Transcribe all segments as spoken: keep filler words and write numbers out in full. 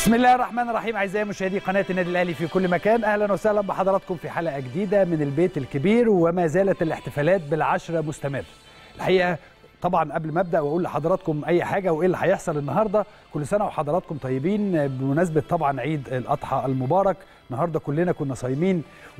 بسم الله الرحمن الرحيم. اعزائي مشاهدي قناه النادي الاهلي في كل مكان، اهلا وسهلا بحضراتكم في حلقه جديده من البيت الكبير. وما زالت الاحتفالات بالعشره مستمره. الحقيقه طبعا قبل ما ابدا واقول لحضراتكم اي حاجه وايه اللي هيحصل النهارده، كل سنه وحضراتكم طيبين بمناسبه طبعا عيد الاضحى المبارك. النهارده كلنا كنا صايمين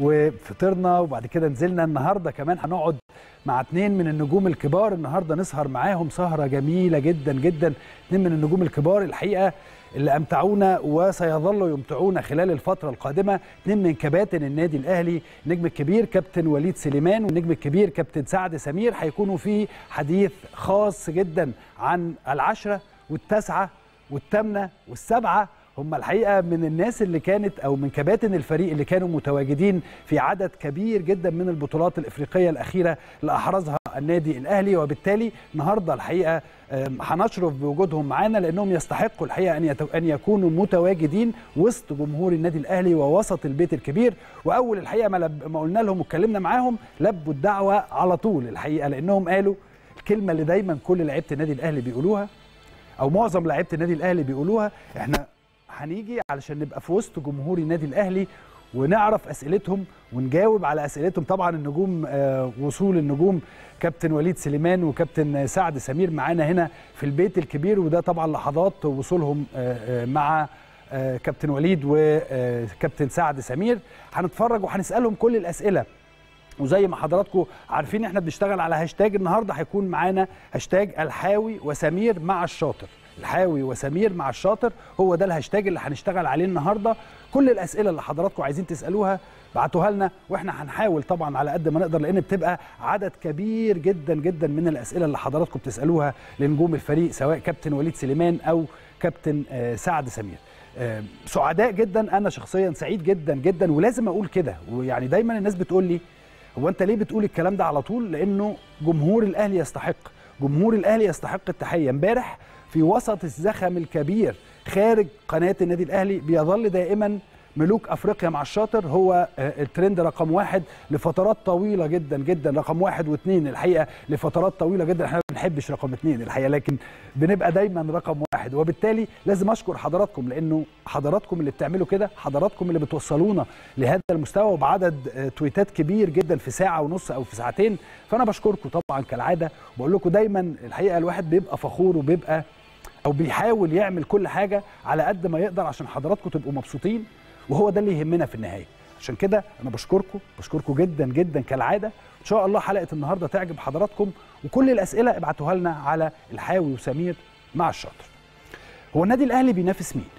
وفطرنا وبعد كده نزلنا. النهارده كمان هنقعد مع اثنين من النجوم الكبار، النهارده نسهر معاهم سهره جميله جدا جدا. اثنين من النجوم الكبار الحقيقه اللي امتعونا وسيظلوا يمتعونا خلال الفتره القادمه. اثنين من كباتن النادي الاهلي، النجم الكبير كابتن وليد سليمان والنجم الكبير كابتن سعد سمير، هيكونوا في حديث خاص جدا عن العشره والتاسعه والثامنه والسبعه. هم الحقيقه من الناس اللي كانت او من كباتن الفريق اللي كانوا متواجدين في عدد كبير جدا من البطولات الافريقيه الاخيره اللي احرزها النادي الاهلي، وبالتالي النهارده الحقيقه هنشرف بوجودهم معانا لانهم يستحقوا الحقيقه ان ان يكونوا متواجدين وسط جمهور النادي الاهلي ووسط البيت الكبير. واول الحقيقه ما, لب... ما قلنا لهم واتكلمنا معاهم لبوا الدعوه على طول الحقيقه، لانهم قالوا الكلمه اللي دايما كل لعيبه النادي الاهلي بيقولوها او معظم لعيبه النادي الاهلي بيقولوها: احنا هنيجي علشان نبقى في وسط جمهور النادي الاهلي ونعرف اسئلتهم ونجاوب على اسئلتهم. طبعا النجوم آه وصول النجوم كابتن وليد سليمان وكابتن سعد سمير معانا هنا في البيت الكبير، وده طبعا لحظات وصولهم آه آه مع آه كابتن وليد وكابتن سعد سمير. هنتفرج وهنسالهم كل الاسئله، وزي ما حضراتكم عارفين احنا بنشتغل على هاشتاج. النهارده هيكون معانا هاشتاج الحاوي وسمير مع الشاطر. الحاوي وسمير مع الشاطر هو ده الهاشتاج اللي هنشتغل عليه النهارده. كل الاسئله اللي حضراتكم عايزين تسالوها بعتوها لنا، واحنا هنحاول طبعا على قد ما نقدر، لان بتبقى عدد كبير جدا جدا من الاسئله اللي حضراتكم بتسالوها لنجوم الفريق سواء كابتن وليد سليمان او كابتن سعد سمير. سعداء جدا، انا شخصيا سعيد جدا جدا، ولازم اقول كده. ويعني دايما الناس بتقول لي هو انت ليه بتقول الكلام ده على طول؟ لانه جمهور الاهلي يستحق، جمهور الاهلي يستحق التحيه. امبارح في وسط الزخم الكبير خارج قناه النادي الاهلي بيظل دائما ملوك افريقيا مع الشاطر هو الترند رقم واحد لفترات طويله جدا جدا، رقم واحد واثنين الحقيقه لفترات طويله جدا. احنا ما بنحبش رقم اثنين الحقيقه، لكن بنبقى دايما رقم واحد. وبالتالي لازم اشكر حضراتكم، لانه حضراتكم اللي بتعملوا كده، حضراتكم اللي بتوصلونا لهذا المستوى وبعدد تويتات كبير جدا في ساعه ونص او في ساعتين. فانا بشكركم طبعا كالعاده، وبقول لكم دايما الحقيقه الواحد بيبقى فخور وبيبقى او بيحاول يعمل كل حاجه على قد ما يقدر عشان حضراتكم تبقوا مبسوطين، وهو ده اللي يهمنا في النهايه. عشان كده انا بشكركم بشكركم جدا جدا كالعاده. ان شاء الله حلقه النهارده تعجب حضراتكم، وكل الاسئله ابعتوها لنا على الحاوي وسمير مع الشاطر. هو النادي الاهلي بينافس مين؟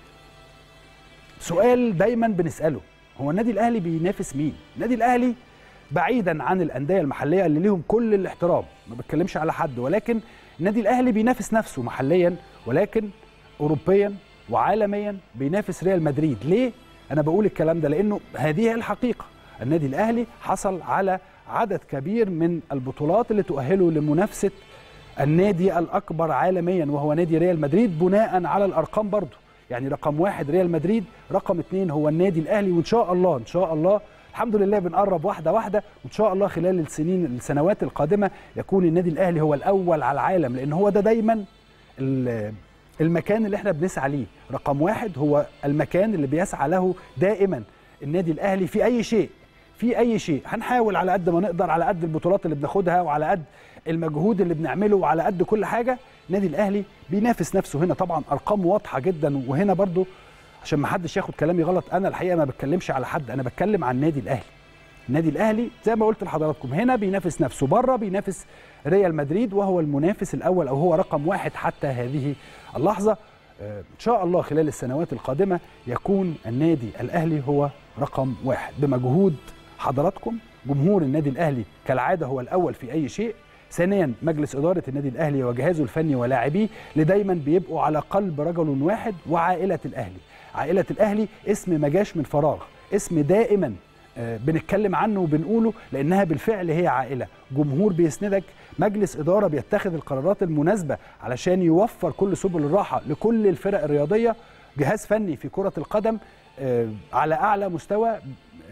سؤال دايما بنساله، هو النادي الاهلي بينافس مين؟ النادي الاهلي بعيدا عن الانديه المحليه اللي ليهم كل الاحترام، ما بتكلمش على حد، ولكن النادي الاهلي بينافس نفسه محليا، ولكن اوروبيا وعالميا بينافس ريال مدريد. ليه انا بقول الكلام ده؟ لانه هذه الحقيقه. النادي الاهلي حصل على عدد كبير من البطولات اللي تؤهله لمنافسه النادي الاكبر عالميا وهو نادي ريال مدريد، بناء على الارقام برضه. يعني رقم واحد ريال مدريد، رقم اثنين هو النادي الاهلي. وان شاء الله ان شاء الله الحمد لله بنقرب واحده واحده، وان شاء الله خلال السنين السنوات القادمه يكون النادي الاهلي هو الاول على العالم، لان هو ده دايما المكان اللي احنا بنسعى ليه. رقم واحد هو المكان اللي بيسعى له دائما النادي الاهلي في اي شيء، في اي شيء هنحاول على قد ما نقدر، على قد البطولات اللي بناخدها وعلى قد المجهود اللي بنعمله وعلى قد كل حاجه. النادي الاهلي بينافس نفسه هنا، طبعا ارقام واضحه جدا. وهنا برضو عشان ما حدش ياخد كلامي غلط، انا الحقيقه ما بتكلمش على حد، انا بتكلم عن النادي الاهلي. النادي الاهلي زي ما قلت لحضراتكم هنا بينافس نفسه، بره بينافس ريال مدريد وهو المنافس الاول او هو رقم واحد حتى هذه اللحظه. ان شاء الله خلال السنوات القادمه يكون النادي الاهلي هو رقم واحد بمجهود حضراتكم. جمهور النادي الاهلي كالعاده هو الاول في اي شيء. ثانيا مجلس اداره النادي الاهلي وجهازه الفني ولاعبيه اللي دايما بيبقوا على قلب رجل واحد، وعائله الاهلي. عائله الاهلي اسم ما جاش من فراغ، اسم دائما بنتكلم عنه وبنقوله لانها بالفعل هي عائله. جمهور بيسندك، مجلس اداره بيتخذ القرارات المناسبه علشان يوفر كل سبل الراحه لكل الفرق الرياضيه، جهاز فني في كره القدم على اعلى مستوى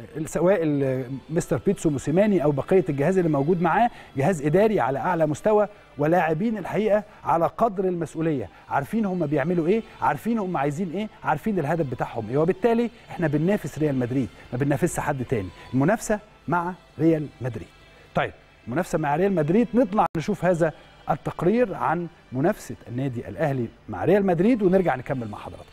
سواء مستر بيتسو موسيماني او بقيه الجهاز اللي موجود معاه، جهاز اداري على اعلى مستوى، ولاعبين الحقيقه على قدر المسؤوليه، عارفين هم بيعملوا ايه، عارفين هم عايزين ايه، عارفين الهدف بتاعهم ايه، وبالتالي احنا بننافس ريال مدريد، ما بننافسش حد تاني. المنافسه مع ريال مدريد. طيب منافسه مع ريال مدريد، نطلع نشوف هذا التقرير عن منافسه النادي الاهلي مع ريال مدريد ونرجع نكمل مع حضراتكم.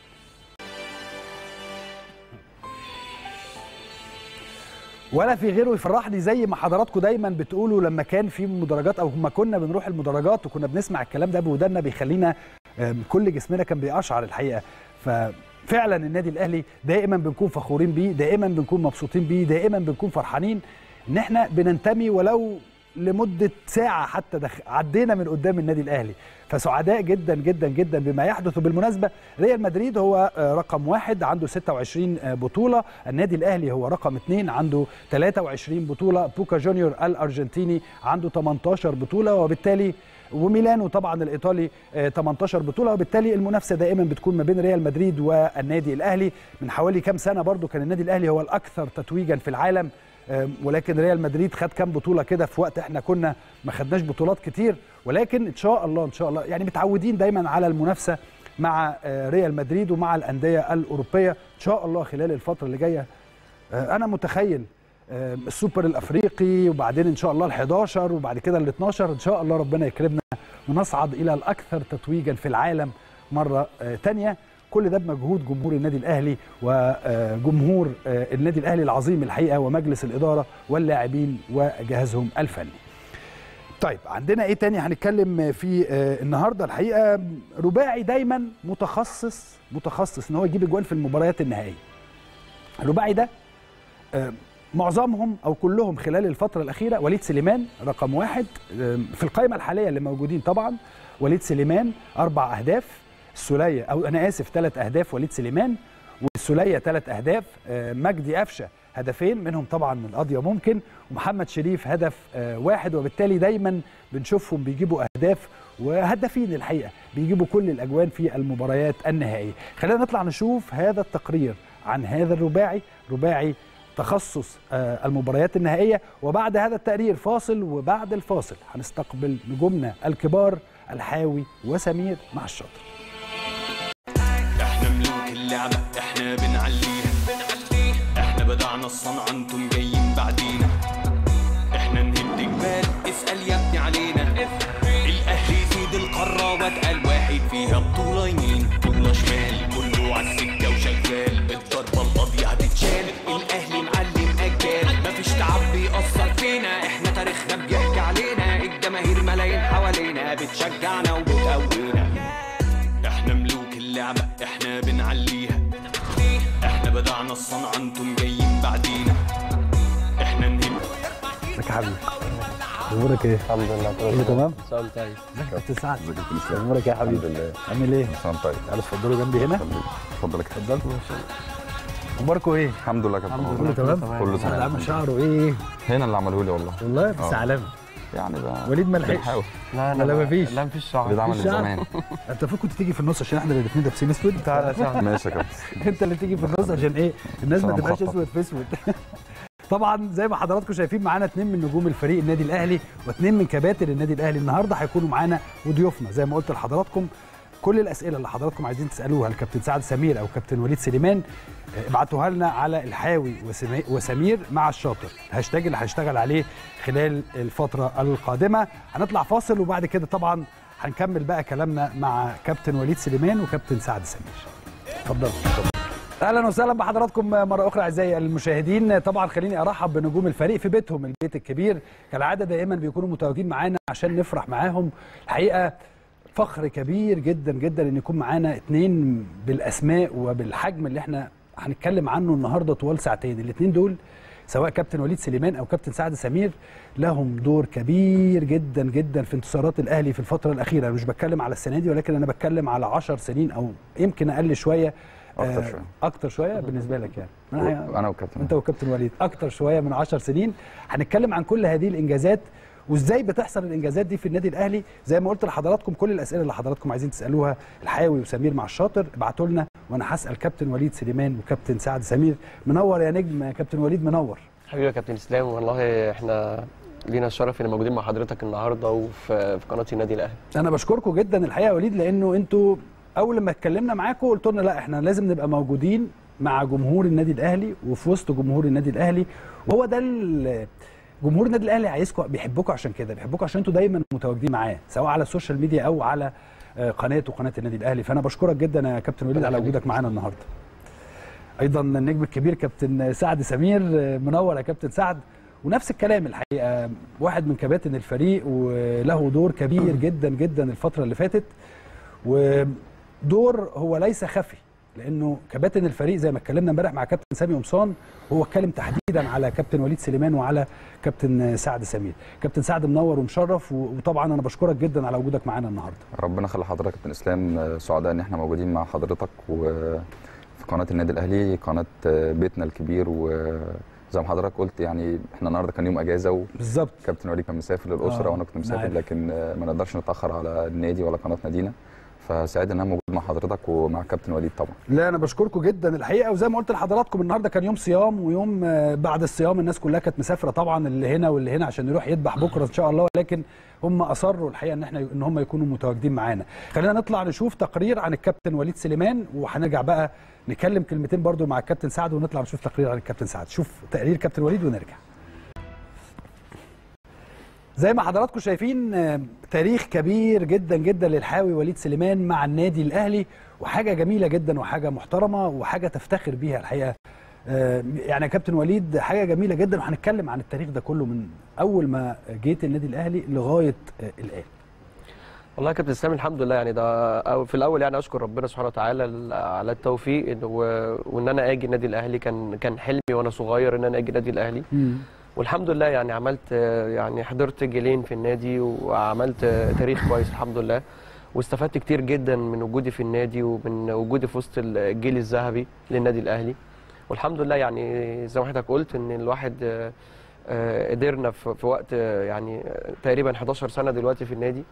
ولا في غيره يفرحني زي ما حضراتكم دايما بتقولوا لما كان في مدرجات او ما كنا بنروح المدرجات وكنا بنسمع الكلام ده بودنا، بيخلينا كل جسمنا كان بيقشعر الحقيقه. ففعلا النادي الاهلي دائما بنكون فخورين بيه، دائما بنكون مبسوطين بيه، دائما بنكون فرحانين ان احنا بننتمي ولو لمده ساعه حتى دخ... عدينا من قدام النادي الاهلي. فسعداء جدا جدا جدا بما يحدث. وبالمناسبه ريال مدريد هو رقم واحد عنده ستة وعشرين بطوله، النادي الاهلي هو رقم اثنين عنده ثلاثة وعشرين بطوله، بوكا جونيور الارجنتيني عنده ثمانية عشر بطوله، وبالتالي وميلانو طبعا الايطالي ثمانية عشر بطوله، وبالتالي المنافسه دائما بتكون ما بين ريال مدريد والنادي الاهلي. من حوالي كام سنه برضو كان النادي الاهلي هو الاكثر تتويجا في العالم، ولكن ريال مدريد خد كام بطوله كده في وقت احنا كنا ما خدناش بطولات كتير، ولكن ان شاء الله ان شاء الله يعني متعودين دايما على المنافسه مع ريال مدريد ومع الانديه الاوروبيه. ان شاء الله خلال الفتره اللي جايه انا متخيل السوبر الافريقي، وبعدين ان شاء الله الحداشر، وبعد كده الاثناشر، ان شاء الله ربنا يكرمنا ونصعد الى الاكثر تتويجا في العالم مره ثانيه. كل ده بمجهود جمهور النادي الاهلي وجمهور النادي الاهلي العظيم الحقيقه، ومجلس الاداره واللاعبين وجهازهم الفني. طيب عندنا ايه تاني هنتكلم فيه النهارده؟ الحقيقه رباعي دايما متخصص متخصص ان هو يجيب اجوان في المباريات النهائيه. الرباعي ده معظمهم او كلهم خلال الفتره الاخيره وليد سليمان رقم واحد في القائمه الحاليه اللي موجودين طبعا. وليد سليمان اربع اهداف، السوليه او انا اسف ثلاث اهداف وليد سليمان، والسوليه ثلاث اهداف، مجدي قفشه هدفين منهم طبعا من القضيه ممكن، ومحمد شريف هدف واحد. وبالتالي دايما بنشوفهم بيجيبوا اهداف وهدافين الحقيقه بيجيبوا كل الاجوان في المباريات النهائيه. خلينا نطلع نشوف هذا التقرير عن هذا الرباعي، رباعي تخصص المباريات النهائيه. وبعد هذا التقرير فاصل، وبعد الفاصل هنستقبل نجومنا الكبار الحاوي وسمير مع الشاطر. احنا ملوك اللعبه، احنا بنعليها احنا بدعنا الصنعه، انتم جايين بعدينا. احنا نهد جبال، اسال يا ابني علينا. الاهلي سيد القاره واتقل واحد فيها، بطوله يمين بطوله شمال، كله عالسكه وشغال. الضربه القاضيه هتتشال، الاهلي معلم اجيال، مفيش تعب بيأثر فينا، احنا تاريخنا بيحكي علينا. الجماهير ملايين حوالينا بتشجعنا وبتقوينا. احنا ملوك اللعبه، احنا بنعليها احنا بدعنا الصنعه، انتم جايين بعدينا. احنا نهم لك يا حبيبي، امورك ايه؟ الحمد لله كله تمام؟ سؤال طيب. ازيك يا كابتن سعد؟ ازيك يا كابتن اسلام؟ امورك ايه يا حبيبي؟ الحمد لله. عامل ايه؟ مساء طيب. تعالوا اتفضلوا جنبي هنا. اتفضل يا كابتن. اتفضلوا. اخباركم ايه؟ الحمد لله يا كابتن. الحمد لله تمام؟ كله تمام. عامل شعره ايه؟ هنا اللي عمله لي والله. والله بس آه. علامه يعني بقى وليد ما لحقش. بنحاول. لا ولا لا مفيش؟ لا مفيش شعر. وليد عمل مفيش شعر؟ زمان. انت المفروض كنت تيجي في النص عشان احنا الاثنين لابسين اسود. تعالى يا شعر. ماشي يا كابتن. انت اللي تيجي في النص عشان ايه؟ الناس ما عشان تبقاش مخطط. اسود في اسود. طبعا زي ما حضراتكم شايفين معانا اثنين من نجوم الفريق النادي الاهلي واثنين من كباتن النادي الاهلي النهارده هيكونوا معانا وضيوفنا. زي ما قلت لحضراتكم كل الاسئله اللي حضراتكم عايزين تسالوها لكابتن سعد سمير او كابتن وليد سليمان ابعتوها لنا على الحاوي وسمير مع الشاطر، الهاشتاج اللي هنشتغل عليه خلال الفتره القادمه. هنطلع فاصل وبعد كده طبعا هنكمل بقى كلامنا مع كابتن وليد سليمان وكابتن سعد سمير. اتفضلوا. اهلا وسهلا بحضراتكم مره اخرى اعزائي المشاهدين. طبعا خليني ارحب بنجوم الفريق في بيتهم البيت الكبير، كالعاده دائما بيكونوا متواجدين معانا عشان نفرح معاهم. الحقيقه فخر كبير جدا جدا ان يكون معانا اثنين بالاسماء وبالحجم اللي احنا هنتكلم عنه النهارده طوال ساعتين. الاثنين دول سواء كابتن وليد سليمان او كابتن سعد سمير لهم دور كبير جدا جدا في انتصارات الاهلي في الفتره الاخيره. انا مش بتكلم على السنه دي ولكن انا بتكلم على عشر سنين او يمكن اقل شويه. اكتر شويه. اكتر شويه بالنسبه لك يعني. انا وكابتن انت وكابتن وليد اكتر شويه من عشر سنين. هنتكلم عن كل هذه الانجازات وازاي بتحصل الانجازات دي في النادي الاهلي. زي ما قلت لحضراتكم كل الاسئله اللي حضراتكم عايزين تسالوها الحاوي وسمير مع الشاطر ابعتوا لنا وانا هسال كابتن وليد سليمان وكابتن سعد سمير. منور يا نجم يا كابتن وليد، منور. حبيبي يا كابتن اسلام، والله احنا لينا الشرف ان موجودين مع حضرتك النهارده وفي في قناه النادي الاهلي. انا بشكركم جدا الحقيقه يا وليد، لانه انتوا اول ما اتكلمنا معاكم قلت لنا لا احنا لازم نبقى موجودين مع جمهور النادي الاهلي وفي وسط جمهور النادي الاهلي، وهو ده جمهور النادي الاهلي عايزكم، بيحبكم عشان كده، بيحبكم عشان انتوا دايما متواجدين معاه سواء على السوشيال ميديا او على قناته قناه النادي الاهلي. فانا بشكرك جدا يا كابتن وليد على وجودك معانا النهارده. ايضا النجم الكبير كابتن سعد سمير، منور يا كابتن سعد. ونفس الكلام الحقيقه، واحد من كباتن الفريق وله دور كبير جدا جدا الفتره اللي فاتت، ودور هو ليس خفي، لانه كباتن الفريق زي ما اتكلمنا امبارح مع كابتن سامي قمصان، هو اتكلم تحديدا على كابتن وليد سليمان وعلى كابتن سعد سمير. كابتن سعد منور ومشرف، وطبعا انا بشكرك جدا على وجودك معانا النهارده. ربنا يخلي حضرتك يا كابتن اسلام، سعداء ان احنا موجودين مع حضرتك وفي قناه النادي الاهلي، قناه بيتنا الكبير. وزي ما حضرتك قلت يعني احنا النهارده كان يوم اجازه، بالظبط. كابتن وليد كان مسافر للاسره آه. وانا كنت مسافر، لكن ما نقدرش نتاخر على النادي ولا قناه نادينا، فسعيد ان انا موجود مع حضرتك ومع كابتن وليد طبعا. لا انا بشكركم جدا الحقيقه، وزي ما قلت لحضراتكم النهارده كان يوم صيام، ويوم بعد الصيام الناس كلها كانت مسافره طبعا، اللي هنا واللي هنا عشان يروح يذبح بكره ان شاء الله، ولكن هم اصروا الحقيقه ان احنا ان هم يكونوا متواجدين معانا. خلينا نطلع نشوف تقرير عن الكابتن وليد سليمان، وهنرجع بقى نكلم كلمتين برضو مع الكابتن سعد، ونطلع نشوف تقرير عن الكابتن سعد. شوف تقرير كابتن وليد ونرجع. زي ما حضراتكم شايفين تاريخ كبير جدا جدا للحاوي وليد سليمان مع النادي الاهلي، وحاجه جميله جدا وحاجه محترمه وحاجه تفتخر بيها الحقيقه. يعني يا كابتن وليد حاجه جميله جدا، وهنتكلم عن التاريخ ده كله من اول ما جيت النادي الاهلي لغايه الان. والله يا كابتن اسلام الحمد لله، يعني ده في الاول يعني اشكر ربنا سبحانه وتعالى على التوفيق، وان انا اجي النادي الاهلي كان كان حلمي وانا صغير ان انا اجي النادي الاهلي. م. والحمد لله يعني عملت يعني حضرت جيلين في النادي وعملت تاريخ كويس الحمد لله، واستفدت كتير جدا من وجودي في النادي ومن وجودي في وسط الجيل الذهبي للنادي الاهلي. والحمد لله يعني زي ما حضرتك قلت ان الواحد قدرنا في وقت يعني تقريبا حداشر سنه دلوقتي في النادي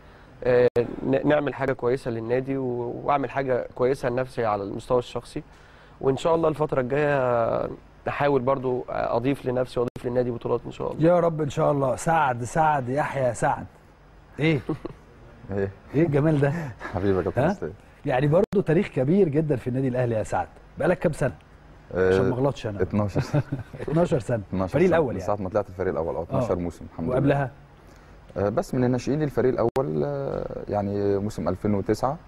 نعمل حاجه كويسه للنادي واعمل حاجه كويسه لنفسي على المستوى الشخصي، وان شاء الله الفتره الجايه احاول برضو اضيف لنفسي واضيف للنادي بطولات ان شاء الله. يا رب ان شاء الله. سعد سعد يحيى سعد. ايه ايه ايه الجمال ده حبيبي يا كابتن اسلام. يعني برضو تاريخ كبير جدا في النادي الاهلي يا سعد. بقالك كام سنه؟ أه عشان ما اغلطش انا. اتناشر سنه. اتناشر سنه الفريق الاول يعني. من ساعه ما طلعت الفريق الاول اه اتناشر موسم الحمد لله. وقبلها أه بس من الناشئين للفريق الاول يعني موسم ألفين وتسعة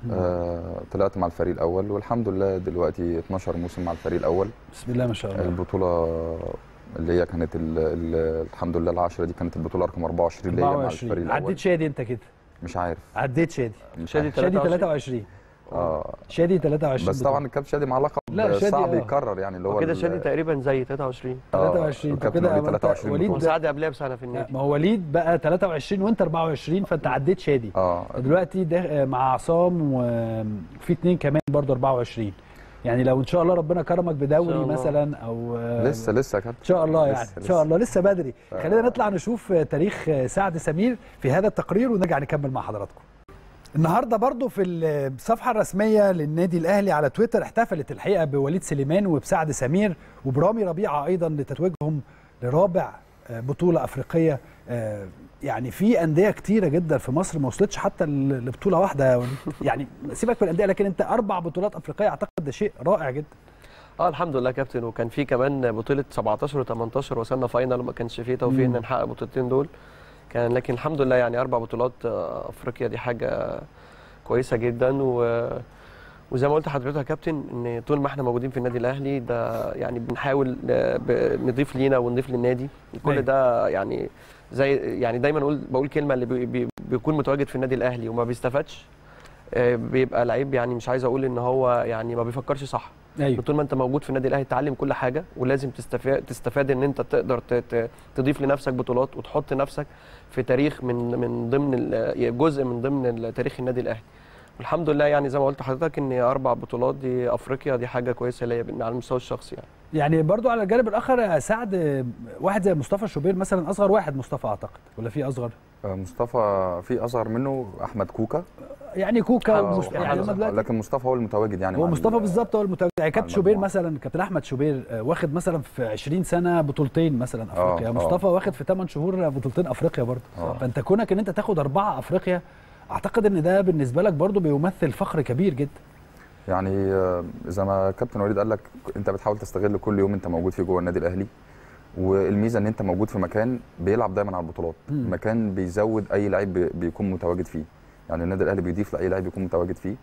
آه طلعت مع الفريق الاول، والحمد لله دلوقتي اتناشر موسم مع الفريق الاول. بسم الله ما شاء الله. البطوله اللي هي كانت ال ال الحمد لله العشرة دي كانت البطوله رقم أربعة وعشرين اللي هي مع الفريق الاول. عديت شادي انت كده؟ مش عارف. عديت شادي. شادي تلاتة وعشرين. اه شادي تلاتة وعشرين بس طبعا الكابتن شادي مع لقب صعب يتكرر يعني اللي هو كده شادي تقريبا زي تلاتة وعشرين. تلاتة وعشرين كده تلاتة وعشرين. وليد سعد قبلها بسنه في النادي. ما هو وليد بقى تلاتة وعشرين وانت أربعة وعشرين، فانت عديت شادي. اه دلوقتي ده مع عصام وفي اثنين كمان برضه أربعة وعشرين. يعني لو ان شاء الله ربنا كرمك بدوري مثلا او لسه لسه يا كابتن ان شاء الله يعني ان شاء الله لسه بدري. خلينا نطلع نشوف تاريخ سعد سمير في هذا التقرير ونرجع نكمل مع حضراتكم. النهارده برضو في الصفحه الرسميه للنادي الاهلي على تويتر احتفلت الحقيقه بوليد سليمان وبسعد سمير وبرامي ربيعه ايضا لتتويجهم لرابع بطوله افريقيه. يعني في انديه كتيره جدا في مصر ما وصلتش حتى لبطوله واحده، يعني سيبك من الانديه، لكن انت اربع بطولات افريقيه اعتقد ده شيء رائع جدا. اه الحمد لله كابتن، وكان في كمان بطوله سبعتاشر وتمنتاشر وصلنا فاينل وما كانش فيه توفيق ان نحقق البطولتين دول كان، لكن الحمد لله يعني اربع بطولات افريقيا دي حاجه كويسه جدا. و وزي ما قلت لحضرتك يا كابتن ان طول ما احنا موجودين في النادي الاهلي ده يعني بنحاول نضيف لينا ونضيف للنادي، كل ده يعني زي يعني دايما اقول بقول كلمه اللي بي بي بيكون متواجد في النادي الاهلي وما بيستفادش بيبقى لعيب، يعني مش عايز اقول ان هو يعني ما بيفكرش صح. أيوة. طول ما انت موجود في النادي الاهلي تتعلم كل حاجه، ولازم تستفاد تستفاد ان انت تقدر تضيف لنفسك بطولات وتحط نفسك في تاريخ من من ضمن جزء من ضمن تاريخ النادي الاهلي. والحمد لله يعني زي ما قلت لحضرتك ان اربع بطولات دي افريقيا دي حاجه كويسه ليا على المستوى الشخصي يعني. يعني برضو على الجانب الاخر سعد، واحد زي مصطفى شوبير مثلا، اصغر واحد مصطفى اعتقد، ولا في اصغر؟ مصطفى في اصغر منه احمد كوكا، يعني كوكا ومش... يعني لكن مصطفى هو المتواجد يعني. هو مصطفى بالظبط هو المتواجد. يعني كابتن شوبير مثلا، كابتن احمد شوبير واخد مثلا في عشرين سنه بطولتين مثلا افريقيا، أوه. مصطفى أوه. واخد في ثمان شهور بطولتين افريقيا برضه. فانت كونك ان انت تاخد اربعه افريقيا، اعتقد ان ده بالنسبه لك برضه بيمثل فخر كبير جدا. يعني زي ما كابتن وليد قال لك، انت بتحاول تستغل كل يوم انت موجود فيه جوه النادي الاهلي، والميزه ان انت موجود في مكان بيلعب دايما على البطولات، م. مكان بيزود اي لعيب بيكون متواجد فيه، يعني النادي الاهلي بيضيف لاي لعيب يكون متواجد فيه.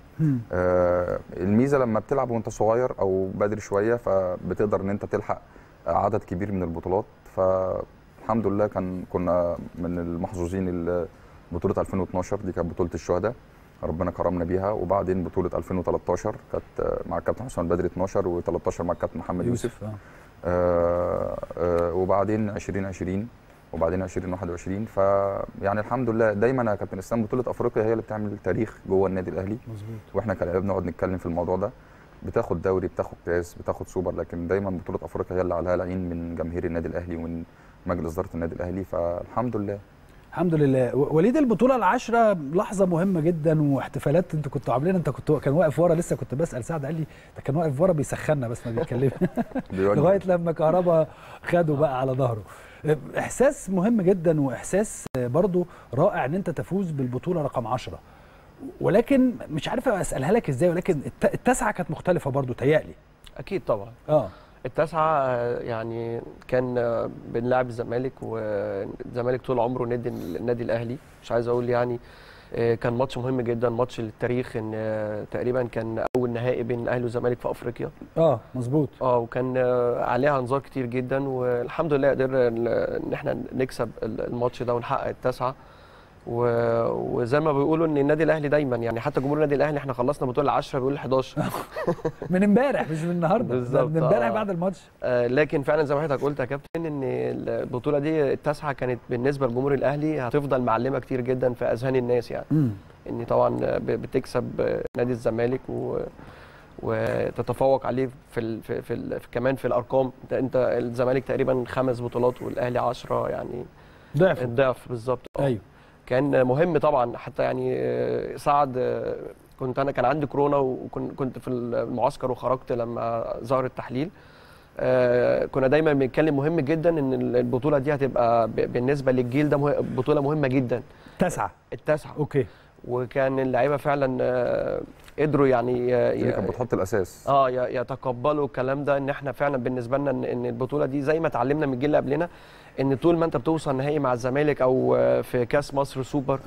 آه الميزه لما بتلعب وانت صغير او بدري شويه، فبتقدر ان انت تلحق عدد كبير من البطولات. فالحمد لله كان كنا من المحظوظين. بطوله ألفين واثناشر دي كانت بطوله الشهداء، ربنا كرمنا بيها، وبعدين بطوله ألفين وثلاثة عشر كانت مع الكابتن حسام بدري اتناشر، و13 مع الكابتن محمد يوسف, يوسف. آه. آه آه وبعدين ألفين وعشرين، وبعدين ألفين وواحد وعشرين. فيعني الحمد لله دايما يا كابتن اسلام بطوله افريقيا هي اللي بتعمل تاريخ جوه النادي الاهلي. مظبوط. واحنا كلاعب بنقعد نتكلم في الموضوع ده، بتاخد دوري، بتاخد كاس، بتاخد سوبر، لكن دايما بطوله افريقيا هي اللي عليها العين من جماهير النادي الاهلي ومن مجلس اداره النادي الاهلي. فالحمد لله الحمد لله. وليد، البطوله العاشره لحظه مهمه جدا، واحتفالات انتوا كنتوا عاملينها، انت كنت كان واقف ورا، لسه كنت بسال سعد قال لي ده كان واقف ورا بيسخننا بس ما بيتكلمش لغايه لما كهربا خده بقى على ظهره. احساس مهم جدا، واحساس برضو رائع ان انت تفوز بالبطوله رقم عشرة، ولكن مش عارف اسالها لك ازاي، ولكن التاسعه كانت مختلفه برضو تهيألي. اكيد طبعا. اه التاسعه يعني كان بنلعب الزمالك، والزمالك طول عمره نادي النادي الاهلي، مش عايز اقول يعني كان ماتش مهم جدا، ماتش للتاريخ، ان تقريبا كان اول نهائي بين الاهلي والزمالك في افريقيا. اه مظبوط. اه وكان عليها انظار كتير جدا، والحمد لله قدرنا ان احنا نكسب الماتش ده ونحقق التاسعه. وزي ما بيقولوا ان النادي الاهلي دايما، يعني حتى جمهور النادي الاهلي احنا خلصنا بطوله عشرة بيقول حداشر من امبارح مش من النهارده، بالظبط، من امبارح بعد الماتش. آه لكن فعلا زي ما حضرتك قلت يا كابتن، ان البطوله دي التاسعه كانت بالنسبه لجمهور الاهلي هتفضل معلمه كتير جدا في اذهان الناس، يعني م. ان طبعا بتكسب نادي الزمالك و وتتفوق عليه في ال في, في, ال في كمان في الارقام. انت انت الزمالك تقريبا خمس بطولات والاهلي عشرة، يعني ضعف الضعف بالظبط. ايوه كان مهم طبعا، حتى يعني سعد كنت انا كان عندي كورونا وكنت في المعسكر وخرجت لما ظهر التحليل. كنا دايما بنتكلم مهم جدا ان البطوله دي هتبقى بالنسبه للجيل ده بطوله مهمه جدا. تسعه التاسعه اوكي. وكان اللعيبه فعلا قدروا يعني دي كانت بتحط الاساس اه يتقبلوا الكلام ده، ان احنا فعلا بالنسبه لنا ان البطوله دي زي ما اتعلمنا من الجيل اللي قبلنا، ان طول ما انت بتوصل نهائي مع الزمالك او في كاس مصر سوبر،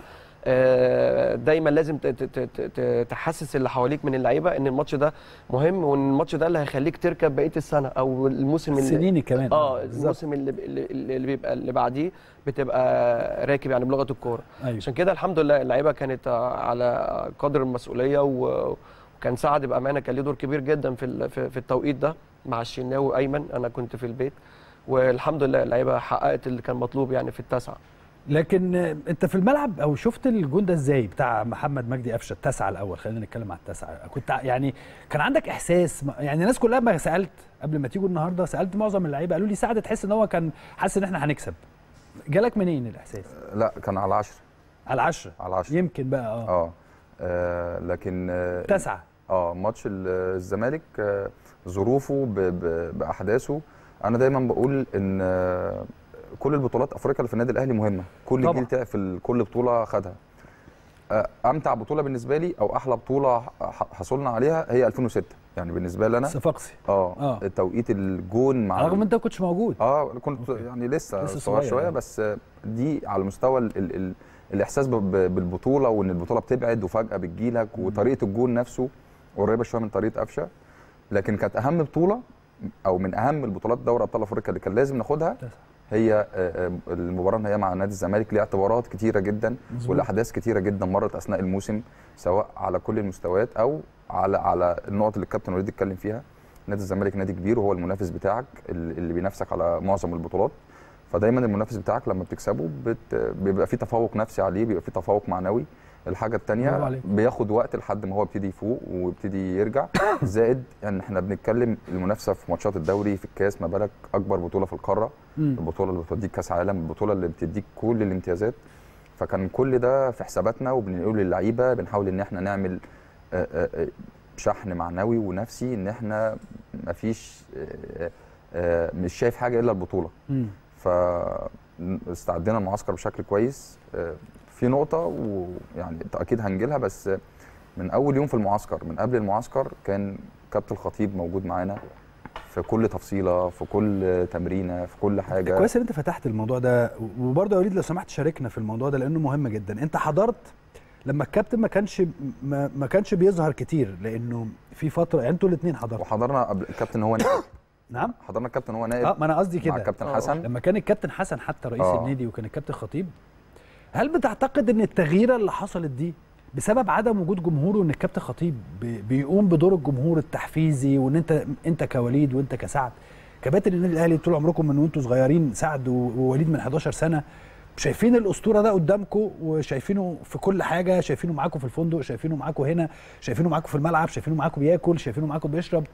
دايما لازم تحسس اللي حواليك من اللعيبه ان الماتش ده مهم، وان الماتش ده اللي هيخليك تركب بقيه السنه او الموسم السنين كمان. اه الموسم اللي اللي بيبقى اللي بعديه بتبقى راكب يعني بلغه الكوره. أيوة. عشان كده الحمد لله اللعيبه كانت على قدر المسؤوليه، وكان سعد بامانه كان له دور كبير جدا في في التوقيت ده مع الشناوي وايمن، انا كنت في البيت، والحمد لله اللعيبه حققت اللي كان مطلوب يعني في التاسعه. لكن انت في الملعب او شفت الجون ده ازاي بتاع محمد مجدي قفشه التاسعه الاول؟ خلينا نتكلم على التاسعه. كنت يعني كان عندك احساس، يعني الناس كلها ما سالت قبل ما تيجوا النهارده، سالت معظم اللعيبه قالوا لي سعد تحس ان هو كان حاسس ان احنا هنكسب. جالك منين الاحساس؟ لا كان على عشرة. على عشرة على عشرة يمكن بقى اه اه, آه لكن آه تسعة اه ماتش الزمالك آه ظروفه باحداثه، انا دايما بقول ان آه كل البطولات افريقيا اللي في النادي الاهلي مهمه، كل جيل تعب في كل بطوله خدها. امتع بطوله بالنسبه لي او احلى بطوله حصلنا عليها هي ألفين وستة، يعني بالنسبه لي انا صفاقسي اه, آه. توقيت الجون مع رغم انت ما كنتش موجود. اه كنت أوكي. يعني لسه صغير شويه يعني. بس دي على مستوى ال ال ال الاحساس بالبطوله، وان البطوله بتبعد وفجاه بتجيلك، وطريقه الجون نفسه قريبه شويه من طريقه قفشه. لكن كانت اهم بطوله او من اهم البطولات دوري ابطال افريقيا اللي كان لازم ناخدها هي المباراه النهائيه مع نادي الزمالك، ليها اعتبارات كتيره جدا مزبوط. والاحداث كتيره جدا مرت اثناء الموسم، سواء على كل المستويات او على على النقط اللي الكابتن وليد اتكلم فيها. نادي الزمالك نادي كبير وهو المنافس بتاعك اللي بينافسك على معظم البطولات، فدايما المنافس بتاعك لما بتكسبه بت... بيبقى في تفوق نفسي عليه، بيبقى في تفوق معنوي، الحاجه برافو الثانيه عليك. بياخد وقت لحد ما هو يبتدي يفوق ويبتدي يرجع. زائد ان احنا بنتكلم المنافسه في ماتشات الدوري في الكاس، ما بالك اكبر بطوله في القاره، مم. البطوله اللي بتوديك كاس عالم، البطوله اللي بتديك كل الامتيازات. فكان كل ده في حساباتنا وبنقول للعيبه، بنحاول ان احنا نعمل آه، آه، شحن معنوي ونفسي ان احنا مفيش آه، آه، مش شايف حاجه الا البطوله. مم. فاستعدينا المعسكر بشكل كويس. آه، في نقطه ويعني اكيد هنجيلها، بس من اول يوم في المعسكر، من قبل المعسكر كان كابتن الخطيب موجود معانا في كل تفصيله، في كل تمرينه، في كل حاجه. كويس ان انت فتحت الموضوع ده، وبرضه يا وليد لو سمحت شاركنا في الموضوع ده لانه مهم جدا. انت حضرت لما الكابتن ما كانش ما, ما كانش بيظهر كتير، لانه في فتره يعني انتوا الاثنين حضرتوا. وحضرنا قبل الكابتن هو نائب. نعم حضرنا الكابتن هو نائب. اه ما انا قصدي كده مع الكابتن آه. حسن. لما كان الكابتن حسن حتى رئيس آه. النادي وكان الكابتن خطيب، هل بتعتقد ان التغييره اللي حصلت دي بسبب عدم وجود جمهور، وان الكابتن خطيب بي- بيقوم بدور الجمهور التحفيزي، وان انت انت كوليد وانت كسعد كباتن النادي الاهلي طول عمركم من وانتوا صغيرين، سعد و- ووليد من حداشر سنه، شايفين الاسطوره ده قدامكم وشايفينه في كل حاجه، شايفينه معاكم في الفندق، شايفينه معاكم هنا، شايفينه معاكم في الملعب، شايفينه معاكم بياكل، شايفينه معاكم بيشرب.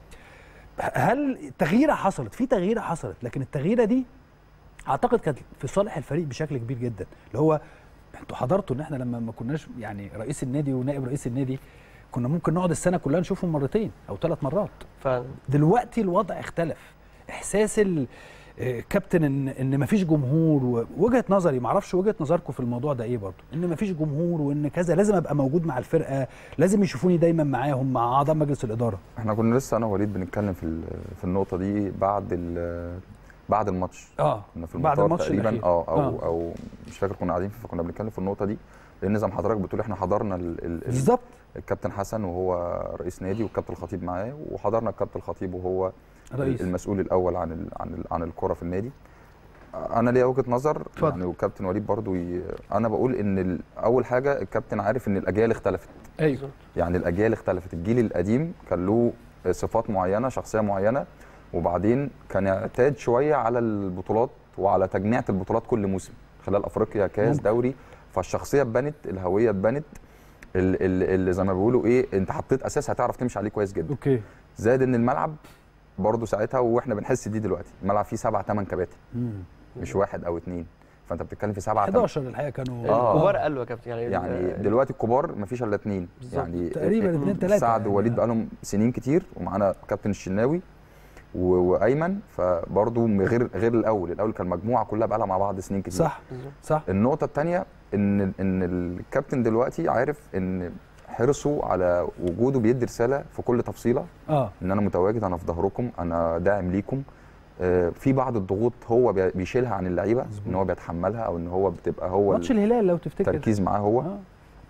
هل تغييره حصلت؟ في تغييره حصلت، لكن التغييره دي اعتقد كانت في صالح الفريق بشكل كبير جدا، اللي هو انتوا حضرتوا ان احنا لما ما كناش يعني رئيس النادي ونائب رئيس النادي كنا ممكن نقعد السنه كلها نشوفهم مرتين او ثلاث مرات. فعلا. دلوقتي الوضع اختلف. احساس الكابتن ان ان ما فيش جمهور، ووجهه نظري ما اعرفش وجهه نظركم في الموضوع ده ايه برضه، ان ما فيش جمهور وان كذا لازم ابقى موجود مع الفرقه، لازم يشوفوني دايما معاهم مع اعضاء مجلس الاداره. احنا كنا لسه انا ووليد بنتكلم في ال- في النقطه دي بعد ال- بعد الماتش. اه كنا في بعد المطار الماتش تقريبا الأخير. اه او آه. او مش فاكر كنا قاعدين فين، فكنا بنتكلم في النقطه دي، لان زي ما حضرتك بتقول احنا حضرنا ال- ال- ال- بالظبط. الكابتن حسن وهو رئيس نادي والكابتن الخطيب معاه، وحضرنا الكابتن الخطيب وهو رئيس. المسؤول الاول عن ال عن ال عن الكره في النادي. انا ليا وجهه نظر اتفضل. يعني، والكابتن وليد برضو ي... انا بقول ان ال- اول حاجه الكابتن عارف ان الاجيال اختلفت. ايوه يعني الاجيال اختلفت، الجيل القديم كان له صفات معينه، شخصيه معينه، وبعدين كان اعتاد شويه على البطولات وعلى تجميع البطولات كل موسم خلال افريقيا، كاس، ممكن. دوري. فالشخصيه اتبنت، الهويه اتبنت، ال- ال- اللي زي ما بيقولوا ايه، انت حطيت اساس هتعرف تمشي عليه كويس جدا. اوكي. زائد ان الملعب برضه ساعتها، واحنا بنحس دي دلوقتي، الملعب فيه سبع ثمان كباتن، مم. مش واحد او اثنين، فانت بتتكلم في سبعه حداشر الحقيقه كانوا آه. الكبار قالوا يا كابتن يعني يعني ال- دلوقتي الكبار مفيش الا اثنين بالظبط. يعني تقريباً اتنين تلاتة سعد يعني. ووليد بقالهم سنين كتير، ومعانا كابتن الشناوي و- وايمن، فبرضه غير غير الاول، الاول كان المجموعه كلها بقى لها مع بعض سنين كتير. صح صح. النقطه الثانيه ان ان الكابتن دلوقتي عارف ان حرصه على وجوده بيدي رساله في كل تفصيله، اه ان انا متواجد، انا في ظهركم، انا داعم ليكم. آه، في بعض الضغوط هو بي- بيشيلها عن اللعيبه، ان هو بيتحملها، او ان هو بتبقى هو ماتش الهلال لو تفتكر التركيز معاه هو. آه.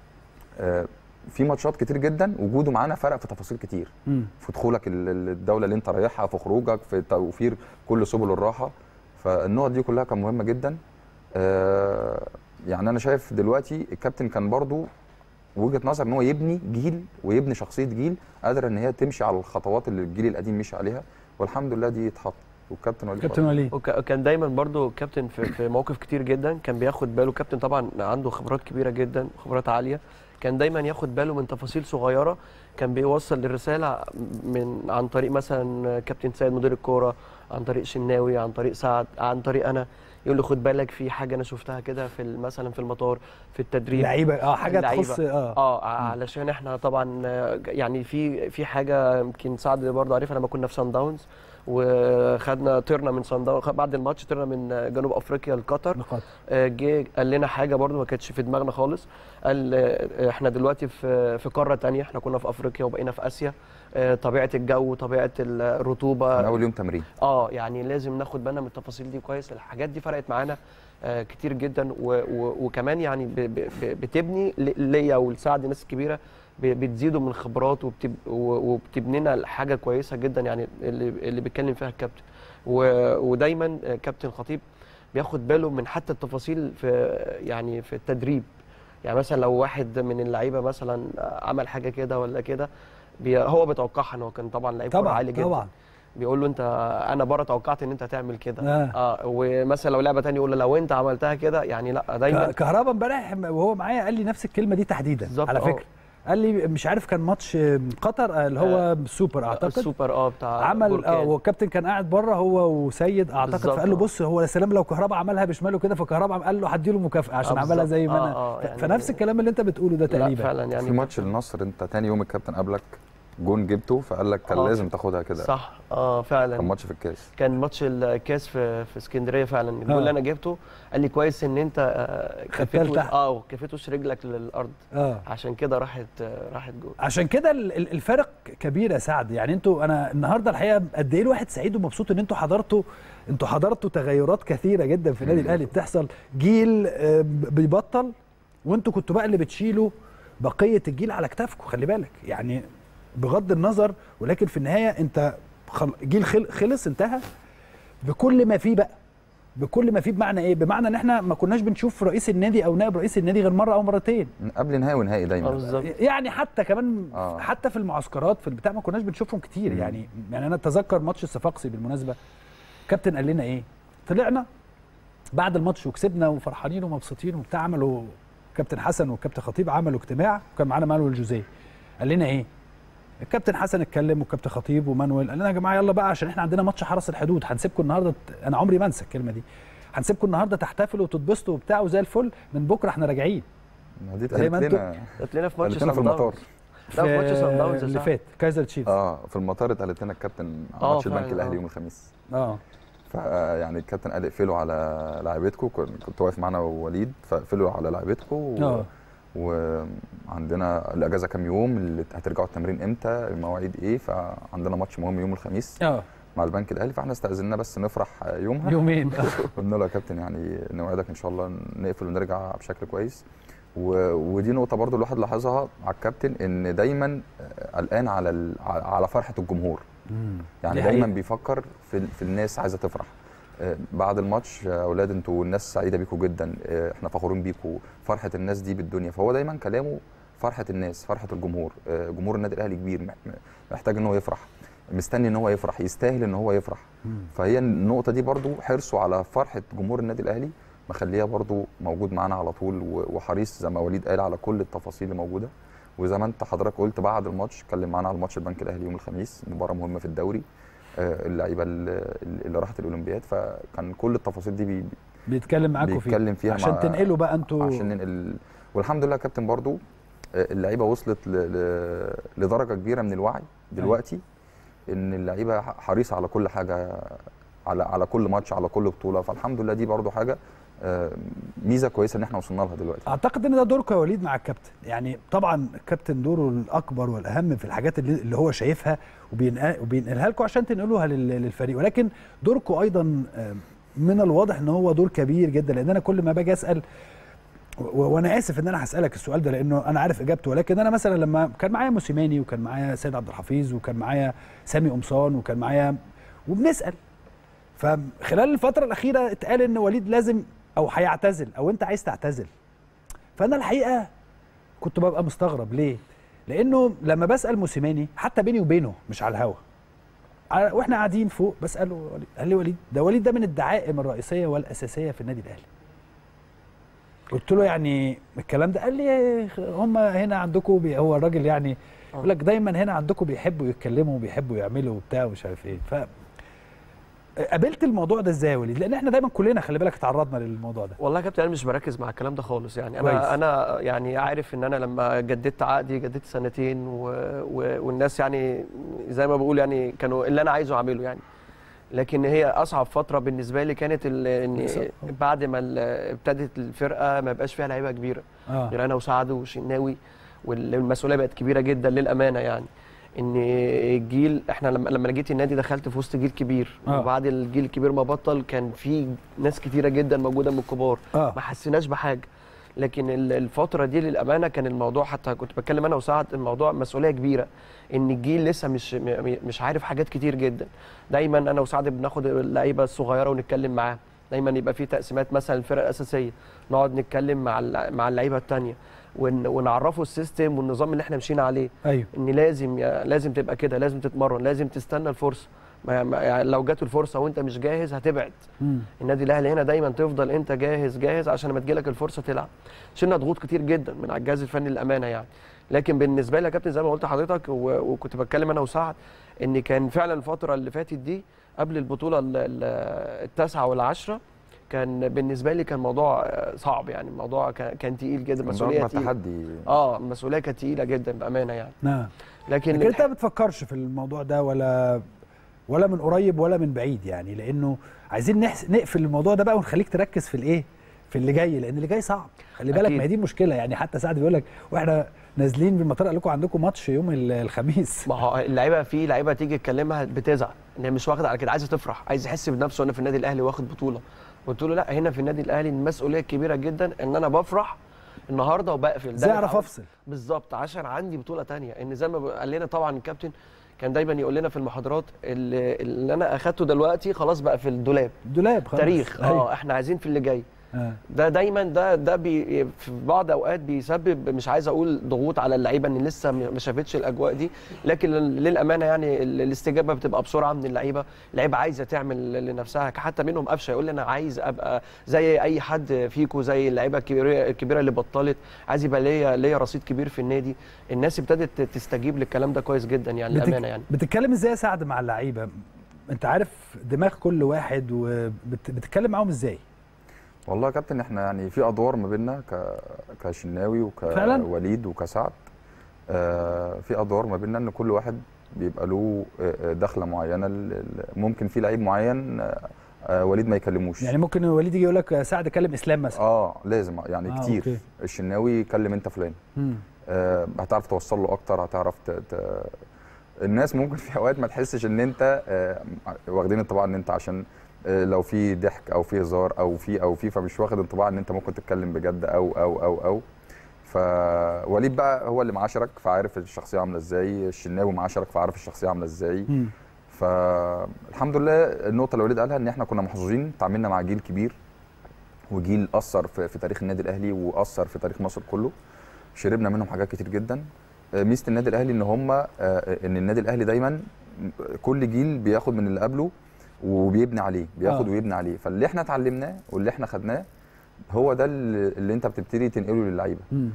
آه، في ماتشات كتير جدا وجوده معانا فرق في تفاصيل كتير، مم. في دخولك ال- ال- الدوله اللي انت رايحها، في خروجك، في توفير كل سبل الراحه. فالنقط دي كلها كان مهمه جدا. آه، يعني انا شايف دلوقتي الكابتن كان برضو وجهه نظر ان هو يبني جيل ويبني شخصيه جيل قادره ان هي تمشي على الخطوات اللي الجيل القديم مشي عليها، والحمد لله دي اتحط. والكابتن وليد كابتن برضو. وليد وكان دايما برضو كابتن في, في مواقف كتير جدا كان بياخد باله. كابتن طبعا عنده خبرات كبيره جدا وخبرات عاليه، كان دايما ياخد باله من تفاصيل صغيره، كان بيوصل الرساله من عن طريق مثلا كابتن سيد مدير الكوره، عن طريق شناوي، عن طريق سعد، عن طريق انا، يقول له خد بالك في حاجه انا شفتها كده في ال- مثلا في المطار في التدريب لعيبه اه حاجه اللعيبة. تخص اه اه علشان احنا طبعا آه، يعني في في حاجه يمكن سعد برضه عارفها لما كنا في سان داونز وخدنا طرنا من سان داونز بعد الماتش، طرنا من آه، جنوب افريقيا لقطر. نقاط. آه، جه قال لنا حاجه برضه ما كانتش في دماغنا خالص، قال آه، احنا دلوقتي في في قاره تانية، احنا كنا في افريقيا وبقينا في اسيا، آه، طبيعه الجو، طبيعه الرطوبه، من اول يوم تمرين. اه يعني لازم ناخد بالنا من التفاصيل دي كويس. الحاجات دي فرقت معانا آه كتير جدا، و و وكمان يعني ب ب ب بتبني ل- ليا ولسعد الناس الكبيره، ب- بتزيدوا من خبرات وبتب و- وبتبني لنا حاجه كويسه جدا يعني اللي اللي بيتكلم فيها الكابتن. و- ودايما آه، كابتن خطيب بياخد باله من حتى التفاصيل في يعني في التدريب. يعني مثلا لو واحد من اللعيبه مثلا عمل حاجه كده ولا كده، بي- هو بيتوقعها، ان هو كان طبعا لعيب كورة طبعا عالي جدا. طبعا بيقول له انت انا بره توقعت ان انت هتعمل كده. آه. اه ومثلا لو لعبه ثانيه يقول له لو انت عملتها كده، يعني لا دايما. كهربا امبارح وهو معايا قال لي نفس الكلمه دي تحديدا على فكره. قال لي مش عارف كان ماتش قطر اللي هو السوبر اعتقد السوبر اه بتاع عمل اه والكابتن كان قاعد بره هو وسيد اعتقد، فقال له بص هو يا سلام لو كهربا عملها بشماله كده، فكهربا قال له هديله مكافاه عشان آه عملها زي ما انا. آه آه يعني فنفس الكلام اللي انت بتقوله ده تقريبا. فعلا يعني في ماتش النصر انت تاني يوم الكابتن قابلك جون جبته فقال لك كان آه لازم تاخدها كده. صح اه فعلا. كان ماتش في الكاس، كان ماتش الكاس في في اسكندريه فعلا. الجول اللي انا جبته قال لي كويس ان انت كفيت اه كفيت وش رجلك للارض اه عشان كده راحت راحت جول. عشان كده الفرق كبيره يا سعد. يعني انتوا انا النهارده الحقيقه قد ايه الواحد سعيد ومبسوط ان انتوا حضرتوا انتوا حضرتوا تغيرات كثيره جدا في النادي الاهلي بتحصل. جيل بيبطل وانتوا كنتوا بقى اللي بتشيلوا بقيه الجيل على كتافكم. خلي بالك يعني بغض النظر، ولكن في النهايه انت جيل خلص انتهى بكل ما فيه بقى، بكل ما فيه. بمعنى ايه؟ بمعنى ان احنا ما كناش بنشوف رئيس النادي او نائب رئيس النادي غير مره او مرتين قبل نهائي ونهائي دايما. يعني حتى كمان آه. حتى في المعسكرات في البتاع ما كناش بنشوفهم كتير. مم. يعني يعني انا اتذكر ماتش الصفاقسي بالمناسبه، الكابتن قال لنا ايه؟ طلعنا بعد الماتش وكسبنا وفرحانين ومبسوطين وبتاع، عملوا كابتن حسن والكابتن خطيب عملوا اجتماع وكان معانا مانويل جوزيه. قال لنا ايه؟ الكابتن حسن اتكلم والكابتن خطيب ومانويل، قال لنا يا جماعه يلا بقى عشان احنا عندنا ماتش حرس الحدود، هنسيبكم النهارده. انا عمري ما انسى الكلمه دي. هنسيبكم النهارده تحتفلوا وتتبسطوا وبتاع وزي الفل، من بكره احنا راجعين. دي اتقالت لنا اتقالت لنا في ماتش في المطار لا في ماتش صن داونز اللي فات كايزر تشيفز. اه في المطار اتقالت لنا الكابتن على ماتش البنك الاهلي يوم الخميس. اه فيعني الكابتن قال اقفلوا على لاعيبتكم، كنت واقف معانا ووليد، فاقفلوا على لاعيبتكم و... وعندنا الاجازه كام يوم، اللي هترجعوا التمرين امتى، المواعيد ايه، فعندنا ماتش مهم يوم الخميس اه مع البنك الاهلي، فاحنا استاذنا بس نفرح يومها يومين. قلنا له يا كابتن يعني نوعدك ان شاء الله نقفل ونرجع بشكل كويس. و... ودي نقطه برضو الواحد لاحظها على الكابتن، ان دايما قلقان على ال... على فرحه الجمهور. مم. يعني دايما بيفكر في في الناس عايزه تفرح. بعد الماتش يا اولاد انتوا الناس سعيده بيكم جدا، احنا فخورين بيكم، فرحه الناس دي بالدنيا. فهو دايما كلامه فرحه الناس، فرحه الجمهور. جمهور النادي الاهلي كبير، محتاج ان هو يفرح، مستني ان هو يفرح، يستاهل ان هو يفرح. مم. فهي النقطه دي برضو حرصه على فرحه جمهور النادي الاهلي مخليها برضو موجود معانا على طول، وحريص زي ما وليد قال على كل التفاصيل اللي موجوده. وزي ما انت حضرتك قلت بعد الماتش اتكلم معانا على ماتش البنك الاهلي يوم الخميس، مباراه مهمه في الدوري، اللعيبه اللي راحت الاولمبياد، فكان كل التفاصيل دي بي بيتكلم معاكم فيها بيتكلم فيها عشان تنقلوا بقى انتوا، عشان ننقل. والحمد لله يا كابتن برضو اللعيبه وصلت ل... ل... لدرجه كبيره من الوعي دلوقتي، ان اللعيبه حريصه على كل حاجه، على على كل ماتش، على كل بطوله. فالحمد لله دي برضو حاجه ميزه كويسه ان احنا وصلنا لها دلوقتي. اعتقد ان ده دوركم يا وليد مع الكابتن. يعني طبعا الكابتن دوره الاكبر والاهم في الحاجات اللي, اللي هو شايفها وبينقلها لكم عشان تنقلوها للفريق، ولكن دوركم ايضا من الواضح ان هو دور كبير جدا. لان انا كل ما باجي اسال، وانا اسف ان انا هسالك السؤال ده لانه انا عارف اجابته، ولكن انا مثلا لما كان معايا موسيماني وكان معايا سيد عبد الحفيظ وكان معايا سامي قمصان وكان معايا وبنسال، فخلال الفتره الاخيره اتقال ان وليد لازم او هيعتزل او انت عايز تعتزل. فانا الحقيقه كنت ببقى مستغرب ليه؟ لانه لما بسال موسيماني حتى بيني وبينه مش على الهوا، واحنا قاعدين فوق بساله، قال لي وليد ده وليد ده من الدعائم الرئيسيه والاساسيه في النادي الاهلي. قلت له يعني الكلام ده؟ قال لي هم هنا عندكم بي هو الراجل يعني يقول لك دايما هنا عندكم بيحبوا يتكلموا وبيحبوا يعملوا وبتاع ومش عارف ايه. ف قابلت الموضوع ده ازاي يا وليد؟ لان احنا دايما كلنا خلي بالك اتعرضنا للموضوع ده. والله يا كابتن انا مش بركز مع الكلام ده خالص. يعني انا كويس. انا يعني عارف ان انا لما جددت عقدي جددت سنتين و... و... والناس يعني زي ما بقول يعني كانوا اللي انا عايزه اعمله يعني. لكن هي اصعب فتره بالنسبه لي كانت ان بعد ما ابتدت الفرقه ما يبقاش فيها لعيبه كبيره آه. غير انا وسعد وشناوي، والمسؤوليه بقت كبيره جدا للامانه. يعني ان الجيل احنا لما لما جيت النادي دخلت في وسط جيل كبير آه. وبعد الجيل الكبير ما بطل كان في ناس كتيره جدا موجوده من الكبار آه. ما حسيناش بحاجه. لكن الفتره دي للامانه كان الموضوع، حتى كنت بتكلم انا وسعد، الموضوع مسؤوليه كبيره ان الجيل لسه مش مش عارف حاجات كتير جدا. دايما انا وسعد بناخد اللعيبه الصغيره ونتكلم معاها، دايما يبقى في تقسيمات مثلا الفرق الاساسيه نقعد نتكلم مع مع اللعيبه الثانيه ونعرفه السيستم والنظام اللي احنا مشينا عليه. أيوه. ان لازم لازم تبقى كده، لازم تتمرن، لازم تستنى الفرصه، ما ما- يعني لو جات الفرصه وانت مش جاهز هتبعد. مم. النادي الاهلي هنا دايما تفضل انت جاهز جاهز عشان لما تجيلك الفرصه تلعب. شلنا ضغوط كتير جدا من على الجهاز الفني للامانه يعني. لكن بالنسبه لي يا كابتن زي ما قلت لحضرتك و- وكنت بتكلم انا وسعد ان كان فعلا الفتره اللي فاتت دي قبل البطوله ال- ال- التاسعه والعشره كان بالنسبه لي كان موضوع آه، صعب يعني. الموضوع كان كان تقيل جدا، مسؤوليه تقيله. تحدي. اه المسؤوليه كانت تقيله جدا بامانه يعني. نعم. لكن لكن انت ما بتفكرش في الموضوع ده ولا ولا من قريب ولا من بعيد يعني، لانه عايزين نحس نقفل الموضوع ده بقى ونخليك تركز في الايه، في اللي جاي، لان اللي جاي صعب. خلي بالك، أكيد. ما هي دي مشكله يعني. حتى سعد بيقول لك واحنا نازلين بالمطار قال لكم عندكم ماتش يوم ال- الخميس. ما هو اللعيبه في لعيبه تيجي تكلمها بتزعل ان هي مش واخده على كده، عايزه تفرح، عايز يحس بنفسه انا في النادي الاهلي واخد بطوله. قلت له لا، هنا في النادي الاهلي المسؤوليه كبيره جدا ان انا بفرح النهارده وبقفل. ازاي اعرف متعود- افصل؟ بالظبط، عشان عندي بطوله تانية. ان زي ما قال لنا طبعا الكابتن كان دايما يقول لنا في المحاضرات اللي, اللي انا اخدته دلوقتي خلاص بقى في الدولاب دولاب خلاص. تاريخ. اه احنا عايزين في اللي جاي. آه. ده دايما ده ده بي في بعض اوقات بيسبب، مش عايز اقول ضغوط على اللعيبه ان لسه ما شافتش الاجواء دي، لكن للامانه يعني ال- الاستجابه بتبقى بسرعه من اللعيبه. اللعيبه عايزه تعمل لنفسها، حتى منهم قفشه يقول لي انا عايز ابقى زي اي حد فيكو، زي اللعيبه الكبيره الكبيره اللي بطلت، عايز يبقى ليا ليا رصيد كبير في النادي. الناس ابتدت تستجيب للكلام ده كويس جدا يعني بتك... للامانه يعني. بتتكلم ازاي يا سعد مع اللعيبه؟ انت عارف دماغ كل واحد، وبتتكلم معاهم ازاي؟ والله يا كابتن احنا يعني في ادوار ما بيننا ك... كشناوي فعلاً؟ وكوليد وكسعد. آه في ادوار ما بيننا ان كل واحد بيبقى له آه، دخله معينه. ال- ال- ممكن في لعيب معين آه، آه، وليد ما يكلموش. يعني ممكن وليد يجي يقول لك سعد كلم اسلام مثلا. اه لازم يعني آه، آه كتير. أوكي. الشناوي كلم انت فلان. مم. آه هتعرف توصل له اكتر، هتعرف ت... ت... الناس ممكن في اوقات ما تحسش ان انت آه واخدين انطباع ان انت عشان آه لو في ضحك او في هزار او في او في فمش واخد انطباع ان انت ممكن تتكلم بجد او او او او فوليد بقى هو اللي معاشرك فعارف الشخصيه عامله ازاي، الشناوي معاشرك فعارف الشخصيه عامله ازاي. مم. فالحمد لله النقطه اللي وليد قالها ان احنا كنا محظوظين، تعاملنا مع جيل كبير وجيل اثر في, في تاريخ النادي الاهلي واثر في تاريخ مصر كله. شربنا منهم حاجات كتير جدا. ميزه النادي الاهلي ان هم ان النادي الاهلي دايما كل جيل بياخد من اللي قبله وبيبني عليه، بياخد آه. ويبني عليه. فاللي احنا اتعلمناه واللي احنا خدناه هو ده اللي, اللي انت بتبتدي تنقله للعيبه. مم.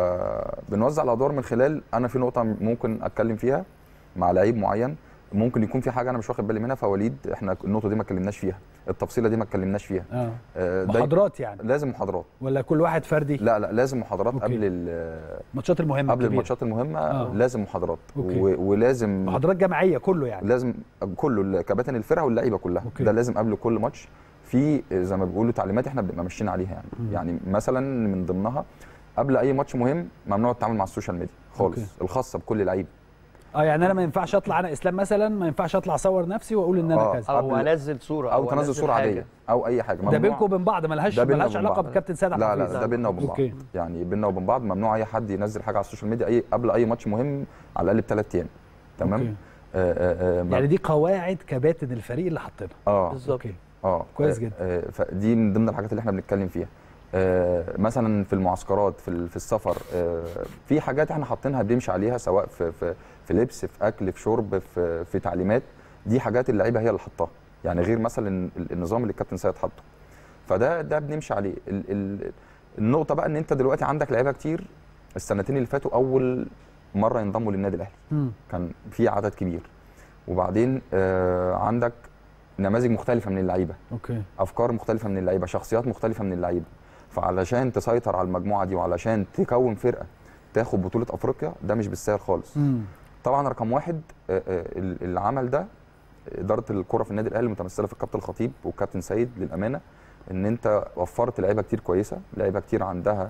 فبنوزع الادوار من خلال انا في نقطه ممكن اتكلم فيها مع لعيب معين، ممكن يكون في حاجه انا مش واخد بالي منها، فوليد احنا النقطه دي ما اتكلمناش فيها، التفصيله دي ما اتكلمناش فيها. اه آه، داي- محاضرات يعني لازم محاضرات. ولا كل واحد فردي؟ لا لا لازم محاضرات أوكي. قبل ال- الماتشات المهمه قبل الكبيرة. الماتشات المهمه. آه. لازم محاضرات أوكي. و- ولازم محاضرات جماعيه كله يعني. لازم كله كباتن الفرقه واللعيبه كلها. أوكي. ده لازم قبل كل ماتش في زي ما بيقولوا تعليمات احنا بنبقى ماشيين عليها يعني. مم. يعني مثلا من ضمنها قبل اي ماتش مهم ممنوع التعامل مع السوشيال ميديا خالص. أوكي. الخاصه بكل لعيب. اه يعني انا ما ينفعش اطلع انا اسلام مثلا، ما ينفعش اطلع اصور نفسي واقول ان انا آه. كذا. او قبل- انزل صوره او تنزل صوره حاجة. عاديه او اي حاجه. ده ممنوع. بينكم وبين بعض، ملهاش ده بيننا ملهاش وبين علاقه بعض. بكابتن سيد عبد لا الحفيظ. لا ده بيننا وبين بعض. أوكي. يعني بيننا وبين بعض ممنوع اي حد ينزل حاجه على السوشيال ميديا اي قبل اي ماتش مهم على الاقل بثلاث ايام. تمام. أوكي. آه آه آه يعني دي قواعد كباتن الفريق اللي حاطينها. اه بالظبط. اوكي. اه كويس آه، جدا. آه فدي من ضمن الحاجات اللي احنا بنتكلم فيها. آه مثلا في المعسكرات في ال- في السفر آه في حاجات احنا حاطينها بنمشي عليها سواء في في في لبس في اكل في شرب في في تعليمات. دي حاجات اللعيبه هي اللي حطاها يعني، غير مثلا ال- النظام اللي الكابتن سيد حاطه. فده ده بنمشي عليه. ال ال النقطه بقى ان انت دلوقتي عندك لعيبه كتير السنتين اللي فاتوا اول مره ينضموا للنادي الاهلي. مم. كان في عدد كبير. وبعدين آه عندك نماذج مختلفه من اللعيبه، اوكي. افكار مختلفه من اللعيبه، شخصيات مختلفه من اللعيبه. فعلشان تسيطر على المجموعه دي وعلشان تكون فرقه تاخد بطوله افريقيا ده مش بالسهل خالص. مم. طبعا رقم واحد آه، آه، العمل ده اداره الكره في النادي الاهلي متمثله في الكابتن الخطيب والكابتن سيد للامانه، ان انت وفرت لعيبه كتير كويسه، لعيبه كتير عندها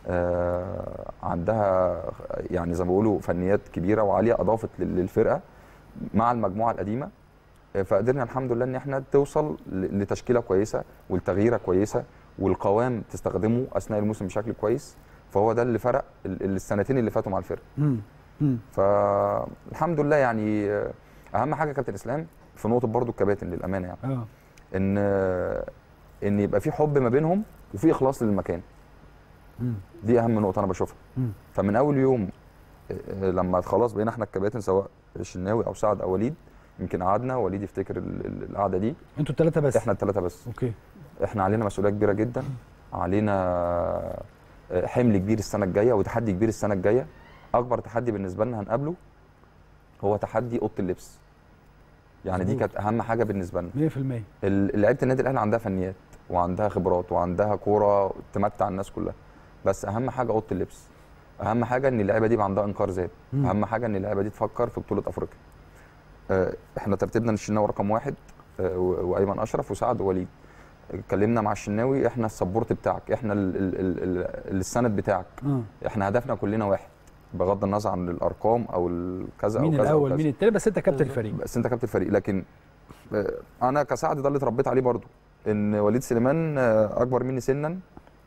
آه، عندها يعني زي ما بيقولوا فنيات كبيره وعاليه اضافت لل- للفرقه مع المجموعه القديمه. آه، فقدرنا الحمد لله ان احنا توصل ل- لتشكيله كويسه والتغييره كويسه والقوام تستخدمه اثناء الموسم بشكل كويس. فهو ده اللي فرق ال- السنتين اللي فاتوا مع الفرقه. مم. مم. فالحمد لله يعني آه، اهم حاجه كابتن اسلام في نقطه برضو الكباتن للامانه يعني اه ان آه، ان يبقى في حب ما بينهم وفي اخلاص للمكان. مم. دي اهم نقطه انا بشوفها. مم. فمن اول يوم آه، لما خلاص بقينا احنا الكباتن سواء الشناوي او سعد او وليد يمكن قعدنا وليد يفتكر ال- ال- القعده دي. انتوا الثلاثه بس؟ احنا الثلاثه بس. اوكي. احنا علينا مسؤوليه كبيره جدا، علينا حمل كبير السنه الجايه وتحدي كبير السنه الجايه. اكبر تحدي بالنسبه لنا هنقابله هو تحدي اوضه اللبس. يعني دي كانت اهم حاجه بالنسبه لنا. مية في المية. ال- لعيبه النادي الاهلي عندها فنيات وعندها خبرات وعندها كوره تمتع الناس كلها، بس اهم حاجه اوضه اللبس. اهم حاجه ان اللعيبه دي يبقى عندها انكار ذات. مم. اهم حاجه ان اللعيبه دي تفكر في بطوله افريقيا. آه، احنا ترتيبنا الشناوي رقم واحد، آه، و- وايمن اشرف وسعد ووليد. اتكلمنا مع الشناوي، احنا السبورت بتاعك، احنا ال- ال- ال- ال- السند بتاعك. اه احنا هدفنا كلنا واحد بغض النظر عن الارقام او الكذا او مين كذا الاول أو كذا. مين التاني، بس انت كابتن الفريق. بس انت كابتن الفريق. لكن آه، انا كسعد ده اللي اتربيت عليه برضو، ان وليد سليمان آه، اكبر مني سنا،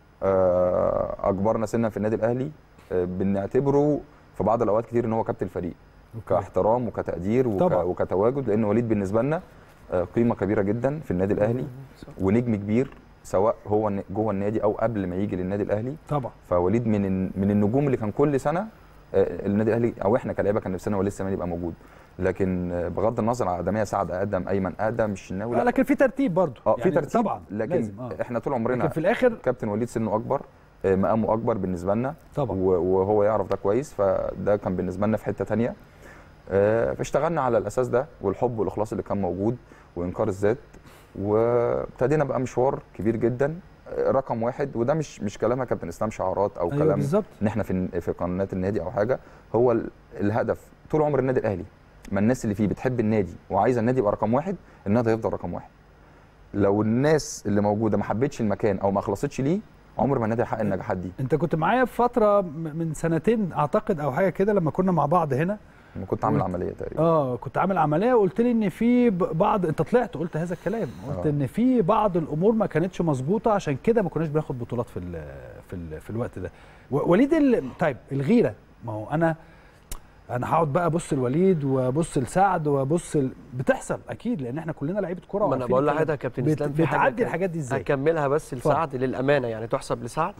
آه، اكبرنا سنا في النادي الاهلي، آه، بنعتبره في بعض الاوقات كتير ان هو كابتن الفريق، كاحترام وكتقدير وك... طبعا. وكتواجد، لان وليد بالنسبه لنا آه، قيمه كبيره جدا في النادي الاهلي ونجم كبير، سواء هو الن- جوه النادي او قبل ما يجي للنادي الاهلي. طبعا. فوليد من الن- من النجوم اللي كان كل سنه آه، النادي الاهلي او احنا كلاعيبه كان نفسنا وليد سليمان يبقى موجود. لكن آه، بغض النظر عن ادميه، سعد اقدم، ايمن اقدم، الشناوي لا لكن في ترتيب برضه. اه في ترتيب طبعا لكن لازم. آه. احنا طول عمرنا لكن في الاخر كابتن وليد سنه اكبر، آه، مقامه اكبر بالنسبه لنا طبعا. و- وهو يعرف ده كويس، فده كان بالنسبه لنا في حته ثانيه. فاشتغلنا على الاساس ده والحب والاخلاص اللي كان موجود وانكار الذات، وابتدينا بقى مشوار كبير جدا. آه، رقم واحد، وده مش مش كلام يا كابتن اسلام شعارات او أيوة كلام بالظبط. ان احنا في في قناه النادي او حاجه. هو ال- الهدف طول عمر النادي الاهلي، ما الناس اللي فيه بتحب النادي وعايزه النادي يبقى رقم واحد، النادي هيفضل رقم واحد. لو الناس اللي موجوده ما حبتش المكان او ما اخلصتش ليه، عمر ما النادي هيحقق النجاحات دي. انت كنت معايا في فتره م- من سنتين اعتقد او حاجه كده لما كنا مع بعض هنا. لما كنت عامل قلت- عمليه تقريبا. اه كنت عامل عمليه وقلت لي ان في ب- بعض، انت طلعت قلت هذا الكلام، قلت آه. ان في بعض الامور ما كانتش مظبوطه، عشان كده ما كناش بناخد بطولات في ال في ال في الوقت ده. و- وليد ال... طيب الغيره، ما هو انا انا هقعد بقى ابص لوليد وابص لسعد وابص ل... بتحصل اكيد لان احنا كلنا لعيبه كوره. ما انا وعارفين بقول الكلام. لحضرتك يا كابتن بت... اسلام في حاجه بتعدي كان- الحاجات دي ازاي؟ هكملها بس اتفضل. لسعد للامانه، يعني تحسب لسعد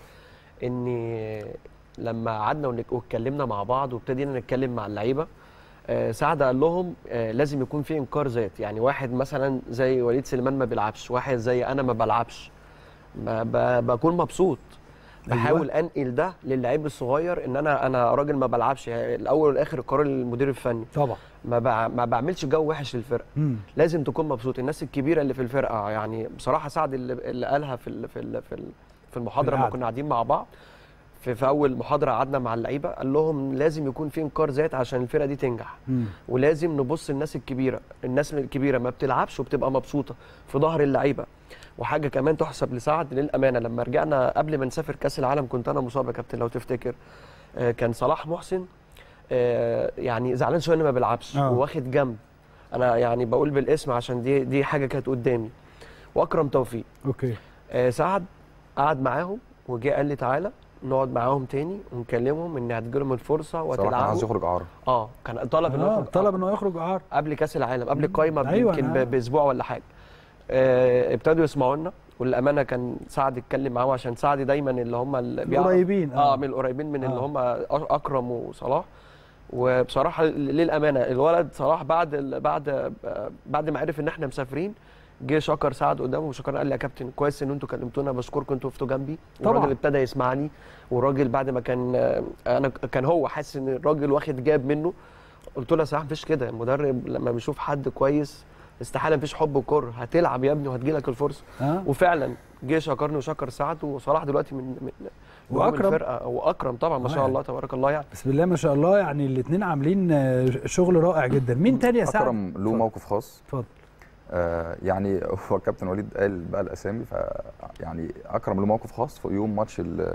ان لما قعدنا ونك- واتكلمنا مع بعض وابتدينا نتكلم مع اللعيبه، آه، سعد قال لهم آه، لازم يكون في انكار ذات. يعني واحد مثلا زي وليد سليمان ما بيلعبش، واحد زي انا ما بلعبش، ما ب- بكون مبسوط. بحاول أيوة. انقل ده للعيب الصغير، ان انا انا راجل ما بلعبش، يعني الاول والاخر القرار للمدير الفني. طبعا. ما بع... ما بعملش جو وحش للفرقه. مم. لازم تكون مبسوط. الناس الكبيره اللي في الفرقه، يعني بصراحه سعد اللي, اللي قالها في ال... في ال... في ال- في المحاضره لما كنا قاعدين مع بعض، في, في اول محاضره قعدنا مع اللعيبه، قال لهم لازم يكون في انكار ذات عشان الفرقه دي تنجح. مم. ولازم نبص الناس الكبيره، الناس الكبيره ما بتلعبش وبتبقى مبسوطه في ظهر اللعيبه. وحاجه كمان تحسب لسعد للامانه، لما رجعنا قبل ما نسافر كاس العالم كنت انا مصاب يا كابتن لو تفتكر، آه، كان صلاح محسن آه، يعني زعلان شويه انه ما بيلعبش آه. وواخد جنب. انا يعني بقول بالاسم عشان دي دي حاجه كانت قدامي. واكرم توفيق، اوكي. آه، سعد قعد معاهم وجه قال لي تعالى نقعد معاهم تاني ونكلمهم ان هتجيلهم الفرصه صراحه كان عايز وهتلعبوا. يخرج اعاره. اه كان طلب انه آه يخرج طلب انه يخرج اعاره قبل كاس العالم، قبل القايمه أيوة يمكن أنا- ب- باسبوع ولا حاجه. آه، ابتدوا يسمعوا لنا، والامانه كان سعد اتكلم معاهم عشان سعد دايما اللي هم اللي بيعرف- قريبين. اه من القريبين من اللي آه. هم اكرم وصلاح. وبصراحه للامانه الولد صلاح بعد ال- بعد بعد ما عرف ان احنا مسافرين جه شكر سعد قدامه وشكر، قال لي يا كابتن كويس ان انتوا كلمتونا، بشكركم انتوا وقفتوا جنبي. طبعا. والراجل ابتدى يسمعني، والراجل بعد ما كان انا كان هو حاسس ان الراجل واخد جاب منه. قلت له يا سعد مفيش كده، المدرب لما بيشوف حد كويس استحاله مفيش حب وكره، هتلعب يا ابني وهتجيلك الفرصه. آه. وفعلا جه شكرني وشكر سعد، وصلاح دلوقتي من من نجوم وأكرم. الفرقه، واكرم طبعا ما آه شاء يعني. الله تبارك الله يعني. بسم الله ما شاء الله، يعني الاثنين عاملين آه، شغل رائع جدا. مين تاني يا سعد؟ اكرم له اتفضل. موقف خاص. اتفضل. آه يعني هو الكابتن وليد قال بقى الاسامي، ف يعني اكرم له موقف خاص في يوم ماتش ال...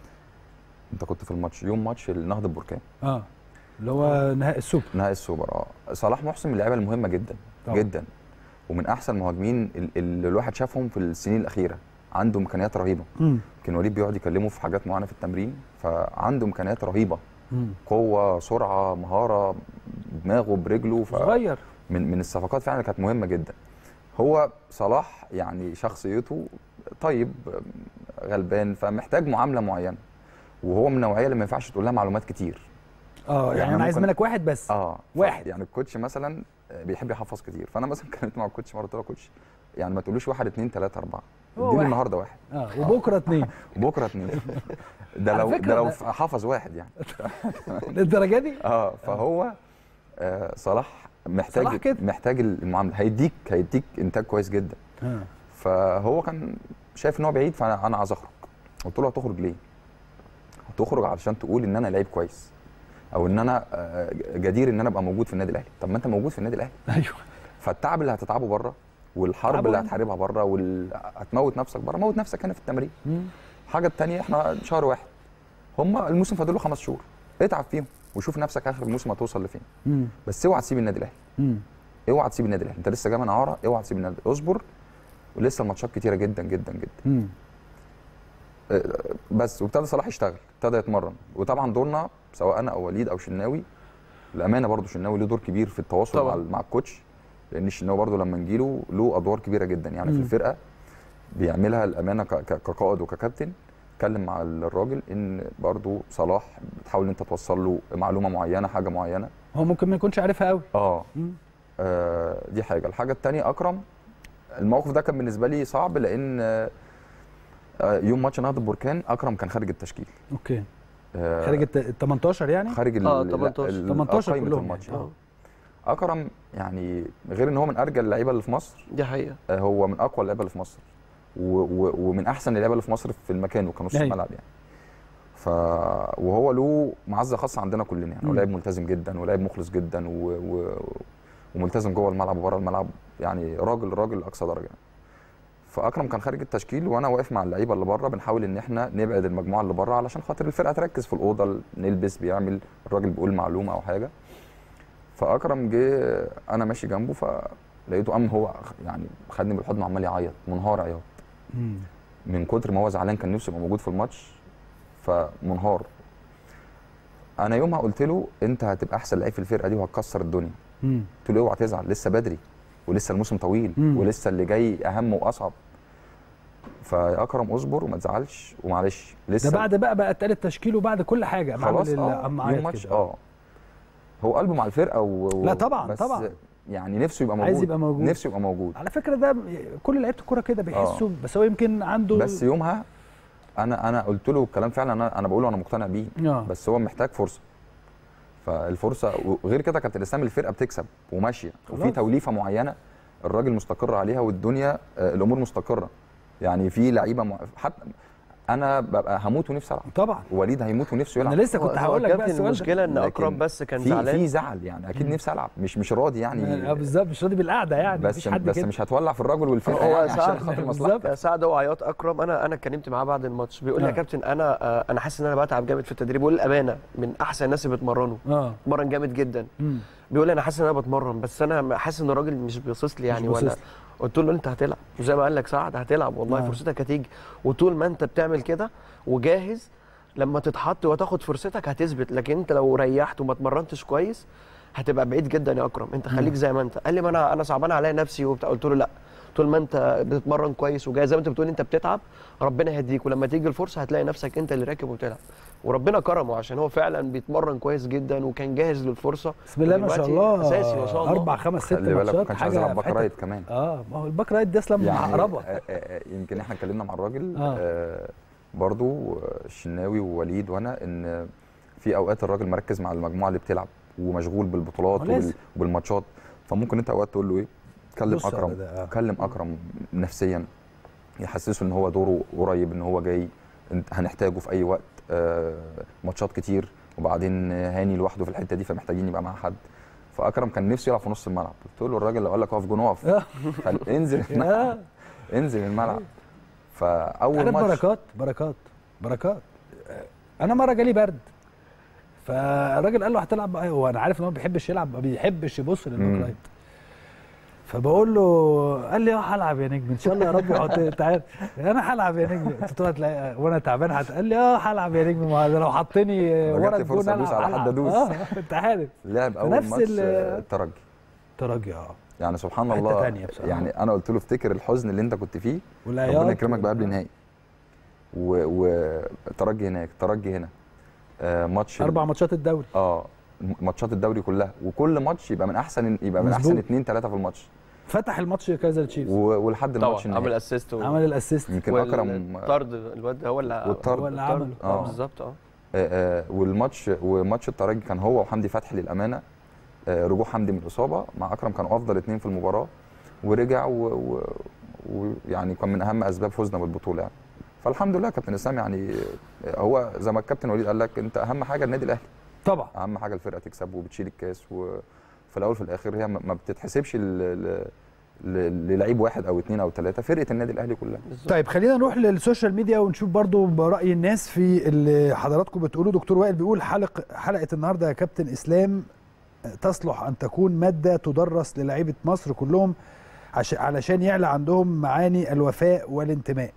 انت كنت في الماتش، يوم ماتش النهضه البركان، اه اللي هو نهائي السوبر. نهائي السوبر. اه صلاح محسن من اللعيبه المهمه جدا طبعا. جدا، ومن احسن المهاجمين ال- اللي الواحد شافهم في السنين الاخيره. عنده امكانيات رهيبه. امم كان وليد بيقعد يكلمه في حاجات معينه في التمرين، فعنده امكانيات رهيبه، امم قوه، سرعه، مهاره، دماغه برجله. ف... صغير. من من الصفقات فعلا كانت مهمه جدا. هو صلاح يعني شخصيته طيب، غلبان، فمحتاج معامله معينه، وهو من النوعيه اللي ما ينفعش تقول لها معلومات كتير. اه يعني, يعني انا عايز ممكن- منك واحد بس. اه واحد. يعني الكوتش مثلا بيحب يحفظ كتير، فانا مثلا اتكلمت مع الكوتش مره قلت له يا كوتش يعني ما تقولوش واحد اتنين تلاته اربعه، هو اديني واحد. النهارده واحد اه وبكره اتنين. وبكره اتنين. ده على لو فكرة ده لو ده- حفظ واحد يعني. للدرجه دي؟ اه فهو آه صلاح محتاج صلاح كده. محتاج المعامله، هيديك هيديك انتاج كويس جدا. اه فهو كان شايف ان هو بعيد، فانا انا عايز اخرج. قلت له هتخرج ليه؟ هتخرج علشان تقول ان انا لعيب كويس او ان انا آه، جدير ان انا ابقى موجود في النادي الاهلي. طب ما انت موجود في النادي الاهلي. ايوه. فالتعب اللي هتتعبه بره والحرب تعبه اللي هنا. هتحاربها بره وهتموت نفسك بره، موت نفسك هنا في التمرين. مم. الحاجه الثانيه احنا شهر واحد، هم الموسم فاضل له خمس شهور، اتعب فيهم وشوف نفسك اخر الموسم هتوصل لفين. مم. بس اوعى تسيب النادي الاهلي، مم. اوعى تسيب النادي الاهلي، انت لسه جاي من اعاره، اوعى تسيب النادي، اصبر ولسه الماتشات كتيره جدا جدا جدا. مم. آه، بس وابتدى صلاح يشتغل، ابتدى يتمرن، وطبعا دورنا سواء انا او وليد او شناوي، الامانه برضو شناوي له دور كبير في التواصل طبعاً. مع مع الكوتش، لان الشناوي برضو لما نجيله له ادوار كبيره جدا يعني مم. في الفرقه بيعملها الامانه ك- ك- كقائد وككابتن. اتكلم مع الراجل ان برضو صلاح بتحاول انت توصل له معلومه معينه، حاجه معينه. هو ممكن ما يكونش عارفها قوي. اه مم. آه، دي حاجه. الحاجه الثانيه اكرم، الموقف ده كان بالنسبه لي صعب لان آه، آه، يوم ماتش نهضه البركان اكرم كان خارج التشكيل. اوكي. آه، خارج ال تمنتاشر يعني؟ خارج ال- آه، لا، تمنتاشر. ال- تمنتاشر قائمة كلهم الماتش. يعني. آه. اكرم يعني غير ان هو من ارجل اللعيبه اللي في مصر، دي حقيقه. آه، هو من اقوى اللعيبه اللي في مصر و و ومن احسن اللعيبه اللي في مصر في المكان وكنص أيوة. الملعب يعني. ف وهو له معزه خاصه عندنا كلنا يعني، هو مم. لاعب ملتزم جدا ولاعب مخلص جدا و... و... وملتزم جوه الملعب وبره الملعب، يعني راجل راجل لاقصى درجه يعني. فاكرم كان خارج التشكيل وانا واقف مع اللعيبه اللي بره بنحاول ان احنا نبعد المجموعه اللي بره علشان خاطر الفرقه تركز في الاوضه، نلبس بيعمل الراجل بيقول معلومه او حاجه. فاكرم جه انا ماشي جنبه فلقيته قام هو يعني خدني بالحضن وعمال يعيط، منهار عياط مم. من من كتر ما هو زعلان، كان نفسه يبقى موجود في الماتش فمنهار. انا يومها قلت له انت هتبقى احسن لعيب في الفرقه دي وهتكسر الدنيا. مم. قلت له اوعى تزعل، لسه بدري ولسه الموسم طويل مم. ولسه اللي جاي اهم واصعب. فيا اكرم اصبر وما تزعلش ومعلش لسه ده بعد بقى بقى اتقال التشكيل وبعد كل حاجه. أما خلاص. عامل ال- اه أما يوم عيط ماتش كده. اه هو قلبه مع الفرقه و... و- لا طبعاً، بس طبعاً. يعني نفسه يبقى موجود، عايز يبقى موجود. نفسه يبقى موجود. على فكره ده كل لعيبه الكوره كده بيحسوا، بس هو يمكن عنده بس يومها انا انا قلت له الكلام فعلا، انا انا بقوله انا مقتنع بيه، آه. بس هو محتاج فرصه. فالفرصه وغير كده كابتن اسلام الفرقه بتكسب وماشيه وفي خلاص. توليفه معينه الراجل مستقر عليها والدنيا آه، الامور مستقره. يعني في لعيبه مع... حتى انا ببقى هموت ونفسي العب، طبعا. وليد هيموت ونفسه يلعب. انا لسه كنت هو- هو هقول لك بقى كابتن السؤال ده. المشكله ان لكن اكرم بس كان في زعلان. في زعل يعني، اكيد نفسي العب، مش مش راضي يعني. اه بالظبط، مش راضي بالقعده يعني، بس مفيش حد بس كده. مش هتولع في الراجل والفرقه هو يعني عشان سعد- خاطر بالظبط. مصلحتك. يا سعد هو عياط اكرم، انا انا اتكلمت معاه بعد الماتش بيقول لي آه. يا كابتن انا آه، انا حاسس ان انا بتعب جامد في التدريب، بيقول الامانه من احسن الناس اللي بيتمرنوا، اه بتمرن جامد جدا. مم. بيقول لي انا حاسس ان انا بتمرن بس انا حاسس ان الراجل مش بيصص لي يعني باصص ولا. لي. قلت له انت هتلعب وزي ما قال لك سعد هتلعب والله آه. فرصتك هتيجي، وطول ما انت بتعمل كده وجاهز لما تتحط وتاخد فرصتك هتثبت، لكن انت لو ريحت وما اتمرنتش كويس هتبقى بعيد جدا يا اكرم، انت خليك زي ما انت. قال لي ما انا انا صعبان عليا نفسي وبتاع، قلت له لا، طول ما انت بتتمرن كويس وجاهز زي ما انت بتقول انت بتتعب ربنا يهديك، ولما تيجي الفرصه هتلاقي نفسك انت اللي راكب وبتلعب، وربنا كرمه عشان هو فعلا بيتمرن كويس جدا وكان جاهز للفرصه. بسم الله ما شاء ودلوقتي الله، اساسي ما شاء الله. اربع خمس ست خلي بالك ما ماتشات كانش عايز حاجه يلعب في باك حتة. رايت كمان. اه ما هو الباك رايت دي اصلا يعني معقربه. آه، آه، يمكن احنا اتكلمنا مع الراجل آه. آه برضو آه، الشناوي ووليد وانا ان في اوقات الراجل مركز مع المجموعه اللي بتلعب ومشغول بالبطولات هو لازم. وبال- وبالماتشات، فممكن انت اوقات تقول له ايه كلم بص على اكرم، ده، آه. كلم اكرم نفسيا، يحسسه ان هو دوره قريب، ان هو جاي انت هنحتاجه في اي وقت، آه ماتشات كتير، وبعدين هاني لوحده في الحته دي فمحتاجين يبقى مع حد. فاكرم كان نفسه يلعب في نص الملعب، قلت له الراجل لو قال لك اقف جون اقف، آه. خل- انزل الملعب، انزل الملعب. فاول عارف ماتش بركات بركات بركات انا مره جالي برد، فالراجل قال له هتلعب بقى، هو انا عارف ان هو ما بيحبش يلعب، ما بيحبش يبص مم. للباك رايت. فبقول له، قال لي اه هلعب يا نجم ان شاء الله يا رب يحط. انت عارف انا هلعب يا نجم، قلت له هتلاقي وانا تعبان هت- قال لي اه هلعب يا نجم، ما لو حطني لو ورا جات لي الجون فرصة أدوس العب على حد هلعب. أدوس. اه انت عارف لعب اول نفس ماتش ال- آه، الترجي. ترجي اه يعني سبحان حتة الله، تانية بصراحة. يعني انا قلت له افتكر الحزن اللي انت كنت فيه، والعياط ربنا يكرمك بقى قبل النهائي، وترجي هناك ترجي هنا، آه ماتش اربع ماتشات الدوري اه ماتشات الدوري كلها، وكل ماتش يبقى من احسن يبقى من احسن اثنين ثلاثه في الماتش. فتح الماتش كايزر تشيفز ولحد الماتش طبعا عمل اسيست و... عمل الاسيست يمكن اكرم طرد الواد هو اللي هو اللي عمله اه بالظبط اه آه والماتش وماتش الترجي كان هو وحمدي فتحي للامانه. آه رجوع حمدي من الاصابه مع اكرم كانوا افضل اثنين في المباراه، ورجع ويعني كان من اهم اسباب فوزنا بالبطوله يعني. فالحمد لله كابتن اسلام يعني هو زي ما الكابتن وليد قال لك انت اهم حاجه النادي الاهلي طبعا، اهم حاجه الفرقه تكسب وبتشيل الكاس، وفي الاول في الاخر هي ما بتتحسبش للعيب واحد او اثنين او ثلاثه، فرقه النادي الاهلي كلها. طيب خلينا نروح للسوشيال ميديا ونشوف برضو راي الناس في اللي حضراتكم بتقولوه. دكتور وائل بيقول حلقه حلقه النهارده يا كابتن اسلام تصلح ان تكون ماده تدرس للاعيبه مصر كلهم علشان يعلى عندهم معاني الوفاء والانتماء.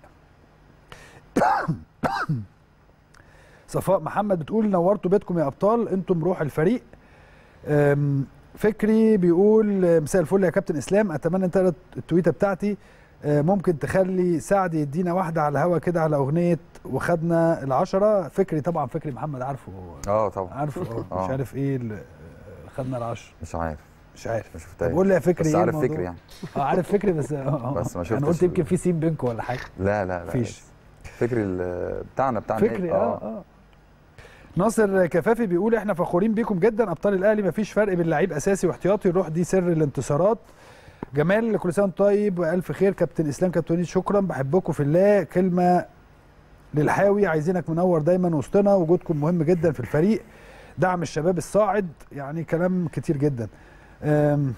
صفاء محمد بتقول نورتوا بيتكم يا ابطال، انتم روح الفريق. فكري بيقول مساء الفل يا كابتن اسلام، اتمنى انت التويته بتاعتي ممكن تخلي سعد يدينا واحده على الهوا كده على اغنيه وخدنا العشره. فكري طبعا، فكري محمد عارفه اه طبعا عارفه اه مش عارف ايه خدنا العشره، مش عارف مش عارف ما شفتهاش. طب قول لي يا فكري بس ايه عارف الموضوع؟ فكري يعني اه عارف فكري بس اه بس ما شفتش. انا قلت يمكن في سين بينكم ولا حاجه. لا لا لا مفيش فكري بتاعنا بتاع فكري اه اه ناصر كفافي بيقول احنا فخورين بيكم جدا ابطال الاهلي، مفيش فرق بين لعيب اساسي واحتياطي، الروح دي سر الانتصارات. جمال كل سنه طيب والف خير. كابتن اسلام كابتن وليد شكرا، بحبكم في الله. كلمه للحاوي عايزينك منور دايما وسطنا، وجودكم مهم جدا في الفريق، دعم الشباب الصاعد، يعني كلام كتير جدا. أم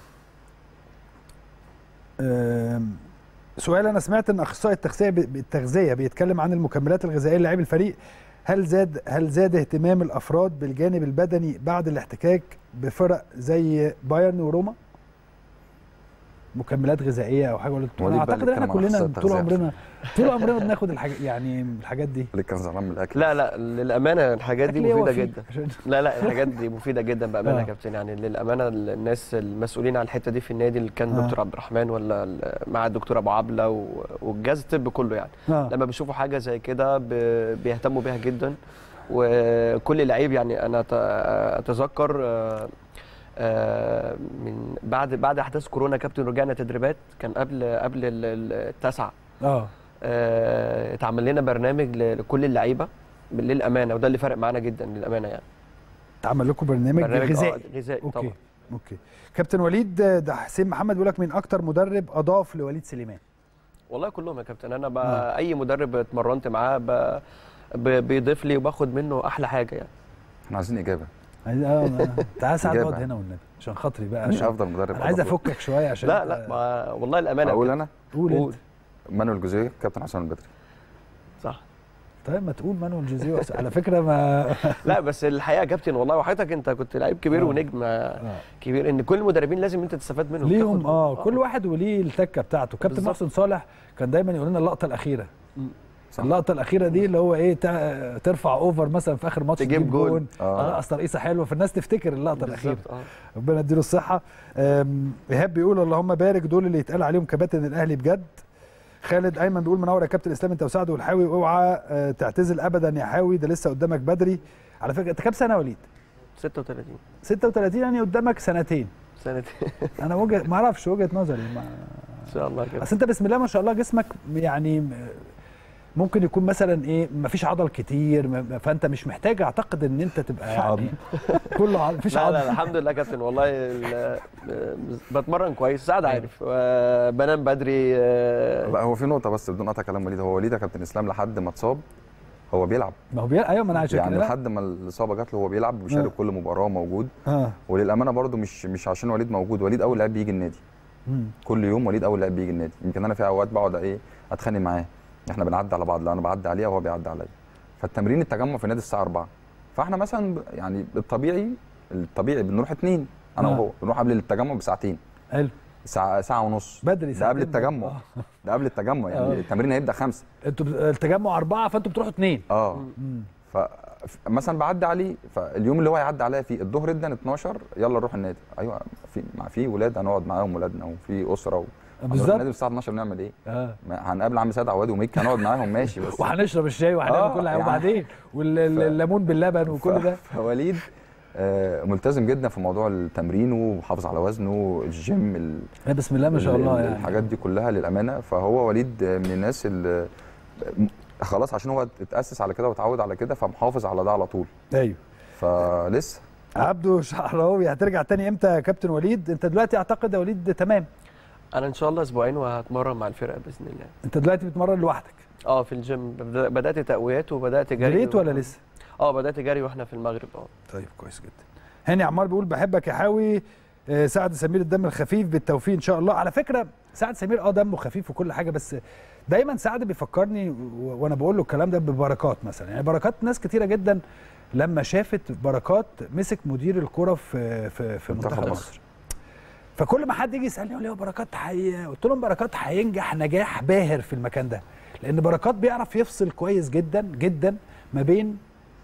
أم سؤال، انا سمعت ان اخصائي التغذيه التغذيه بيتكلم عن المكملات الغذائيه للاعبي الفريق، هل زاد هل زاد اهتمام الافراد بالجانب البدني بعد الاحتكاك بفرق زي بايرن وروما؟ مكملات غذائيه او حاجه ولا انا اعتقد ان احنا كلنا طول عمرنا طول عمرنا بناخد الحاجات يعني الحاجات دي. اللي كان زعلان من الاكل. لا لا للامانه الحاجات دي مفيده جدا. لا لا الحاجات دي مفيده جدا بامانه يا كابتن، يعني للامانه الناس المسؤولين عن الحته دي في النادي اللي كان دكتور عبد الرحمن ولا مع الدكتور ابو عبله والجهاز الطبي كله يعني آه. لما بيشوفوا حاجه زي كده بيهتموا بيها جدا، وكل لعيب يعني انا اتذكر من بعد بعد احداث كورونا كابتن رجعنا تدريبات، كان قبل قبل التاسعه اه اتعمل لنا برنامج لكل اللعيبه للامانه، وده اللي فرق معانا جدا للامانه يعني. اتعمل لكم برنامج, برنامج غذائي اه غذائي أوكي. طبعا. اوكي كابتن وليد، ده حسين محمد بيقول لك مين اكتر مدرب اضاف لوليد سليمان؟ والله كلهم يا كابتن، انا بقى اي مدرب اتمرنت معاه بيضيف لي وباخد منه احلى حاجه يعني. احنا عايزين اجابه. اه تعالى ساعد اقعد هنا والنبي عشان خاطري بقى، مش افضل مدرب. انا عايز افكك شويه عشان لا لا ما والله الامانه. اقول انا؟ قول انت. مانويل جوزيه، كابتن حسام البدري. صح. طيب ما تقول مانويل جوزيه على فكره ما لا بس الحقيقه يا كابتن والله وحضرتك انت كنت لعيب كبير أوه. ونجم أوه. كبير، ان كل المدربين لازم انت تستفاد منهم ليهم اه كل واحد وليه التكه بتاعته. كابتن محسن صالح كان دايما يقول لنا اللقطه الاخيره. صح. اللقطه الاخيره دي اللي هو ايه ترفع اوفر مثلا في اخر ماتش تجيب جول اه اصل ترقيصه حلوه فالناس تفتكر اللقطه الاخيره. آه. ربنا يديله الصحه. ايهاب بيقول اللهم بارك، دول اللي يتقال عليهم كباتن الاهلي بجد. خالد ايمن بيقول منور يا كابتن اسلام انت وسعد والحاوي، اوعى تعتزل ابدا يا حاوي، ده لسه قدامك بدري. على فكره انت كام سنه يا وليد؟ ستة وثلاثين. ستة وثلاثين يعني قدامك سنتين. سنتين. انا وجهه ما اعرفش وجهه نظري ما... ان شاء الله كده. بس انت بسم الله ما شاء الله جسمك يعني ممكن يكون مثلا ايه ما فيش عضل كتير، فانت مش محتاج اعتقد ان انت تبقى يعني كله عضل. مفيش عضل. لا لا الحمد لله كابتن والله بتمرن كويس، سعد عارف بنام بدري. لا هو في نقطه بس بدون قطع كلام وليد، هو وليد يا كابتن اسلام لحد ما اتصاب هو بيلعب. ما هو بيلعب ايوه ما انا عشان يعني لحد ما الاصابه جات له هو بيلعب وبيشارك كل مباراه موجود. آه. وللامانه برده مش مش عشان وليد موجود، وليد اول لاعب بيجي النادي. مم. كل يوم وليد اول لاعب بيجي النادي، يمكن انا في اوقات بقعد ايه اتخانق معاه، احنا بنعدي على بعض، لا انا بعدي عليه وهو بيعدي عليا. فالتمرين التجمع في النادي الساعه أربعة، فاحنا مثلا يعني الطبيعي الطبيعي بنروح اتنين انا آه. وهو بنروح قبل التجمع بساعتين. حلو. ساعه ساعه ونص بدري ده قبل التجمع. ده قبل التجمع يعني. آه. التمرين هيبدا خمسة، انتوا التجمع أربعة فانتوا بتروحوا اتنين. اه فمثلا بعدي عليه، فاليوم اللي هو هيعدي عليا فيه الظهر ادن اتناشر يلا نروح النادي. ايوه في مع في ولاد هنقعد معاهم ولادنا وفي اسره بالظبط. النادي الساعه اتناشر نعمل ايه؟ اه هنقابل عم سيد عواد وميك هنقعد معاهم ماشي بس وهنشرب الشاي وهنعمل آه كل حاجه يعني وبعدين والليمون باللبن وكل ده. فوليد آه ملتزم جدا في موضوع التمرين ومحافظ على وزنه، الجيم ال... لا بسم الله ما شاء الله يعني الحاجات دي كلها للامانه. فهو وليد من الناس اللي خلاص عشان هو اتاسس على كده واتعود على كده فمحافظ على ده على طول. ايوه فلسه عبده شعراوي هترجع تاني امتى يا كابتن وليد؟ انت دلوقتي اعتقد يا وليد تمام. انا ان شاء الله اسبوعين وهتمرن مع الفرقه باذن الله. انت دلوقتي بتمرن لوحدك؟ اه في الجيم بدات تقويات وبدات جري. جريت ولا لسه؟ اه بدات جري واحنا في المغرب. اه طيب كويس جدا. هاني عمار بيقول بحبك يا حاوي. آه سعد سمير الدم الخفيف بالتوفيق ان شاء الله. على فكره سعد سمير اه دمه خفيف وكل حاجه، بس دايما سعد بيفكرني وانا بقول له الكلام ده ببركات مثلا. يعني بركات ناس كتيره جدا لما شافت بركات مسك مدير الكره في في في منتخب مصر، فكل ما حد يجي يسالني يقول لي هو بركات حي، قلت لهم بركات هينجح نجاح باهر في المكان ده، لان بركات بيعرف يفصل كويس جدا جدا ما بين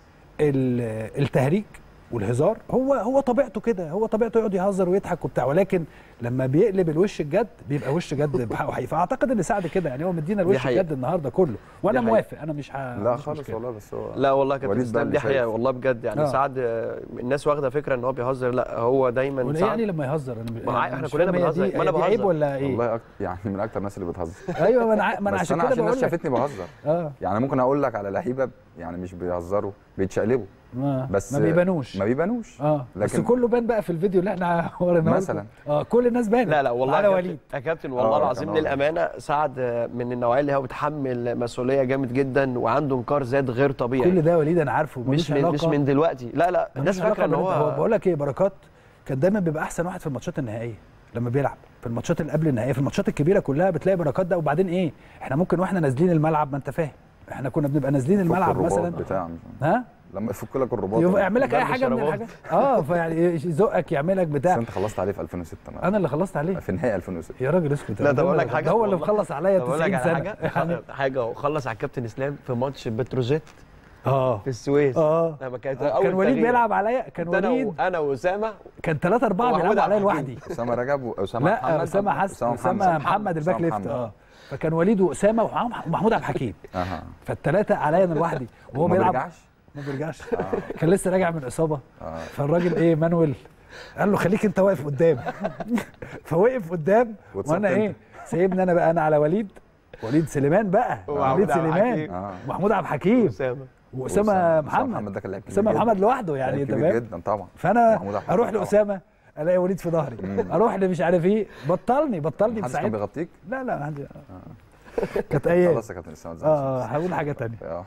التهريج والهزار. هو هو طبيعته كده، هو طبيعته يقعد يهزر ويضحك وبتاع، ولكن لما بيقلب الوش الجد بيبقى وش جد بحقه حقيقي. فاعتقد ان سعد كده يعني هو مدينا الوش الجد النهارده كله، وانا موافق. انا مش ه... لا خالص والله، بس هو لا والله كابتن اسلام دي حقيقه والله بجد يعني. آه. سعد الناس واخده فكره ان هو بيهزر، لا هو دايما سعد يعني لما يهزر انا يعني احنا كلنا بنهزر. ما انا بهزر عيب ولا ايه؟ والله أكتر يعني من اكتر الناس اللي بتهزر. ايوه ما انا ما انا عشان كده بقول لك الناس شافتني بهزر. اه يعني ممكن اقول لك على لعيبه يعني مش بيهزروا بيتشقلبوا آه. بس ما بيبانوش ما بيبانوش اه بس كله بان بقى في الفيديو اللي احنا وريناه مثلا. اه كل الناس بانت. لا لا والله على وليد يا كابتن والله العظيم للامانه سعد من النوعيه اللي هو بيتحمل مسؤوليه جامد جدا وعنده انكار ذات غير طبيعي. كل ده وليد انا عارفه مش من مش من دلوقتي. لا لا الناس فاكره ان هو, هو بقول لك ايه، بركات كان دايما بيبقى احسن واحد في الماتشات النهائيه لما بيلعب، في الماتشات اللي قبل النهائيه، في الماتشات الكبيره كلها بتلاقي بركات ده. وبعدين ايه، احنا ممكن واحنا نازلين الملعب ما انت فاهم، احنا كنا بنبقى نازلين الملعب مثلا بتاع ها لما يفك لك الرباط يعمل لك اي حاجه من الحاجات اه فيعني يزقك يعمل لك بتاع. بس انت خلصت عليه في ألفين وستة. انا اللي خلصت عليه في نهائي ألفين وستة يا راجل اسكت. لا ده بقول لك حاجه، هو اللي مخلص عليا تسعين سنه حاجه حاجه وخلص على الكابتن اسلام في ماتش بتروجيت اه في السويس. اه لما كانت اول كان وليد بيلعب عليا، كان وليد انا واسامه كان ثلاثة أربعة بيلعبوا عليا لوحدي. اسامه رجب واسامه محمد لا اسامه حسن اسامه محمد الباك ليفت. اه فكان وليد واسامه ومحمود عبد الحكيم. اها فالثلاثه عليا انا لوحدي وهو بيلعب ما بيرجعش. آه. كان لسه راجع من اصابه. آه. فالراجل ايه مانويل قال له خليك انت واقف قدام. فوقف قدام وانا ايه سايبني انا بقى انا على وليد وليد سليمان بقى وليد سليمان ومحمود عبد الحكيم واسامه محمد. اسامه محمد لوحده يعني تمام جدا طبعا. فانا اروح لاسامه الاقي وليد في ظهري، اروح لمش عارف ايه، بطلني بطلني بساعدني. كان بيغطيك؟ لا لا عندي كانت ايه خلاص يا كابتن اسامه. اه هقول حاجه ثانيه.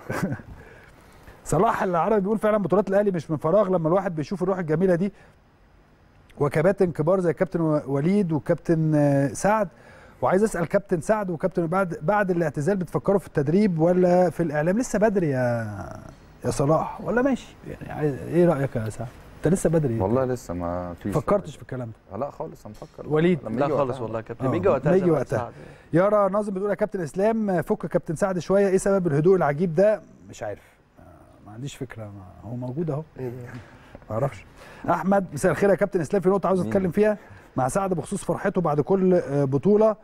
صلاح العربي بيقول فعلا بطولات الاهلي مش من فراغ، لما الواحد بيشوف الروح الجميله دي وكباتن كبار زي كابتن وليد وكابتن سعد. وعايز اسال كابتن سعد وكابتن بعد بعد الاعتزال بتفكروا في التدريب ولا في الاعلام؟ لسه بدري يا يا صلاح ولا ماشي يعني؟ ايه رايك يا سعد؟ انت لسه بدري والله لسه ما فيش فكرتش في الكلام ده؟ لا خالص. انا بفكر وليد لا خالص والله يا كابتن بيجي وقتها بيجي وقتها. يارا ناظم بتقول يا كابتن اسلام فك كابتن سعد شويه، ايه سبب الهدوء العجيب ده؟ مش عارف ما عنديش فكره. ما هو موجود اهو ما اعرفش. احمد مساء الخير يا كابتن اسلام، في نقطه عاوز اتكلم فيها مع سعد بخصوص فرحته بعد كل بطوله.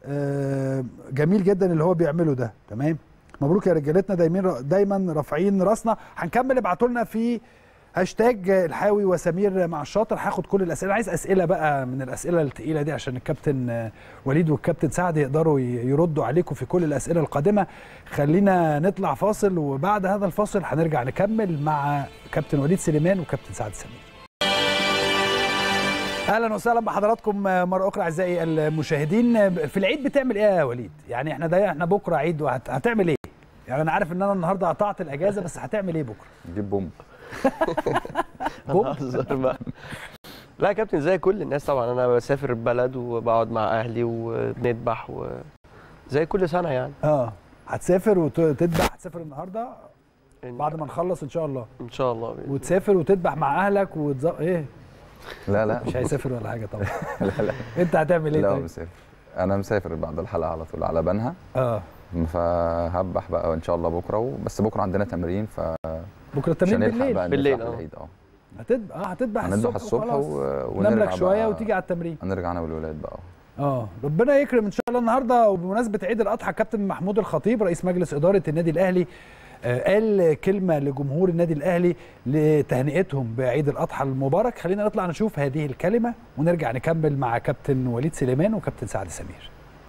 جميل جدا اللي هو بيعمله ده. تمام مبروك يا رجالتنا، دايما دايما رافعين راسنا. هنكمل ابعتوا لنا في هاشتاج الحاوي وسمير مع الشاطر. هاخد كل الاسئله، عايز اسئله بقى من الاسئله الثقيله دي عشان الكابتن وليد والكابتن سعد يقدروا يردوا عليكم في كل الاسئله القادمه. خلينا نطلع فاصل وبعد هذا الفاصل هنرجع نكمل مع كابتن وليد سليمان وكابتن سعد سمير. اهلا وسهلا بحضراتكم مره اخرى اعزائي المشاهدين. في العيد بتعمل ايه يا وليد؟ يعني احنا ده احنا بكره عيد وهتعمل ايه؟ يعني انا عارف ان انا النهارده قطعت الاجازه بس هتعمل ايه بكره؟ نجيب بومب. بومب؟ لا يا كابتن زي كل الناس طبعا، انا بسافر البلد وبقعد مع اهلي وبنذبح وزي كل سنه يعني. اه هتسافر وتذبح؟ هتسافر النهارده بعد ما نخلص ان شاء الله؟ ان شاء الله. وتسافر وتذبح مع اهلك وتز... ايه؟ لا لا مش هيسافر ولا حاجه طبعا. لا لا انت هتعمل ايه؟ لا طيب؟ مسافر. انا مسافر بعد الحلقه على طول على بنها. اه فهبح بقى ان شاء الله بكره و... بس بكره عندنا تمرين ف بكره التمرين بالليل بقى بالليل اه اه هتذبح اه هتذبح الصبح الصبح و... ونام لك شويه وتيجي على التمرين. هنرجع انا والولاد بقى. اه ربنا يكرم ان شاء الله. النهارده وبمناسبه عيد الاضحى كابتن محمود الخطيب رئيس مجلس اداره النادي الاهلي آه قال كلمه لجمهور النادي الاهلي لتهنئتهم بعيد الاضحى المبارك. خلينا نطلع نشوف هذه الكلمه ونرجع نكمل مع كابتن وليد سليمان وكابتن سعد سمير.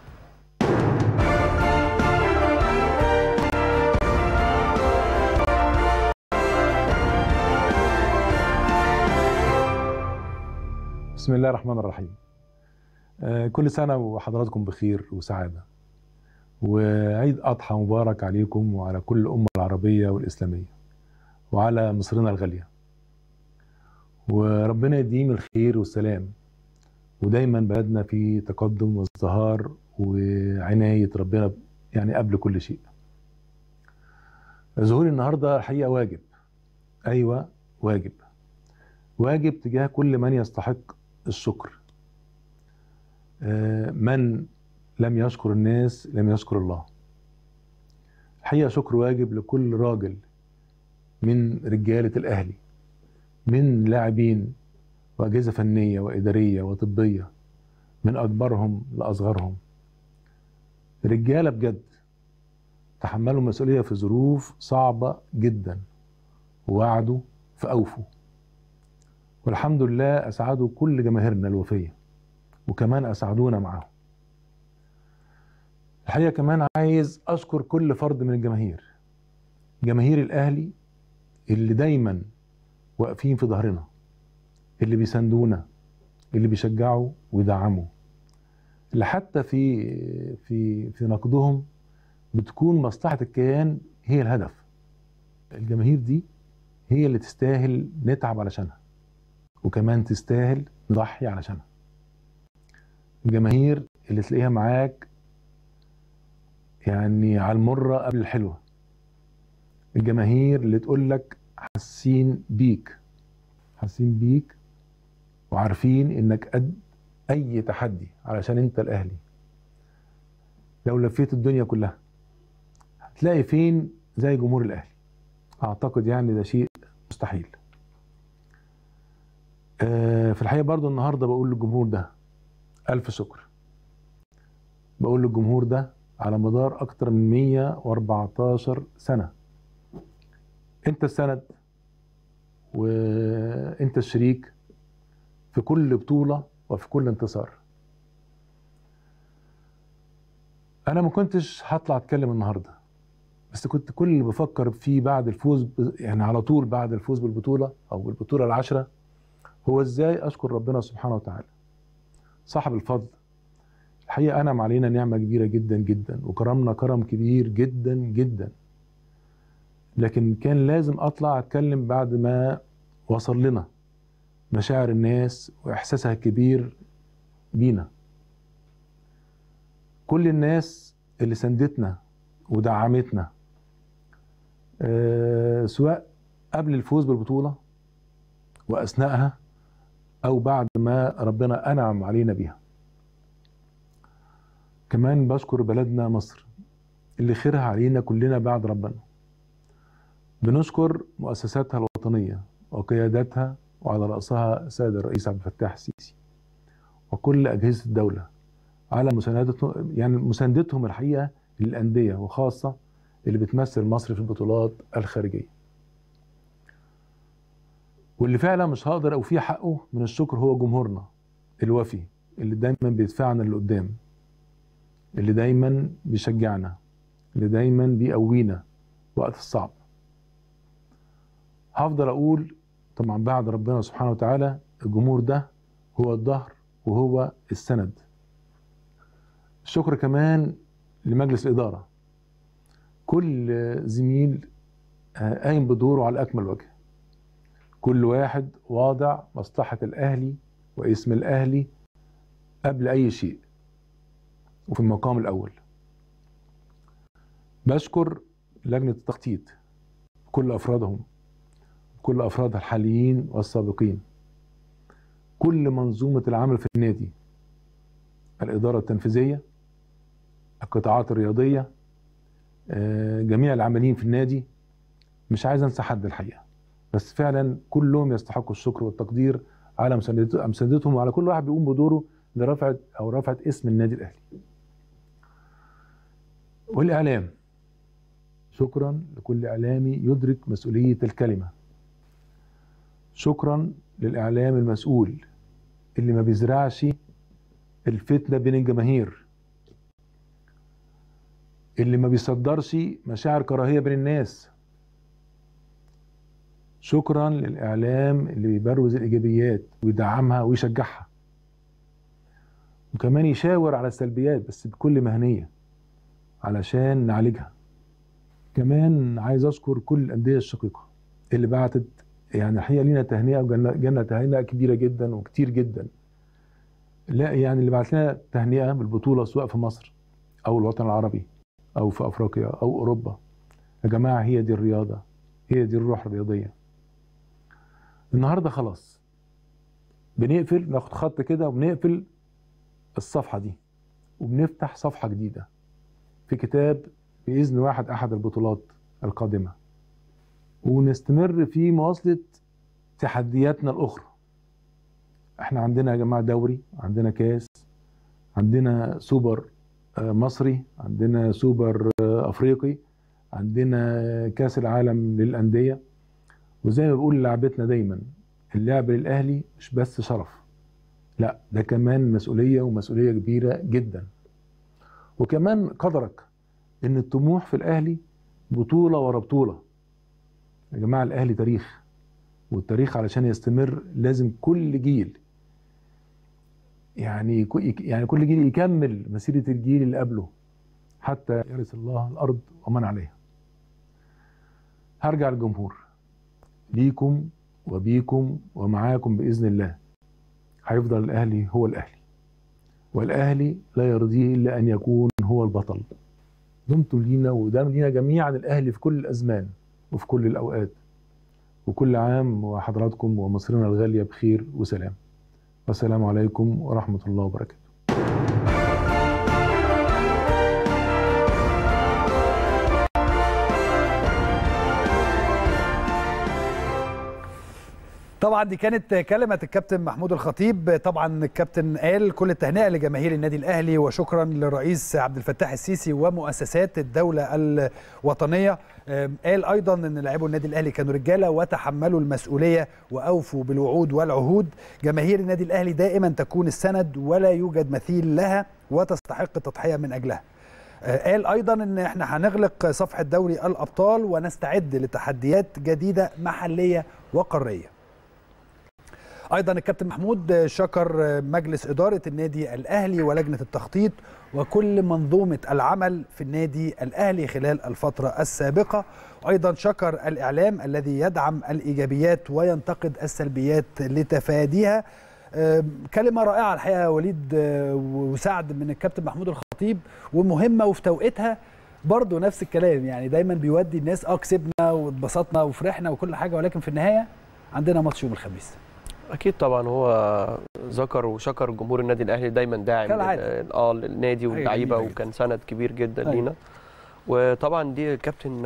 بسم الله الرحمن الرحيم. آه كل سنة وحضراتكم بخير وسعادة، وعيد أضحى مبارك عليكم وعلى كل الأمة العربية والإسلامية وعلى مصرنا الغالية، وربنا يديم الخير والسلام، ودايما بلدنا في تقدم وازدهار وعناية ربنا يعني قبل كل شيء. ظهوري النهاردة الحقيقة واجب، أيوة واجب، واجب تجاه كل من يستحق الشكر. من لم يشكر الناس لم يشكر الله. الحقيقة شكر واجب لكل راجل من رجالة الأهلي، من لاعبين وأجهزة فنية وإدارية وطبية، من أكبرهم لأصغرهم، رجالة بجد تحملوا مسؤولية في ظروف صعبة جدا ووعدوا فأوفوا، والحمد لله أسعدوا كل جماهيرنا الوفية وكمان أسعدونا معاهم. الحقيقة كمان عايز أشكر كل فرد من الجماهير، جماهير الأهلي اللي دايما واقفين في ظهرنا، اللي بيساندونا، اللي بيشجعوا ويدعموا، اللي حتى في في في نقدهم بتكون مصلحة الكيان هي الهدف. الجماهير دي هي اللي تستاهل نتعب علشانها، وكمان تستاهل نضحي علشانها. الجماهير اللي تلاقيها معاك يعني على المرة قبل الحلوة، الجماهير اللي تقول لك حاسين بيك، حاسين بيك وعارفين انك قد اي تحدي علشان انت الاهلي. لو لفيت الدنيا كلها هتلاقي فين زي جمهور الاهلي؟ اعتقد يعني ده شيء مستحيل. آه في الحقيقة برضو النهاردة بقول للجمهور ده ألف شكر. بقول للجمهور ده على مدار أكتر من مية وأربعتاشر سنة أنت السند وأنت الشريك في كل بطولة وفي كل انتصار. أنا ما كنتش هطلع أتكلم النهاردة، بس كنت كل اللي بفكر فيه بعد الفوز، يعني على طول بعد الفوز بالبطولة أو بالبطولة العشرة، هو إزاي أشكر ربنا سبحانه وتعالى صاحب الفضل. الحقيقة أنعم علينا نعمة كبيرة جدا جدا، وكرمنا كرم كبير جدا جدا، لكن كان لازم أطلع أتكلم بعد ما وصل لنا مشاعر الناس وإحساسها الكبير بينا. كل الناس اللي سندتنا ودعمتنا أه سواء قبل الفوز بالبطولة وأثناءها أو بعد ما ربنا أنعم علينا بيها. كمان بشكر بلدنا مصر اللي خيرها علينا كلنا بعد ربنا. بنشكر مؤسساتها الوطنية وقياداتها، وعلى رأسها السيد الرئيس عبد الفتاح السيسي وكل أجهزة الدولة على مساندتهم، يعني مساندتهم الحقيقة للأندية وخاصة اللي بتمثل مصر في البطولات الخارجية. واللي فعلا مش هقدر أوفيه حقه من الشكر هو جمهورنا الوفي اللي دايما بيدفعنا لقدام، اللي دايما بيشجعنا، اللي دايما بيقوينا وقت الصعب. هفضل أقول طبعا بعد ربنا سبحانه وتعالى الجمهور ده هو الظهر وهو السند. الشكر كمان لمجلس الإدارة، كل زميل قايم بدوره على أكمل وجه، كل واحد واضع مصلحة الأهلي واسم الأهلي قبل أي شيء وفي المقام الأول. بشكر لجنة التخطيط كل أفرادهم، كل أفرادها الحاليين والسابقين، كل منظومة العمل في النادي، الإدارة التنفيذية، القطاعات الرياضية، جميع العاملين في النادي. مش عايز أنسى حد الحقيقة، بس فعلا كلهم يستحقوا الشكر والتقدير على مساندتهم، وعلى كل واحد بيقوم بدوره لرفعه او رفعه اسم النادي الاهلي. والاعلام، شكرا لكل اعلامي يدرك مسؤوليه الكلمه. شكرا للاعلام المسؤول اللي ما بيزرعش الفتنه بين الجماهير، اللي ما بيصدرش مشاعر كراهيه بين الناس. شكرا للاعلام اللي بيبروز الايجابيات ويدعمها ويشجعها، وكمان يشاور على السلبيات بس بكل مهنيه علشان نعالجها. كمان عايز اشكر كل الانديه الشقيقه اللي بعتت، يعني الحقيقه لينا تهنئه وجالنا تهنئه كبيره جدا وكتير جدا. لا يعني اللي بعت لنا تهنئه بالبطوله سواء في مصر او الوطن العربي او في افريقيا او اوروبا. يا جماعه هي دي الرياضه، هي دي الروح الرياضيه. النهارده خلاص بنقفل، ناخد خط كده وبنقفل الصفحه دي وبنفتح صفحه جديده في كتاب باذن واحد احد البطولات القادمه، ونستمر في مواصله تحدياتنا الاخرى. احنا عندنا يا جماعه دوري، عندنا كاس، عندنا سوبر مصري، عندنا سوبر افريقي، عندنا كاس العالم للانديه. وزي ما بقول لعبتنا دايما، اللعب للاهلي مش بس شرف، لا ده كمان مسؤوليه، ومسؤوليه كبيره جدا. وكمان قدرك ان الطموح في الاهلي بطوله ورا بطوله. يا جماعه الاهلي تاريخ، والتاريخ علشان يستمر لازم كل جيل يعني يعني كل جيل يكمل مسيره الجيل اللي قبله حتى يرث الله الارض ومن عليها. هرجع للجمهور، ليكم وبيكم ومعاكم باذن الله. هيفضل الاهلي هو الاهلي، والاهلي لا يرضيه الا ان يكون هو البطل. دمتم لينا ودام لينا جميعا الاهلي في كل الازمان وفي كل الاوقات. وكل عام وحضراتكم ومصرنا الغاليه بخير وسلام. والسلام عليكم ورحمه الله وبركاته. طبعا دي كانت كلمة الكابتن محمود الخطيب. طبعا الكابتن قال كل التهنئة لجماهير النادي الأهلي، وشكرا للرئيس عبد الفتاح السيسي ومؤسسات الدولة الوطنية. قال أيضا أن لاعبو النادي الأهلي كانوا رجالة وتحملوا المسؤولية وأوفوا بالوعود والعهود. جماهير النادي الأهلي دائما تكون السند ولا يوجد مثيل لها، وتستحق التضحية من أجلها. قال أيضا أن احنا هنغلق صفحة دوري الأبطال ونستعد لتحديات جديدة محلية وقارية. أيضا الكابتن محمود شكر مجلس إدارة النادي الأهلي ولجنة التخطيط وكل منظومة العمل في النادي الأهلي خلال الفترة السابقة. وأيضا شكر الإعلام الذي يدعم الإيجابيات وينتقد السلبيات لتفاديها. كلمة رائعة الحقيقة يا وليد وسعد من الكابتن محمود الخطيب، ومهمة وفي توقيتها برضه نفس الكلام. يعني دايما بيودي الناس اه كسبنا واتبسطنا وفرحنا وكل حاجة، ولكن في النهاية عندنا ماتش يوم الخميس. اكيد طبعا هو ذكر وشكر جمهور النادي الاهلي دايما داعم اه للنادي واللعيبه، وكان سند كبير جدا لينا. وطبعا دي كابتن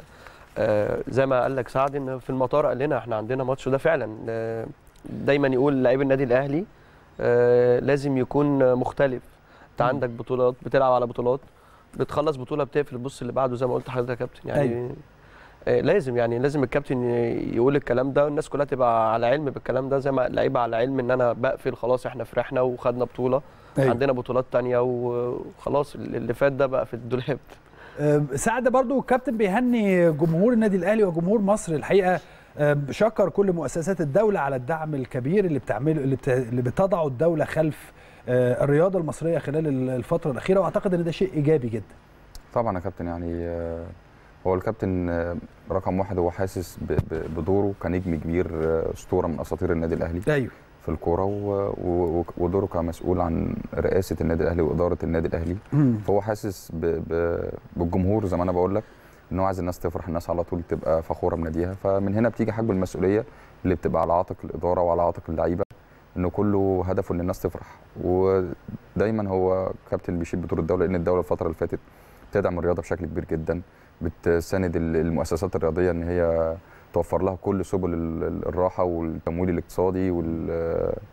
آه زي ما قال لك سعد ان في المطار قال لنا احنا عندنا ماتش، وده فعلا آه دايما يقول لعيب النادي الاهلي آه لازم يكون مختلف. انت عندك بطولات، بتلعب على بطولات، بتخلص بطوله بتقفل البص اللي بعده زي ما قلت لحضرتك يا كابتن. يعني أيوة. لازم يعني لازم الكابتن يقول الكلام ده والناس كلها تبقى على علم بالكلام ده، زي ما اللعيبه على علم ان انا بقفل خلاص احنا فرحنا وخدنا بطوله. أيوة. عندنا بطولات تانية وخلاص اللي فات ده بقى في الدولاب. سعد برضو الكابتن بيهني جمهور النادي الاهلي وجمهور مصر. الحقيقه شكر كل مؤسسات الدوله على الدعم الكبير اللي بتعمله اللي, بت... اللي بتضعه الدوله خلف الرياضه المصريه خلال الفتره الاخيره، واعتقد ان ده شيء ايجابي جدا. طبعا يا كابتن، يعني هو الكابتن رقم واحد هو حاسس بدوره كنجم كبير، اسطوره من اساطير النادي الاهلي. ايوه في الكوره، ودوره كمسؤول عن رئاسه النادي الاهلي واداره النادي الاهلي. مم. فهو حاسس بالجمهور زي ما انا بقول لك، ان هو عايز الناس تفرح، الناس على طول تبقى فخوره بناديها. فمن هنا بتيجي حجم المسؤوليه اللي بتبقى على عاتق الاداره وعلى عاتق اللعيبه، انه كله هدفه ان الناس تفرح. ودايما هو كابتن بيشيل بطوله الدوله، لان الدوله الفتره اللي فاتت بتدعم الرياضه بشكل كبير جدا، بتساند المؤسسات الرياضيه ان هي توفر لها كل سبل الراحه والتمويل الاقتصادي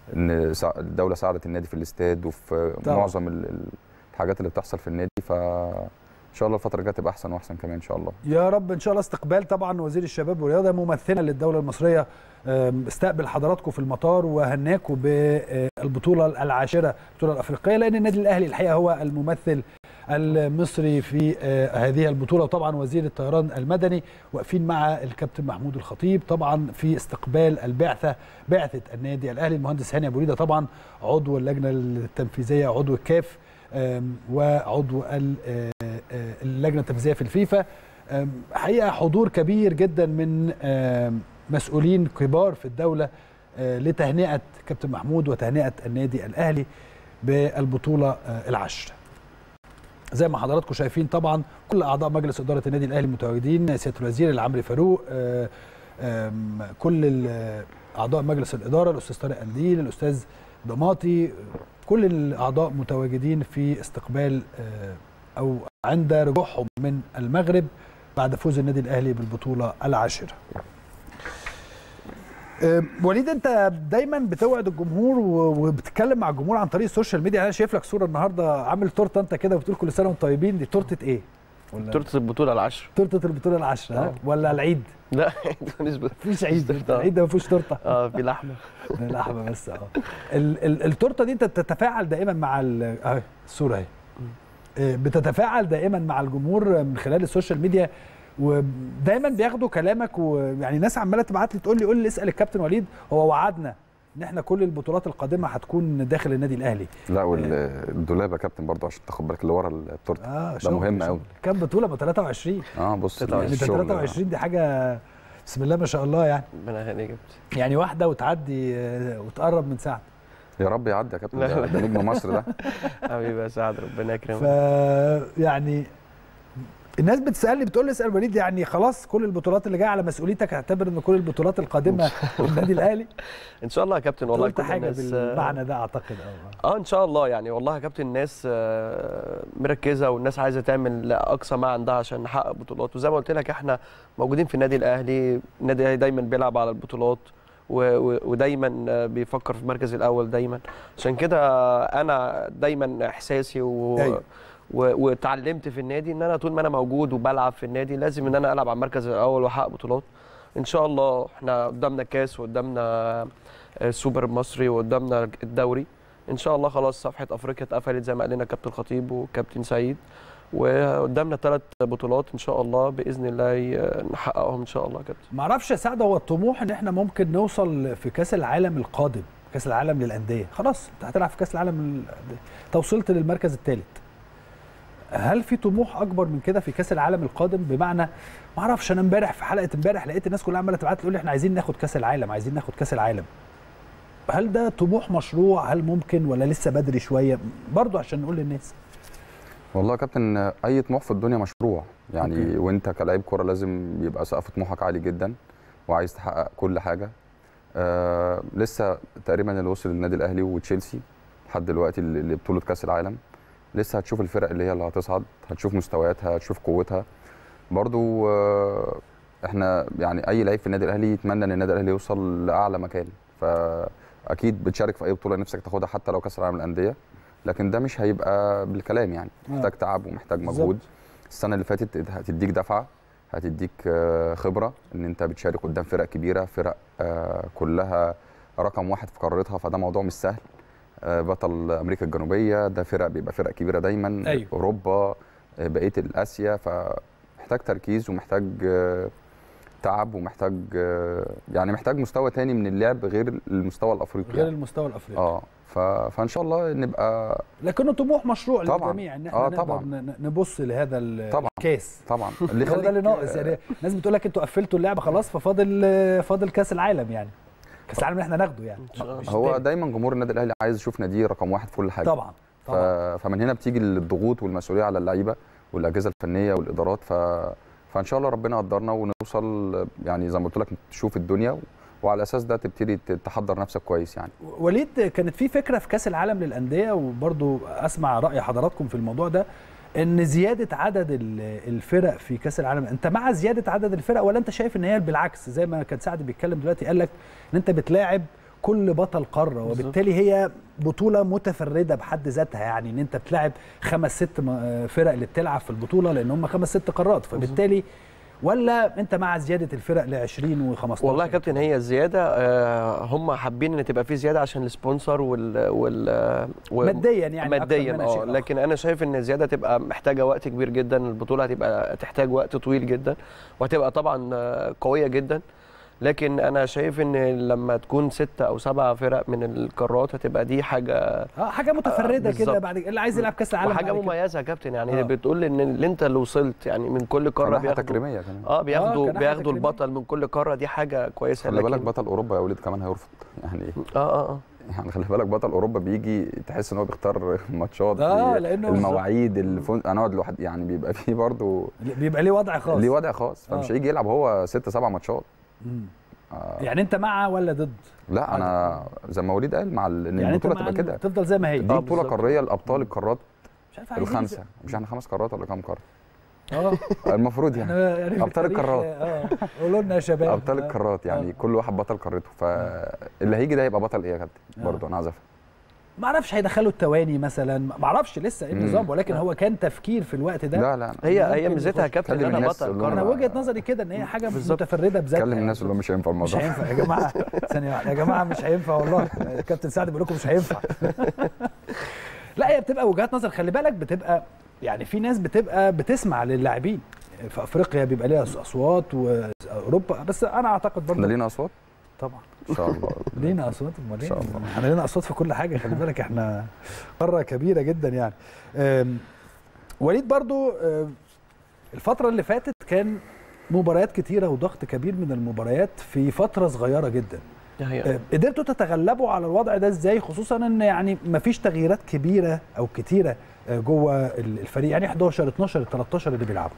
ان الدوله ساعدت النادي في الاستاد وفي طبعا. معظم الحاجات اللي بتحصل في النادي، ف ان شاء الله الفتره الجايه تبقى احسن واحسن كمان ان شاء الله. يا رب ان شاء الله. استقبال طبعا وزير الشباب والرياضه ممثلا للدوله المصريه استقبل حضراتكم في المطار وهناكم بالبطوله العاشره البطوله الافريقيه، لان النادي الاهلي الحقيقه هو الممثل المصري في هذه البطوله. وطبعا وزير الطيران المدني واقفين مع الكابتن محمود الخطيب طبعا في استقبال البعثه بعثه النادي الاهلي. المهندس هاني ابو ريده طبعا عضو اللجنه التنفيذيه عضو الكاف وعضو اللجنه التنفيذيه في الفيفا. حقيقه حضور كبير جدا من مسؤولين كبار في الدوله لتهنئه كابتن محمود وتهنئه النادي الاهلي بالبطوله العاشره. زي ما حضراتكم شايفين طبعا كل اعضاء مجلس اداره النادي الاهلي متواجدين، سياده الوزير العمري فاروق، كل اعضاء مجلس الاداره، الاستاذ طارق قنديل، الاستاذ ضماطي، كل الاعضاء متواجدين في استقبال او عند رجوعهم من المغرب بعد فوز النادي الاهلي بالبطوله العاشره. وليد، انت دايما بتوعد الجمهور وبتتكلم مع الجمهور عن طريق السوشيال ميديا. انا شايف لك صوره النهارده عامل تورته انت كده وبتقول كل سنه وانتم طيبين. دي تورته ايه؟ تورته البطوله العاشره. تورته البطوله العاشره ولا العيد؟ لا مفيش عيد، العيد ده ما فيهوش تورته. اه في لحمه. لحمه بس. اه التورته دي انت بتتفاعل دائما مع اهي الصوره اهي، بتتفاعل دائما مع الجمهور من خلال السوشيال ميديا ودايما بياخدوا كلامك، ويعني ناس عماله تبعت لي تقول لي قول لي اسال الكابتن وليد، هو وعدنا ان احنا كل البطولات القادمه هتكون داخل النادي الاهلي. لا والدولاب يا كابتن برضه عشان تاخد بالك اللي ورا التورته آه ده مهم قوي. كام بطوله؟ ثلاثة وعشرين. اه بص يعني ثلاثة وعشرين دي حاجه بسم الله ما شاء الله يعني. ربنا يهنيك يعني واحده وتعدي وتقرب من سعد. يا رب يعدي يا كابتن، ده, ده نجم مصر ده. حبيبي يا سعد ربنا يكرمك. ف يعني الناس بتسالني بتقول لي اسال وليد، يعني خلاص كل البطولات اللي جايه على مسؤوليتك اعتبر ان كل البطولات القادمه النادي الاهلي ان شاء الله يا كابتن. والله كل حاجه بالمعنى ده اعتقد. اه اه ان شاء الله يعني. والله يا كابتن الناس مركزه والناس عايزه تعمل اقصى ما عندها عشان نحقق بطولات، وزي ما قلت لك احنا موجودين في النادي الاهلي. النادي الاهلي دايما بيلعب على البطولات ودايما بيفكر في المركز الاول دايما، عشان كده انا دايما احساسي و أيوه. واتعلمت في النادي ان انا طول ما انا موجود وبلعب في النادي لازم ان انا العب على المركز الاول واحقق بطولات ان شاء الله. احنا قدامنا كاس وقدامنا السوبر المصري وقدامنا الدوري ان شاء الله. خلاص صفحه افريقيا اتقفلت زي ما قال لنا كابتن خطيب وكابتن سعيد، وقدامنا ثلاث بطولات ان شاء الله باذن الله نحققهم ان شاء الله يا كابتن. ما اعرفش يا سعد، هو الطموح ان احنا ممكن نوصل في كاس العالم القادم، كاس العالم للانديه، خلاص انت هتلعب في كاس العالم، انت وصلت للمركز الثالث. هل في طموح اكبر من كده في كاس العالم القادم؟ بمعنى ما اعرفش، انا امبارح في حلقه امبارح لقيت الناس كلها عماله تبعت تقول لي احنا عايزين ناخد كاس العالم، عايزين ناخد كاس العالم. هل ده طموح مشروع؟ هل ممكن ولا لسه بدري شويه؟ برضه عشان نقول للناس. والله يا كابتن اي طموح في الدنيا مشروع يعني. أوكي. وانت كلاعب كوره لازم يبقى سقف طموحك عالي جدا وعايز تحقق كل حاجه. آه لسه تقريبا اللي وصل النادي الاهلي وتشيلسي لحد دلوقتي اللي بطوله كاس العالم، لسه هتشوف الفرق اللي هي اللي هتصعد، هتشوف مستوياتها، هتشوف قوتها. برضو آه احنا يعني اي لعيب في النادي الاهلي يتمنى ان النادي الاهلي يوصل لاعلى مكان، فاكيد بتشارك في اي بطوله نفسك تاخدها حتى لو كاس العالم للانديه، لكن ده مش هيبقى بالكلام يعني، محتاج تعب ومحتاج مجهود. السنه اللي فاتت هتديك دفعه، هتديك خبره ان انت بتشارك قدام فرق كبيره، فرق كلها رقم واحد في قارتها، فده موضوع مش سهل. بطل امريكا الجنوبيه ده فرق بيبقى فرق كبيره دايما. أيوه. اوروبا، بقيه الاسيا، فمحتاج تركيز ومحتاج تعب ومحتاج يعني محتاج مستوى تاني من اللعب غير المستوى الافريقي، غير المستوى الافريقي. اه فان شاء الله نبقى، لكنه طموح مشروع طبعا للجميع ان احنا آه نقدر طبعا. نبص لهذا الكاس. طبعا اللي هو ده اللي ناقص يعني. الناس بتقول لك انتوا قفلتوا اللعبه خلاص، ففاضل فاضل كاس العالم يعني، كاس العالم اللي احنا ناخده يعني. هو دايما جمهور النادي الاهلي عايز يشوف ناديه رقم واحد في كل حاجه. طبعا طبعا. فمن هنا بتيجي الضغوط والمسؤوليه على اللعيبه والاجهزه الفنيه والادارات. ف فان شاء الله ربنا يقدرنا ونوصل يعني زي ما قلت لك تشوف الدنيا، وعلى اساس ده تبتدي تحضر نفسك كويس يعني. وليد، كانت في فكره في كاس العالم للانديه، وبرضو اسمع راي حضراتكم في الموضوع ده، ان زياده عدد الفرق في كاس العالم، انت مع زياده عدد الفرق ولا انت شايف ان هي بالعكس زي ما كان سعد بيتكلم دلوقتي، قال لك ان انت بتلاعب كل بطل قاره، وبالتالي هي بطوله متفرده بحد ذاتها، يعني ان انت بتلعب خمس ست فرق اللي بتلعب في البطوله لان هم خمس ست قارات، فبالتالي ولا انت مع زياده الفرق ل عشرين وخمستاشر؟ والله يا كابتن هي الزياده آه هم حابين ان تبقى في زياده عشان السبونسر وال وال ماديا يعني ماديا اه لكن انا شايف ان الزياده تبقى محتاجه وقت كبير جدا، البطوله هتبقى تحتاج وقت طويل جدا وهتبقى طبعا قويه جدا، لكن انا شايف ان لما تكون ستة او سبعة فرق من القارات هتبقى دي حاجه اه حاجه متفرده آه كده، بعد اللي عايز يلعب كاس العالم وحاجه مميزه يا كابتن، يعني آه. بتقول ان اللي انت اللي وصلت يعني من كل قاره بياخدوا تكريميه كمان اه بياخدوا آه بياخدوا البطل من كل قاره، دي حاجه كويسه. خلي بالك بطل اوروبا يا وليد كمان هيرفض يعني اه اه اه يعني خلي بالك بطل اوروبا بيجي تحس ان هو بيختار ماتشات اه لانه المواعيد الفن... انا اقعد لوحدي يعني بيبقى فيه برضه بيبقى ليه وضع خاص ليه وضع خاص فمش هيجي يلعب هو ست سبع ماتشات. آه. يعني انت مع ولا ضد؟ لا انا زي ما وليد قال مع ان يعني البطوله تبقى كده تفضل زي ما هي، دي بطوله قاريه لابطال القارات مش عارف الخمسه، مش احنا خمس قارات ولا كام قاره؟ اه المفروض يعني, يعني ابطال القارات اه قولوا لنا يا شباب ابطال القارات يعني آه. كل واحد بطل قارته، فاللي هيجي ده يبقى بطل ايه يا كابتن؟ برضه انا عايز افهم. ما اعرفش هيدخلوا التواني مثلا، ما اعرفش لسه ايه النظام، ولكن هو كان تفكير في الوقت ده. لا لا هي هي ميزتها يا كابتن ان انا بطل. انا وجهه نظري كده ان هي حاجه متفرده بذاتها. كلم الناس اللي مش هينفع الموضوع. مش هينفع يا جماعه، ثانيه واحده يا جماعه مش هينفع والله، الكابتن سعد بيقول لكم مش هينفع. لا هي بتبقى وجهات نظر، خلي بالك بتبقى يعني في ناس بتبقى بتسمع للاعبين في افريقيا بيبقى ليها اصوات واوروبا، بس انا اعتقد برضه ده لينا اصوات طبعا ان شاء الله لينا اصوات، امال ايه؟ احنا لينا اصوات في كل حاجه، خلي بالك احنا قاره كبيره جدا يعني. وليد برضو الفتره اللي فاتت كان مباريات كتيره وضغط كبير من المباريات في فتره صغيره جدا، قدرتوا تتغلبوا على الوضع ده ازاي، خصوصا ان يعني مفيش تغييرات كبيره او كتيره جوه الفريق، يعني حداشر اتناشر تلتاشر اللي بيلعبوا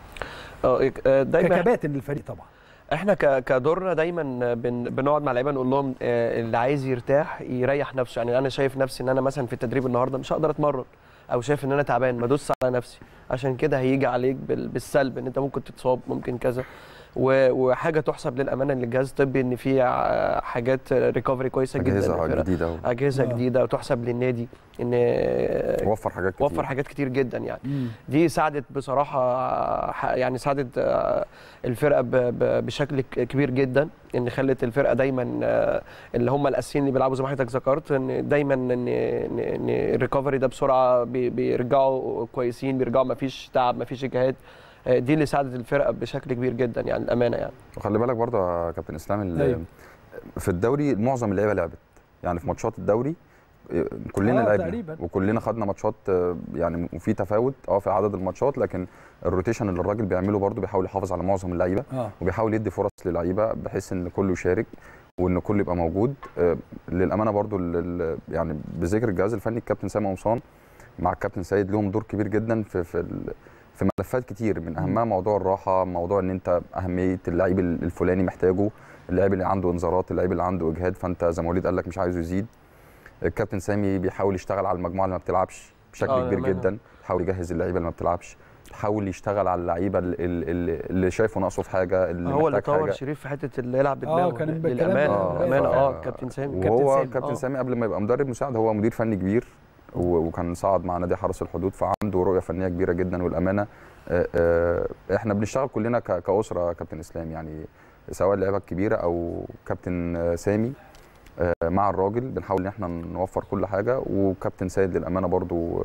دايما ككباتن للفريق طبعا. احنا كدورنا دايما بن بنقعد مع اللعيبه نقول لهم اللي عايز يرتاح يريح نفسه، يعني انا شايف نفسي ان انا مثلا في التدريب النهارده مش هقدر اتمرن، او شايف ان انا تعبان ما ادوس على نفسي، عشان كده هيجي عليك بالسلب ان انت ممكن تتصاب ممكن كذا، وحاجه تحسب للامانه للجهاز الطبي ان في حاجات ريكفري كويسه جدا، اجهزه جديده اجهزه جديده وتحسب للنادي ان وفر حاجات كتير وفر حاجات كتير جدا يعني. مم. دي ساعدت بصراحه يعني ساعدت الفرقه بشكل كبير جدا، ان خلت الفرقه دايما اللي هم الاساسيين اللي بيلعبوا زي ما حضرتك ذكرت ان دايما ان ان الريكفري ده بسرعه بيرجعوا كويسين، بيرجعوا ما فيش تعب ما فيش اجهاد، دي اللي ساعدت الفرقه بشكل كبير جدا يعني الامانه يعني. وخلي بالك برضه يا كابتن اسلام أيوه. في الدوري معظم اللعيبه لعبت، يعني في ماتشات الدوري كلنا آه لعبنا وكلنا خدنا ماتشات، يعني وفي تفاوت اه في عدد الماتشات، لكن الروتيشن اللي الراجل بيعمله برضه بيحاول يحافظ على معظم اللعيبه آه. وبيحاول يدي فرص للعيبه بحيث ان كله يشارك وان كله يبقى موجود. آه للامانه برضه يعني بذكر الجهاز الفني الكابتن سامي قمصان مع الكابتن سيد لهم دور كبير جدا في في في ملفات كتير، من اهمها موضوع الراحه، موضوع ان انت اهميه اللعيب الفلاني محتاجه، اللاعب اللي عنده انذارات، اللاعب اللي عنده اجهاد، فانت زي ما وليد قال لك مش عايزه يزيد. الكابتن سامي بيحاول يشتغل على المجموعه اللي ما بتلعبش بشكل آه كبير جدا، بيحاول يجهز اللعيبه اللي ما بتلعبش، بيحاول يشتغل على اللعيبه اللي, اللي شايفه ناقصه في حاجه، اللي هو اللي طور شريف في حته اللي يلعب بدماغه. اه كان للامانه اه, آه, آه كابتن سامي وهو كابتن سامي قبل ما يبقى مدرب مساعد هو مدير فني كبير، وكان صعد مع نادي حرس الحدود، فعنده رؤيه فنيه كبيره جدا. والامانه احنا بنشتغل كلنا كاسره كابتن اسلام، يعني سواء اللعيبه الكبيره او كابتن سامي مع الراجل بنحاول ان احنا نوفر كل حاجه، وكابتن سيد للامانه برضو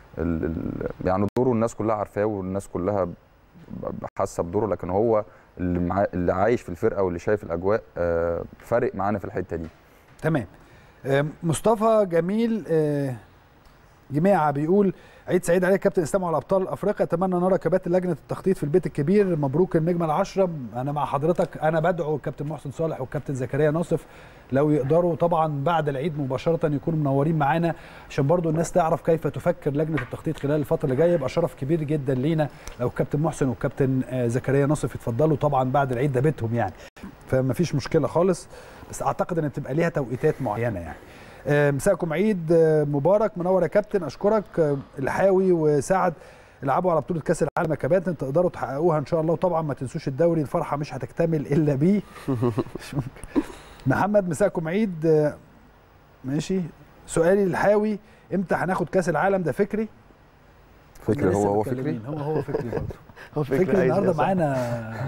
يعني دوره الناس كلها عارفاه والناس كلها حاسه بدوره، لكن هو اللي, مع اللي عايش في الفرقه واللي شايف الاجواء فارق معانا في الحته دي. تمام. مصطفى جميل جماعه بيقول عيد سعيد عليك كابتن اسلام على ابطال افريقيا، اتمنى نرى كباتن لجنه التخطيط في البيت الكبير، مبروك النجمه العشره. انا مع حضرتك، انا بدعو الكابتن محسن صالح والكابتن زكريا ناصف لو يقدروا طبعا بعد العيد مباشره يكونوا منورين معانا، عشان برضو الناس تعرف كيف تفكر لجنه التخطيط خلال الفتره اللي جايه. يبقى شرف كبير جدا لينا لو الكابتن محسن والكابتن زكريا ناصف يتفضلوا، طبعا بعد العيد ده بيتهم يعني، فما فيش مشكله خالص، بس اعتقد ان بتبقى ليها توقيتات معينه يعني. مساءكم عيد مبارك، منور يا كابتن، اشكرك. الحاوي وسعد العبوا على بطوله كاس العالم يا كباتن، تقدروا تحققوها ان شاء الله، وطبعا ما تنسوش الدوري، الفرحه مش هتكتمل الا بيه. مش ممكن. محمد مساكم عيد. آه، ماشي. سؤالي الحاوي، امتى هناخد كاس العالم؟ ده فكري. فكري هو هو فكري هو هو فكري برضه. هو فكري عايز النهارده يصح. معانا.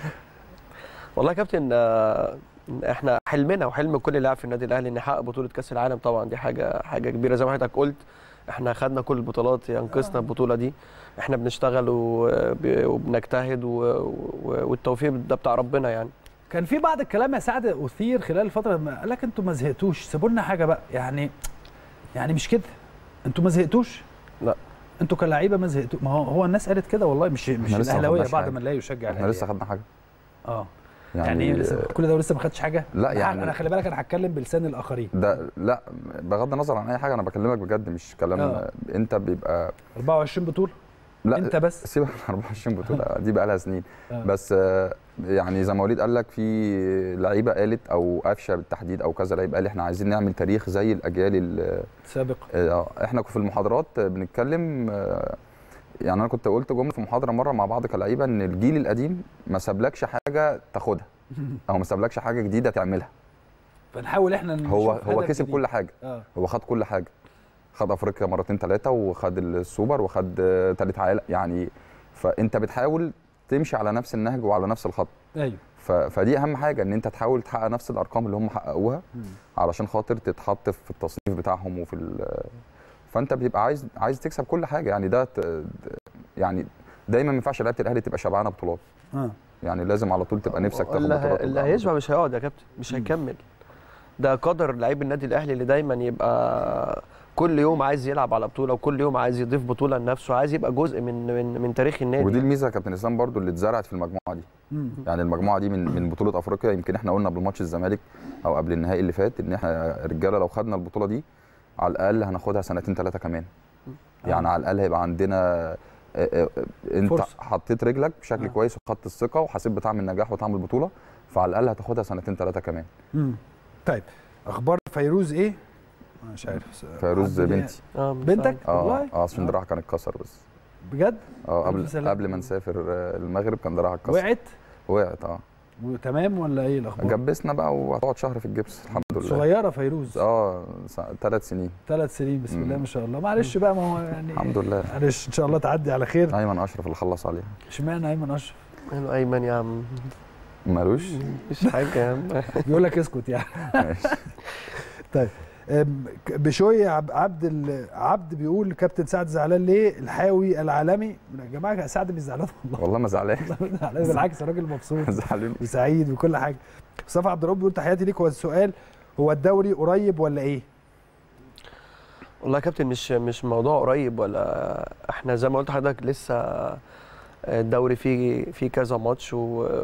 والله يا كابتن، آه، احنا حلمنا وحلم كل لاعب في النادي الاهلي ان يحقق بطوله كاس العالم. طبعا دي حاجه حاجه كبيره زي ما حضرتك قلت. احنا خدنا كل البطولات، ينقصنا البطوله دي. احنا بنشتغل وب- وبنجتهد و- و- والتوفيق ده بتاع ربنا يعني. كان في بعض الكلام يا سعد اثير خلال الفتره، ما قال لك انتوا ما زهقتوش، سيبوا لنا حاجه بقى يعني. يعني مش كده، انتوا ما زهقتوش؟ لا. انتوا كلاعيبه ما زهقتوا؟ ما هو هو الناس قالت كده والله، مش مش إحنا لسه ما الاهلاويه خدناش بعد حاجة. ما لا يشجع احنا الاهلي لسه خدنا حاجه اه يعني, يعني ايه لسه كل ده ولسه ما خدتش حاجه؟ لا أنا- يعني- انا خلي بالك انا هتكلم بلسان الاخرين. ده لا، بغض النظر عن اي حاجه انا بكلمك بجد، مش كلام. آه. انت بيبقى أربعة وعشرين بطوله لا انت بس. سيبك من أربعة وعشرين بطوله دي بقى لها سنين. آه. بس آه، يعني زي ما وليد قال لك، في لعيبه قالت او قفشه بالتحديد او كذا لعيب قال احنا عايزين نعمل تاريخ زي الاجيال ال- سابق. آه، احنا في المحاضرات بنتكلم. آه، يعني انا كنت قلت جمله في محاضره مره مع بعض كلعيبه ان الجيل القديم ما سابلكش حاجه تاخدها او ما سابلكش حاجه جديده تعملها. فنحاول احنا نشوف هو هو هدف كسب جديد. كل حاجه. اه هو خد كل حاجه، خد افريقيا مرتين ثلاثه وخد السوبر وخد ثالث عالم يعني. فانت بتحاول تمشي على نفس النهج وعلى نفس الخط. ايوه. ف- فدي اهم حاجه، ان انت تحاول تحقق نفس الارقام اللي هم حققوها علشان خاطر تتحط في التصنيف بتاعهم وفي ال- فانت بيبقى عايز عايز تكسب كل حاجه يعني. ده ت- يعني دايما ما ينفعش لعيبه الاهلي تبقى شبعانه بطولات. اه يعني لازم على طول تبقى نفسك تاخد اللي, بطولات. هي- اللي هيشبع مش هيقعد يا كابتن، مش هيكمل. ده قدر لعيب النادي الاهلي اللي دايما يبقى كل يوم عايز يلعب على بطوله، وكل يوم عايز يضيف بطوله لنفسه، عايز يبقى جزء من من, من تاريخ النادي. ودي الميزه يا كابتن اسلام برضو اللي اتزرعت في المجموعه دي. مم. يعني المجموعه دي من من بطوله افريقيا. يمكن احنا قلنا قبل ماتش الزمالك او قبل النهائي اللي فات ان احنا رجاله لو خدنا البطوله دي على الاقل هناخدها سنتين ثلاثه كمان. يعني على الاقل هيبقى عندنا آه، آه، انت فرصة. حطيت رجلك بشكل آه. كويس وخدت الثقه وحسيت بطعم النجاح وطعم البطوله، فعلى الاقل هتاخدها سنتين ثلاثه كمان. مم. طيب اخبار فيروز ايه؟ أنا مش عارف. فيروز حد ليه- بنتي. اه بنتك؟ اه والله؟ اه عشان دراعها كان اتكسر بس. بجد؟ اه ألف قبل سلامة. قبل ما نسافر آه، المغرب كان دراعها اتكسر. وقعت؟ وقعت اه. وتمام ولا ايه الاخبار؟ جبسنا بقى وهتقعد شهر في الجبس الحمد لله. صغيره فيروز. اه ثلاث سنين. ثلاث سنين بسم مم. الله ما شاء الله. معلش بقى، ما هو يعني الحمد لله. معلش ان شاء الله تعدي على خير. ايمن اشرف اللي خلص عليها. اشمعنى ايمن اشرف؟ قالوا ايمن يا عم مالوش. مش حاجه يا عم. بيقول لك اسكت يعني. ماشي. طيب أم، ك- بشوي عب- عبد ال- عبد بيقول كابتن سعد زعلان ليه؟ الحاوي العالمي. يا جماعه سعد مش زعلان والله. والله ما زعلان. والله زعلان، بالعكس راجل مبسوط زعلان. وسعيد وكل حاجه. مصطفى عبد الرب بيقول تحياتي ليك. هو السؤال هو الدوري قريب ولا ايه؟ والله يا كابتن مش مش موضوع قريب، ولا احنا زي ما قلت لحضرتك لسه الدوري فيه فيه كذا ماتش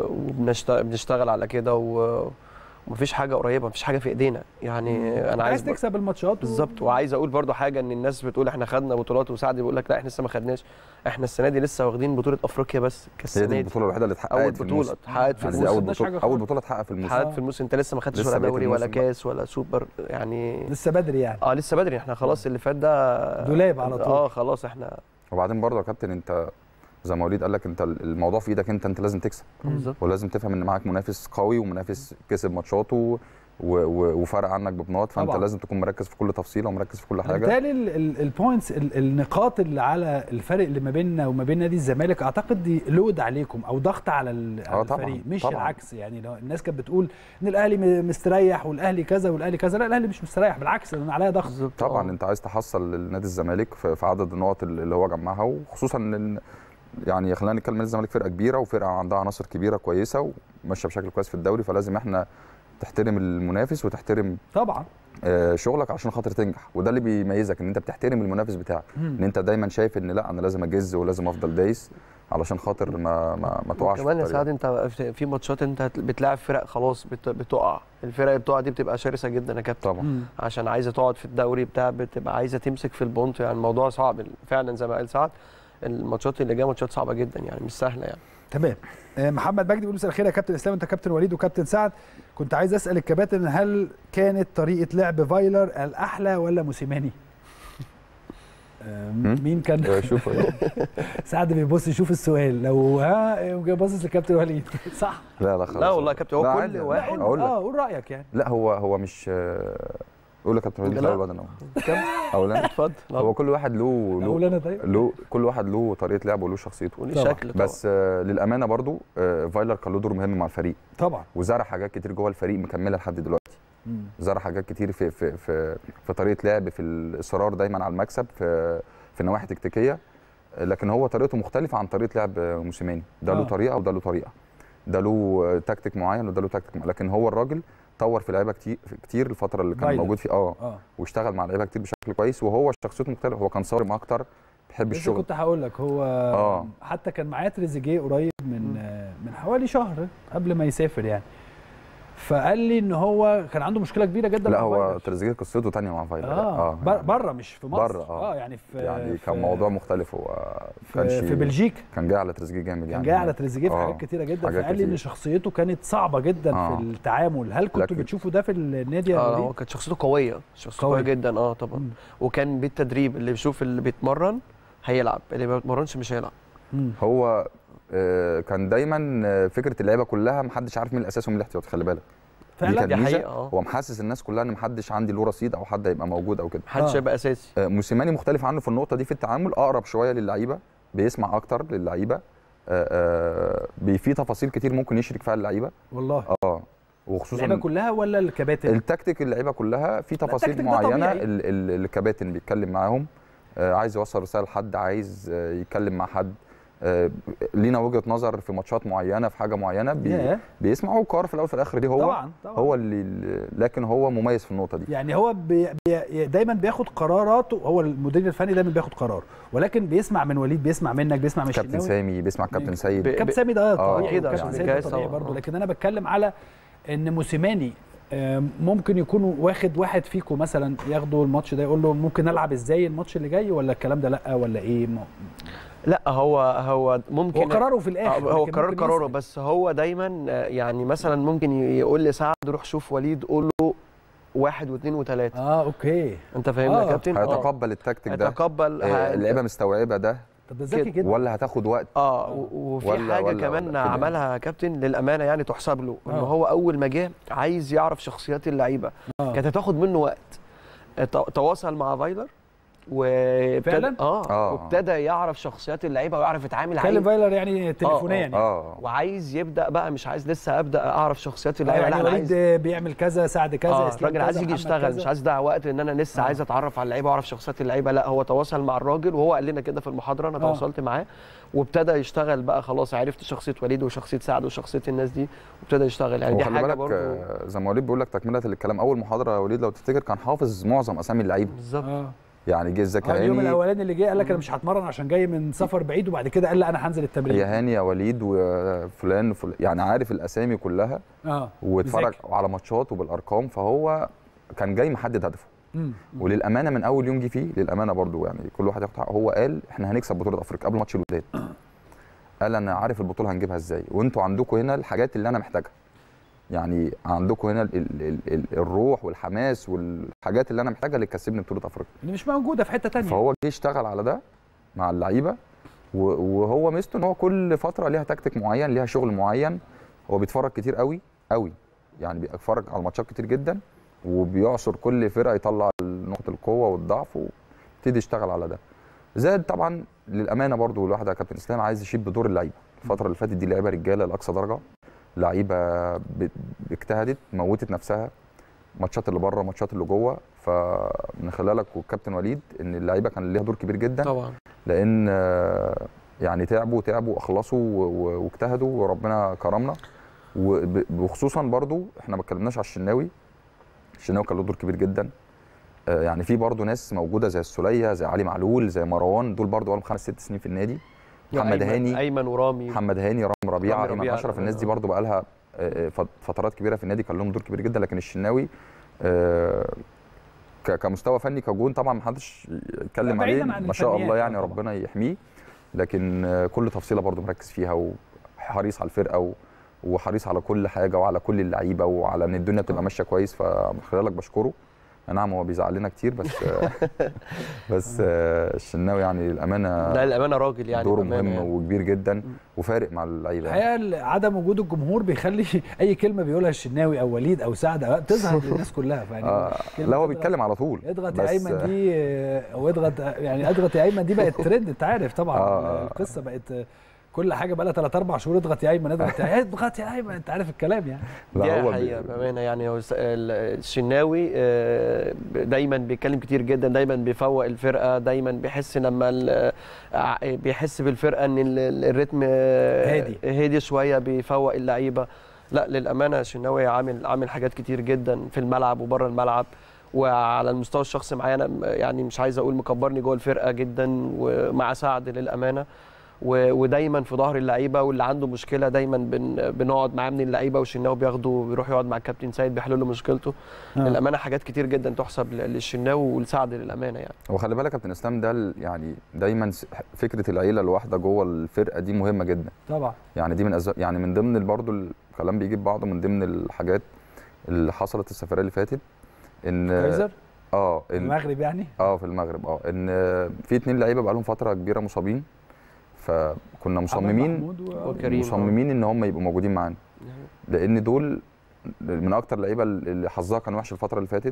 وبنشتغل على كده، و- ومفيش حاجه قريبه، مفيش حاجه في ايدينا يعني. انا عايز عايز بر- تكسب الماتشات و- بالظبط. وعايز اقول برضو حاجه، ان الناس بتقول احنا خدنا بطولات، وسعد بيقول لك لا احنا لسه ما خدناش. احنا السنه دي لسه واخدين بطوله افريقيا بس هي كالسنه دي دي. البطوله الوحيده اللي اتحققت اول في بطوله الموسم. اتحققت في يعني الموسم. دي اول ما خدناش بطوله حاجة اول خالص. بطوله اتحقق في الموسم. اتحققت في الموسم. انت لسه ما خدتش لسه ولا بقية دوري ولا الموسم بقى. كاس ولا سوبر يعني. لسه بدري يعني. اه لسه بدري. احنا خلاص اللي فات ده دولاب على طول. اه خلاص احنا وبعدين برضه يا كابتن انت زي ما وليد قال لك، انت الموضوع في ايدك انت انت لازم تكسب. بالظبط. ولازم تفهم ان معاك منافس قوي ومنافس كسب ماتشاته و- و- وفرق عنك ببنقط، فانت طبعا. لازم تكون مركز في كل تفصيله ومركز في كل حاجه. بالتالي البوينتس النقاط اللي على الفرق اللي ما بيننا وما بين نادي الزمالك اعتقد دي لود عليكم او ضغط على ال- على آه طبعاً، الفريق، مش طبعاً. العكس. يعني لو الناس كانت بتقول ان الاهلي م- مستريح والاهلي كذا والاهلي كذا، لا الاهلي مش مستريح، بالعكس انا عليا ضغط. بالظبط. طبعا آه. انت عايز تحصل لنادي الزمالك في في عدد النقط اللي هو جمعها، وخصوصا ان يعني خلينا نتكلم نادي الزمالك فرقه كبيره وفرقه عندها عناصر كبيره كويسه وماشيه بشكل كويس في الدوري، فلازم احنا تحترم المنافس وتحترم طبعا. آه، شغلك عشان خاطر تنجح. وده اللي بيميزك ان انت بتحترم المنافس بتاعك، ان انت دايما شايف ان لا انا لازم اجز ولازم افضل دايس علشان خاطر ما ما, ما تقعش في كمان يا الطريق. سعد انت في- في ماتشات انت هت- بتلاعب فرق خلاص بت- بتقع. الفرق اللي بتقع دي بتبقى شرسه جدا يا كابتن. طبعا. مم. عشان عايزه تقعد في الدوري بتاع بتبقى عايزه تمسك في البونت. يعني الموضوع صعب فعلا زي ما قال سعد. الماتشات اللي جايه ماتشات صعبه جدا يعني مش سهله يعني. تمام. آه، محمد مجدي بيقول مساء الخير يا كابتن اسلام، انت كابتن وليد وكابتن سعد. كنت عايز اسال الكباتن هل كانت طريقه لعب فايلر الاحلى ولا موسيماني؟ مين كان شوف سعد بيبص يشوف السؤال لو ها يقوم جاي باصص لكابتن وليد صح؟ لا لا خلاص. لا والله يا كابتن هو كل عادي. واحد اه قول رايك يعني. لا هو هو مش قول يا كابتن وليد الاول بعد انا اقول انا اتفضل. هو كل واحد له اقول انا طيب له كل واحد له طريقه لعبه وله شخصيته وليه شكل طبعا. بس آه للامانه برضو آه فايلر كان له دور مهم مع الفريق طبعا وزرع حاجات كتير جوه الفريق مكمله لحد دلوقتي. زرع حاجات كتير في في في في طريقه لعب، في الاصرار دايما على المكسب، في في النواحي التكتيكيه، لكن هو طريقته مختلفه عن طريقه لعب موسيماني. ده له آه. طريقه وده له طريقه، ده له تكتيك معين وده له تكتيك معين. لكن هو الراجل طور في لعيبه كتير كتير الفتره اللي كان فايلر. موجود فيها اه, آه. واشتغل مع لعيبه كتير بشكل كويس، وهو شخصيته مختلفه. هو كان صارم اكتر، بيحب بس الشغل. كنت هقول لك هو آه. حتى كان معايا تريزيجيه قريب من آه من حوالي شهر قبل ما يسافر يعني، فقال لي ان هو كان عنده مشكله كبيره جدا لا مع هو فايلر. تريزيجيه قصته ثانيه مع فايلر. اه, آه يعني بره مش في مصر. بره اه, آه يعني في يعني في كان موضوع مختلف. هو في, في بلجيكا كان جاي على تريزيجيه جامد يعني. كان جاي على تريزيجيه في آه. حاجات كتيره جدا. حاجات فقال لي ان كتير. شخصيته كانت صعبه جدا آه. في التعامل. هل كنتوا لكن- بتشوفوا ده في النادي يا اه وليد؟ هو كانت شخصيته قويه، شخصيته قوية. قويه جدا اه طبعا. مم. وكان بالتدريب اللي بيشوف اللي بيتمرن هيلعب، اللي ما بيتمرنش مش هيلعب. مم. هو آه، كان دايما آه، فكره اللعيبه كلها محدش عارف مين الاساسي ومين الاحتياطي. خلي بالك فعلا كانت دي ميزة. حقيقة، آه. هو محسس الناس كلها ان محدش عندي له رصيد او حد هيبقى موجود او كده. محدش آه. هيبقى اساسي. آه، موسيماني مختلف عنه في النقطه دي، في التعامل اقرب شويه للعيبه، بيسمع اكتر للعيبه، آه، آه، بي- في تفاصيل كتير ممكن يشرك فيها اللعيبه. والله اه وخصوصا اللعيبه كلها ولا الكباتن؟ التكتيك اللعيبه كلها في تفاصيل التكتيك ده معينه طبيعي. ال- ال- الكباتن بيتكلم معاهم، آه، عايز يوصل رساله لحد، عايز آه، يتكلم مع حد، آه، لينا وجهه نظر في ماتشات معينه في حاجه معينه بي ياه. بيسمع. هو القرار في الاول في الاخر دي هو طبعا طبعا هو اللي، لكن هو مميز في النقطه دي. يعني هو بي بي دايما بياخد قراراته. هو المدير الفني دايما بياخد قرار، ولكن بيسمع من وليد، بيسمع منك، بيسمع من كابتن الشناوي. سامي بيسمع كابتن سيد. ب- كابتن سامي ده آه، طبيعي، أكيد وكابتن عشان سيد ده الجهاز طبيعي طبعاً. برضه. آه. لكن انا بتكلم على ان موسيماني آه، ممكن يكون واخد واحد فيكم مثلا ياخدوا الماتش ده يقول له ممكن العب ازاي الماتش اللي جاي، ولا الكلام ده لا ولا ايه؟ ما- لا هو هو ممكن هو قراره في الاخر. آه، هو لكن قرار ممكن قراره، يسأل. بس هو دايما آه، يعني مثلا ممكن ي- يقول لسعد روح شوف وليد قول له واحد واثنين وثلاثه. اه اوكي. انت فاهمنا آه. يا كابتن؟ هيتقبل التكتيك ده، هيتقبل آه، ه- اللعيبه مستوعبه ده طب ده ذكي جدا. ولا هتاخد وقت؟ اه و- وفي ولا- حاجه ولا- كمان ولا كده. عملها كابتن للامانه يعني تحسب له، ان آه. هو اول ما جه عايز يعرف شخصيات اللعيبه. آه. كانت هتاخد منه وقت. ت- تواصل مع فايلر وابتدى فعلا؟ اه, آه. وابتدى يعرف شخصيات اللعيبه ويعرف يتعامل كلم عايز فايلر يعني تليفونيا آه. يعني. اه وعايز يبدا بقى، مش عايز لسه ابدا اعرف شخصيات آه، اللعيبه. يعني لا انا وليد عايز بيعمل كذا، سعد كذا، اه اسلام الراجل عايز كذا، يجي محمد يشتغل، كذا. مش عايز اضيع وقت ان انا لسه آه. عايز اتعرف على اللعيبه واعرف شخصيات اللعيبه. لا هو تواصل مع الراجل وهو قال لنا كده في المحاضره، انا آه. تواصلت معاه وابتدى يشتغل بقى. خلاص عرفت شخصيه وليد وشخصيه سعد وشخصيه الناس دي وابتدى يشتغل. يعني دي وخلي حاجه بالك برضه آه، زي ما وليد بيقول لك تكمله للكلام، اول محاضره يا وليد لو تفتكر كان حافظ معظم اسامي اللعيبه. بالظبط. اه يعني جه آه، الزكرياني، اليوم الاولاني اللي جه قال لك انا مش هتمرن عشان جاي من سفر بعيد، وبعد كده قال لا انا هنزل التمرين. يا هاني يا وليد وفلان وفلان، يعني عارف الاسامي كلها اه واتفرج ذكي. على ماتشات وبالارقام، فهو كان جاي محدد هدفه. مم. وللامانه من اول يوم جه فيه، للامانه برضو يعني كل واحد ياخد حقه، هو قال احنا هنكسب بطوله افريقيا قبل ماتش الوداد. قال انا عارف البطوله هنجيبها ازاي، وانتوا عندكم هنا الحاجات اللي انا محتاجها. يعني عندكم هنا ال ال ال ال الروح والحماس والحاجات اللي انا محتاجها اللي تكسبني بطوله افريقيا. اللي مش موجوده في حته ثانيه. فهو جه اشتغل على ده مع اللعيبه، و- وهو ميزته ان هو كل فتره ليها تكتيك معين، ليها شغل معين. هو بيتفرج كتير قوي قوي، يعني بيتفرج على ماتشات كتير جدا، وبيعصر كل فرقه يطلع نقطه القوه والضعف ويبتدي يشتغل على ده. زائد طبعا للامانه برضو الواحد يا كابتن اسلام عايز يشيد بدور اللعيبه. الفتره اللي فاتت دي لعيبه رجاله لاقصى درجه، لعيبه ب- اجتهدت، موتت نفسها، ماتشات اللي بره ماتشات اللي جوه. فمن خلالك والكابتن وليد ان اللعيبه كان ليها دور كبير جدا، طبعا. لان آه، يعني تعبوا تعبوا اخلصوا و- و- واجتهدوا وربنا كرمنا. وب- وخصوصا برضو احنا ما اتكلمناش على الشناوي. الشناوي كان له دور كبير جدا. آه، يعني في برضو ناس موجوده زي السوليه، زي علي معلول، زي مروان، دول برضو بقالهم خمس ست سنين في النادي. محمد أيمن- هاني ايمن ورامي. محمد هاني، رامي ربيعه، رامي ايمن ربيعة. اشرف، الناس دي برضو بقى لها فترات كبيره في النادي، كان لهم دور كبير جدا. لكن الشناوي آه، ك- كمستوى فني كجون طبعا ما حدش يتكلم لا، عليه، بعيداً عن ما شاء الله الفنيات يعني طبعاً. ربنا يحميه. لكن آه، كل تفصيله برضو مركز فيها وحريص على الفرقه و- وحريص على كل حاجه وعلى كل اللعيبه وعلى ان الدنيا تبقى ماشيه كويس. فمن خلالك بشكره نعم هو بيزعلنا كتير بس بس الشناوي يعني الامانه لا الامانه راجل يعني دوره مهم يعني. وكبير جدا وفارق مع اللعيبه. الحقيقه عدم وجود الجمهور بيخلي اي كلمه بيقولها الشناوي او وليد او سعد أو تظهر للناس كلها. فيعني آه لا هو بيتكلم على طول. اضغط يا ايمن دي او اضغط يعني اضغط يا ايمن دي بقت ترند انت عارف طبعا. آه القصه بقت كل حاجه بقى لها ثلاث اربع شهور اضغط يا ايمن اضغط يا اضغط يا ايمن انت عارف الكلام يعني. لا هو حقيقه بامانه يعني هو الشناوي دايما بيتكلم كتير جدا، دايما بيفوق الفرقه، دايما بيحس لما بيحس بالفرقه ان الريتم هادي هادي شويه بيفوق اللعيبه. لا للامانه الشناوي عامل عامل حاجات كتير جدا في الملعب وبره الملعب، وعلى المستوى الشخصي معايا انا يعني مش عايز اقول مكبرني جوه الفرقه جدا، ومع سعد للامانه ودايما في ظهر اللعيبه، واللي عنده مشكله دايما بن بنقعد معاه من اللعيبه، والشناوي بياخده بيروح يقعد مع الكابتن سيد بيحل له مشكلته. آه. للامانه حاجات كتير جدا تحسب للشناوي ولسعد للامانه يعني. وخلي بالك يا كابتن اسلام ده يعني دايما فكره العيله الواحده جوه الفرقه دي مهمه جدا طبعا. يعني دي من أز... يعني من ضمن برضو الكلام بيجيب بعضه، من ضمن الحاجات اللي حصلت السفريه اللي فاتت ان كايزر اه في المغرب يعني اه في المغرب اه ان في اتنين لعيبه بقى لهم فتره كبيره مصابين، فكنا مصممين مصممين ان هم يبقوا موجودين معانا، لان دول من اكتر اللعيبه اللي حظها كان وحش الفتره اللي فاتت.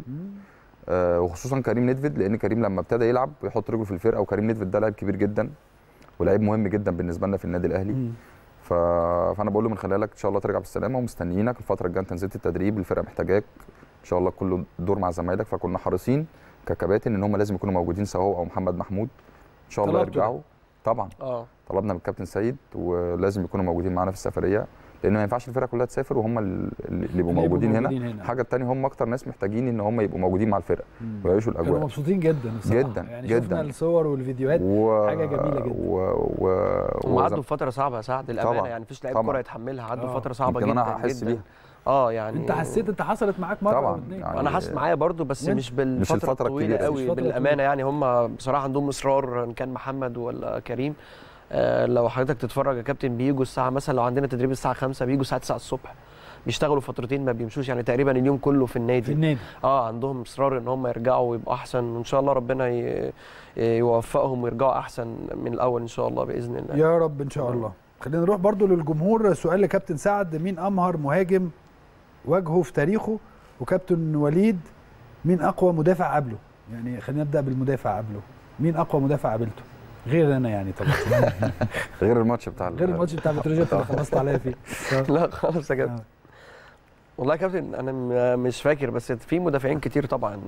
آه وخصوصا كريم ندفد، لان كريم لما ابتدى يلعب ويحط رجله في الفرقه، وكريم ندفد ده لاعب كبير جدا ولاعيب مهم جدا بالنسبه لنا في النادي الاهلي. ف... فانا بقول له من خلالك ان شاء الله ترجع بالسلامه ومستنيينك الفتره الجايه، انت نزلت التدريب الفرقه محتاجاك ان شاء الله كله دور مع زمايلك. فكنا حريصين ككباتن ان هم لازم يكونوا موجودين سواء هو او محمد محمود ان شاء الله يرجعوا طبعا. اه طلبنا من الكابتن سيد ولازم يكونوا موجودين معانا في السفريه، لان ما ينفعش الفرقه كلها تسافر وهم اللي يبقوا موجودين هنا. الحاجه الثانيه هم اكتر ناس محتاجين ان هم يبقوا موجودين مع الفرقه ويعيشوا الاجواء. كانوا مبسوطين جدا الصراحه جدا يعني جدا. شفنا الصور والفيديوهات و... حاجه جميله جدا. و... و... وعدوا فتره صعبه يا سعد الامانه، يعني مفيش لعيب كوره يتحملها، عدوا فتره صعبه جدا انا هحس بيها. اه يعني انت حسيت انت حصلت معاك مره طبعا يعني انا حاسس معايا برضو بس مش بالفتره مش الفتره الطويله قوي بالامانه يعني. هم بصراحه عندهم اصرار ان كان محمد ولا كريم. آه لو حضرتك تتفرج يا كابتن بييجوا الساعه مثلا لو عندنا تدريب الساعه خمسة بييجوا الساعه تسعة الصبح، بيشتغلوا فترتين ما بيمشوش يعني تقريبا اليوم كله في النادي في النادي. اه عندهم اصرار ان هم يرجعوا ويبقوا احسن، وان شاء الله ربنا يوفقهم ويرجعوا احسن من الاول ان شاء الله باذن الله يا رب ان شاء الله. خلينا نروح برضو للجمهور. سؤال لكابتن سعد، مين امهر مهاجم واجهه في تاريخه؟ وكابتن وليد مين اقوى مدافع قابله؟ يعني خلينا نبدا بالمدافع قابله، مين اقوى مدافع قابلته؟ غير انا يعني طبعا غير الماتش بتاع غير الماتش بتاع بتروجيت اللي خلصت عليا فيه. لا خالص يا كابتن. والله يا كابتن انا مش فاكر، بس في مدافعين كتير طبعا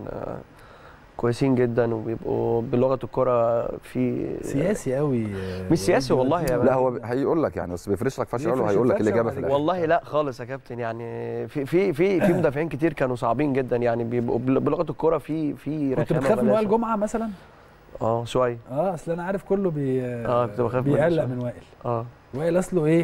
كويسين جدا وبيبقوا بلغه الكره في سياسي قوي. مش سياسي والله يا لا هو هيقول لك يعني، بس بيفرش لك فشه له هيقول لك الاجابه في الاخر. والله لا خالص يا كابتن، يعني في في في في مدافعين كتير كانوا صعبين جدا يعني بيبقوا بلغه الكره في في رخامه. كنت بتخاف من وائل جمعه مثلا؟ اه شويه. اه اصل انا عارف كله بي اه كنت بخاف بيقلق من وائل. اه وائل اصله ايه؟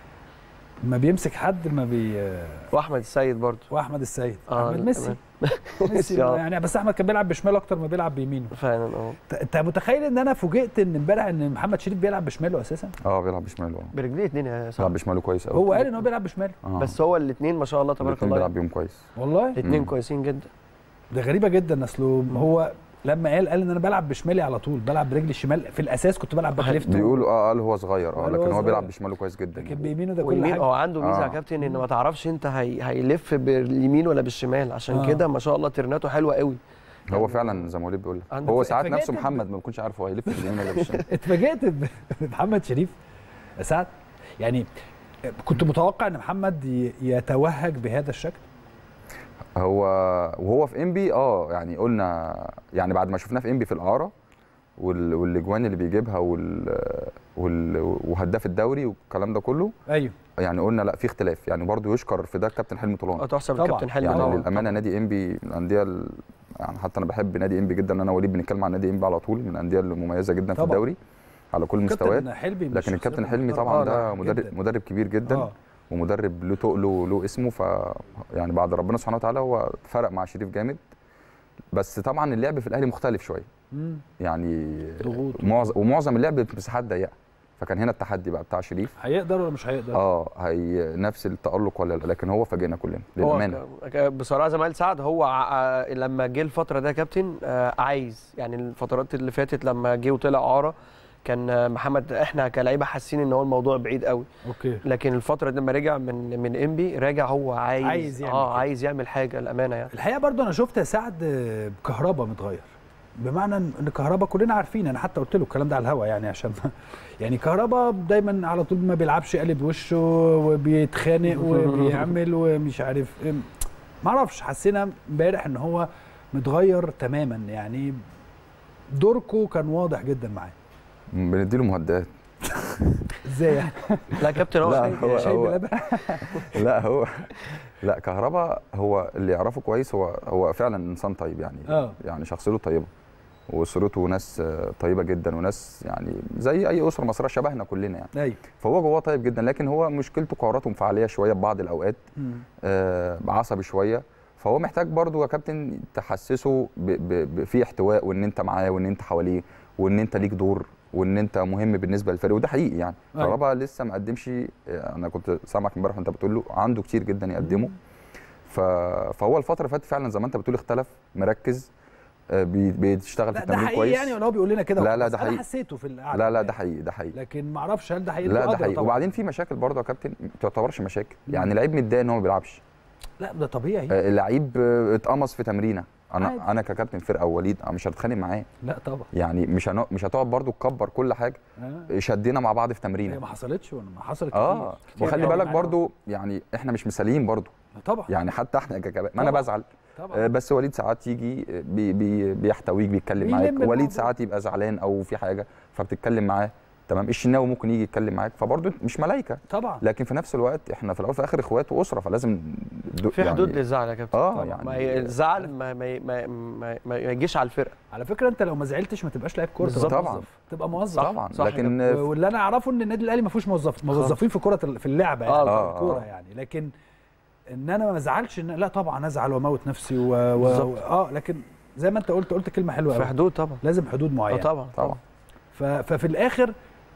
ما بيمسك حد ما بي واحمد السيد برضه. واحمد السيد آه احمد ميسي ميسي يعني، بس احمد كان بيلعب بشماله اكتر ما بيلعب بيمينه فعلا. اه انت متخيل ان انا فوجئت ان امبارح ان محمد شريف بيلعب بشماله اساسا؟ اه بيلعب بشماله برجليه اثنين يا صاحبي. بيلعب بشماله كويس قوي. هو قال ان هو بيلعب بشماله. آه. بس هو الاثنين ما شاء الله تبارك الله بيلعب بيهم كويس والله. الاثنين كويسين جدا. ده غريبه جدا اصله هو لما قال قال ان انا بلعب بشمالي على طول، بلعب برجلي الشمال في الاساس، كنت بلعب باك ليفت. بيقولوا اه قال هو صغير اه لكن هو بيلعب بشماله كويس جدا. لكن بيمينه ده كل حاجه. هو عنده ميزه يا آه. كابتن ان ما تعرفش انت هي... هيلف باليمين ولا بالشمال، عشان آه. كده ما شاء الله ترناته حلوه قوي. هو فعلا زي ما وليد بيقول لك، هو ساعات نفسه محمد ما بيكونش عارف هو هيلف باليمين ولا بالشمال. اتفاجئت بمحمد شريف يا سعد، يعني كنت متوقع ان محمد يتوهج بهذا الشكل. هو وهو في انبي اه يعني قلنا يعني بعد ما شفناه في انبي في الاعاره والاجوان اللي بيجيبها وال وهداف الدوري والكلام ده كله، ايوه يعني قلنا لا في اختلاف يعني. برضو يشكر في ده الكابتن حلمي طولان. اه تحسب الكابتن حلمي يعني طبعا. للامانه نادي انبي من الانديه ال... يعني حتى انا بحب نادي انبي جدا، انا وليد بنتكلم عن نادي انبي على طول، من الانديه المميزه جدا طبعا. في الدوري على كل المستويات. لكن الكابتن حلمي طبعا ده مدرب جداً. مدرب كبير جدا آه. ومدرب له تقله له اسمه، ف يعني بعد ربنا سبحانه وتعالى هو فرق مع شريف جامد. بس طبعا اللعب في الاهلي مختلف شويه يعني ضغوط، معظم ومعظم اللعب بمساحات ضيقه فكان هنا التحدي بقى بتاع شريف، هيقدر ولا مش هيقدر؟ اه هي نفس التالق ولا لا، لكن هو فاجئنا كلنا للامانه. هو بصراحه زي ما قال سعد، هو ع- لما جه الفتره ده يا كابتن آه، عايز يعني الفترات اللي فاتت لما جه وطلع اعاره كان آه، محمد، احنا كلاعيبه حاسين ان هو الموضوع بعيد قوي، اوكي. لكن الفتره دي لما رجع من من انبي راجع هو عايز عايز يعمل اه كده. عايز يعمل حاجه الامانه يعني. الحقيقه برضو انا شفت يا سعد آه، كهربا متغير، بمعنى ان كهربا كلنا عارفين، انا حتى قلت له الكلام ده على الهوا يعني عشان يعني كهربا دايما على طول ما بيلعبش قلب وشه وبيتخانق وبيعمل ومش عارف ايه، ما اعرفش، حسينا امبارح ان هو متغير تماما يعني. دوركو كان واضح جدا معاه. بنديله مهدئات. ازاي يعني؟ لا كابتن هو لا هو شاي هو بلبن. لا هو لا كهربا هو اللي يعرفه كويس، هو هو فعلا انسان طيب يعني. اه يعني شخصيته طيبه واسرته ناس آه، طيبه جدا، وناس يعني زي اي اسره مصريه شبهنا كلنا يعني. ايوه. فهو جواه طيب جدا، لكن هو مشكلته قراراته انفعاليه شويه ببعض الاوقات، مم. آه عصبي شويه. فهو محتاج برضو يا كابتن تحسسه ب ب ب في احتواء، وان انت معاه وان انت حواليه وان انت ليك دور وان انت مهم بالنسبه للفريق، وده حقيقي يعني. أيوة. كهربا لسه ما قدمش، انا كنت سامعك امبارح وانت بتقول له عنده كتير جدا يقدمه. ف... فهو الفتره اللي فاتت فعلا زي ما انت بتقول اختلف، مركز، آه، بي- بيشتغل في لا ده التمرين حقيقي كويس يعني، ولا هو بيقول لنا كده؟ لا لا وخلاص؟ ده انا حقيقي. حسيته في القعده. لا لا ده حقيقي ده حقيقي لكن ما اعرفش هل ده حقيقي. لا ده أدرى حقيقي. طبعاً. وبعدين في مشاكل برضه يا كابتن ما تعتبرش مشاكل، مم. يعني لعيب متضايق ان هو ما بيلعبش، لا ده طبيعي. آه، اللعيب آه، اتقمص في تمرينه، انا عادي. انا ككابتن فرقه ووليد أنا مش هتخانق معاه لا طبعا. يعني، مش هنق... مش هتقعد برضه تكبر كل حاجه. آه. شدينا مع بعض في هي تمرينه. ما حصلتش ولا ما حصلت اه كتير. كتير وخلي قوي بالك معانا. برضه يعني احنا مش مثاليين برضه طبعا يعني، حتى احنا ككباتن ما انا طبعاً. بزعل، طبعا. آه، بس وليد ساعات يجي آه، بي بي بيحتويك بيتكلم معاك، بيلم وليد الموضوع. ساعات يبقى زعلان او في حاجه فبتتكلم معاه، تمام. الشناوي ممكن يجي يتكلم معاك، فبرضه مش ملايكه، طبعا. لكن في نفس الوقت احنا في الاول وفي الاخر اخوات واسره، فلازم دو- في حدود للزعل يا كابتن. اه طبعاً. يعني ما هي الزعل ما ما ما, ما, ما يجيش على الفرقه. على فكره انت لو ما زعلتش ما تبقاش لاعب كوره، بالظبط. تبقى طبعاً. موظف. تبقى موظف. طبعا صح لكن و- واللي انا اعرفه ان النادي الاهلي ما فيهوش موظف موظفين في كره ال- في اللعبه يعني، آه، في آه، الكوره آه. يعني. لكن ان انا ما ازعلش، إن لا طبعا ازعل واموت نفسي و... و... بالظبط. اه لكن زي ما انت قلت قلت كلمه حلوه في قوي، حدود طبعا. لازم حدود اه معينه. طبعا طبعا ف... ففي الاخر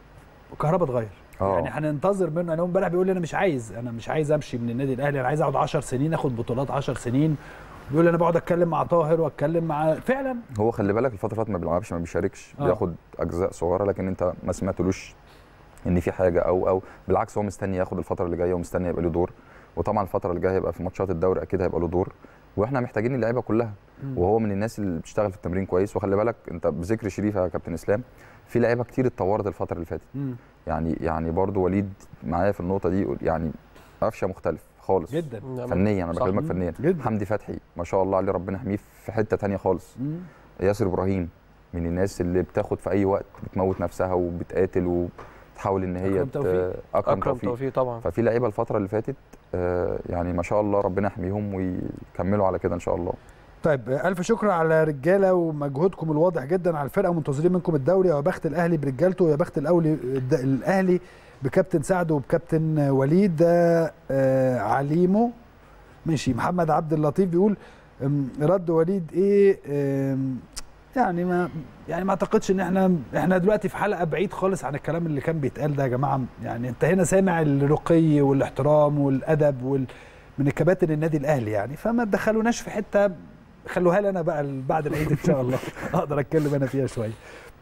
كهربا اتغير. اه يعني هننتظر منه. انا امبارح بيقول لي انا مش عايز انا مش عايز امشي من النادي الاهلي، انا عايز اقعد عشر سنين اخد بطولات عشر سنين. بيقول لي انا بقعد اتكلم مع طاهر واتكلم مع فعلا. هو خلي بالك الفتره اللي فاتت ما بيلعبش ما بيشاركش، آه. بياخد اجزاء صغيره، لكن انت ما سمعتلوش ان في حاجه او او بالعكس هو مستني ياخد الفتره اللي جايه ومستني يبقى له دور. وطبعا الفتره اللي جايه هيبقى في ماتشات الدوري اكيد هيبقى له دور، واحنا محتاجين اللعيبه كلها. مم. وهو من الناس اللي بتشتغل في التمرين كويس. وخلي بالك انت بذكر شريف يا كابتن اسلام، في لعيبه كتير اتطورت الفتره اللي فاتت، مم. يعني يعني برضو وليد معايا في النقطه دي، يعني قفشه مختلف خالص جدا. فنيا، انا صح. بكلمك فنيا. جدا. حمدي فتحي ما شاء الله عليه ربنا يحميه في حته تانية خالص. مم. ياسر ابراهيم من الناس اللي بتاخد في اي وقت بتموت نفسها وبتقاتل وبتحاول ان هي أكرم ت- توفيق. اكرم, اكرم توفيق. توفيق طبعا. ففي لعيبه الفتره اللي فاتت آه، يعني ما شاء الله ربنا يحميهم ويكملوا على كده ان شاء الله. طيب الف شكر على رجاله ومجهودكم الواضح جدا على الفرقه، ومنتظرين منكم الدوري. ويا بخت الاهلي برجالته، ويا بخت الاولي الد- الاهلي بكابتن سعد وبكابتن وليد. ده آه عليمو ماشي. محمد عبد اللطيف بيقول أم، رد وليد ايه؟ أم، يعني ما يعني ما اعتقدش ان احنا احنا دلوقتي في حلقه بعيد خالص عن الكلام اللي كان بيتقال ده يا جماعه. يعني انت هنا سامع الرقي والاحترام والادب وال من الكباتن النادي الاهلي يعني، فما تدخلوناش في حته، خلوها لي انا بقى بعد العيد ان شاء الله اقدر اتكلم انا فيها شويه.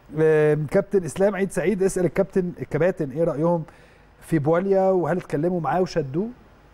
أم، كابتن اسلام عيد سعيد اسال الكابتن الكباتن ايه رايهم في بواليا، وهل اتكلموا معاه وشدوه؟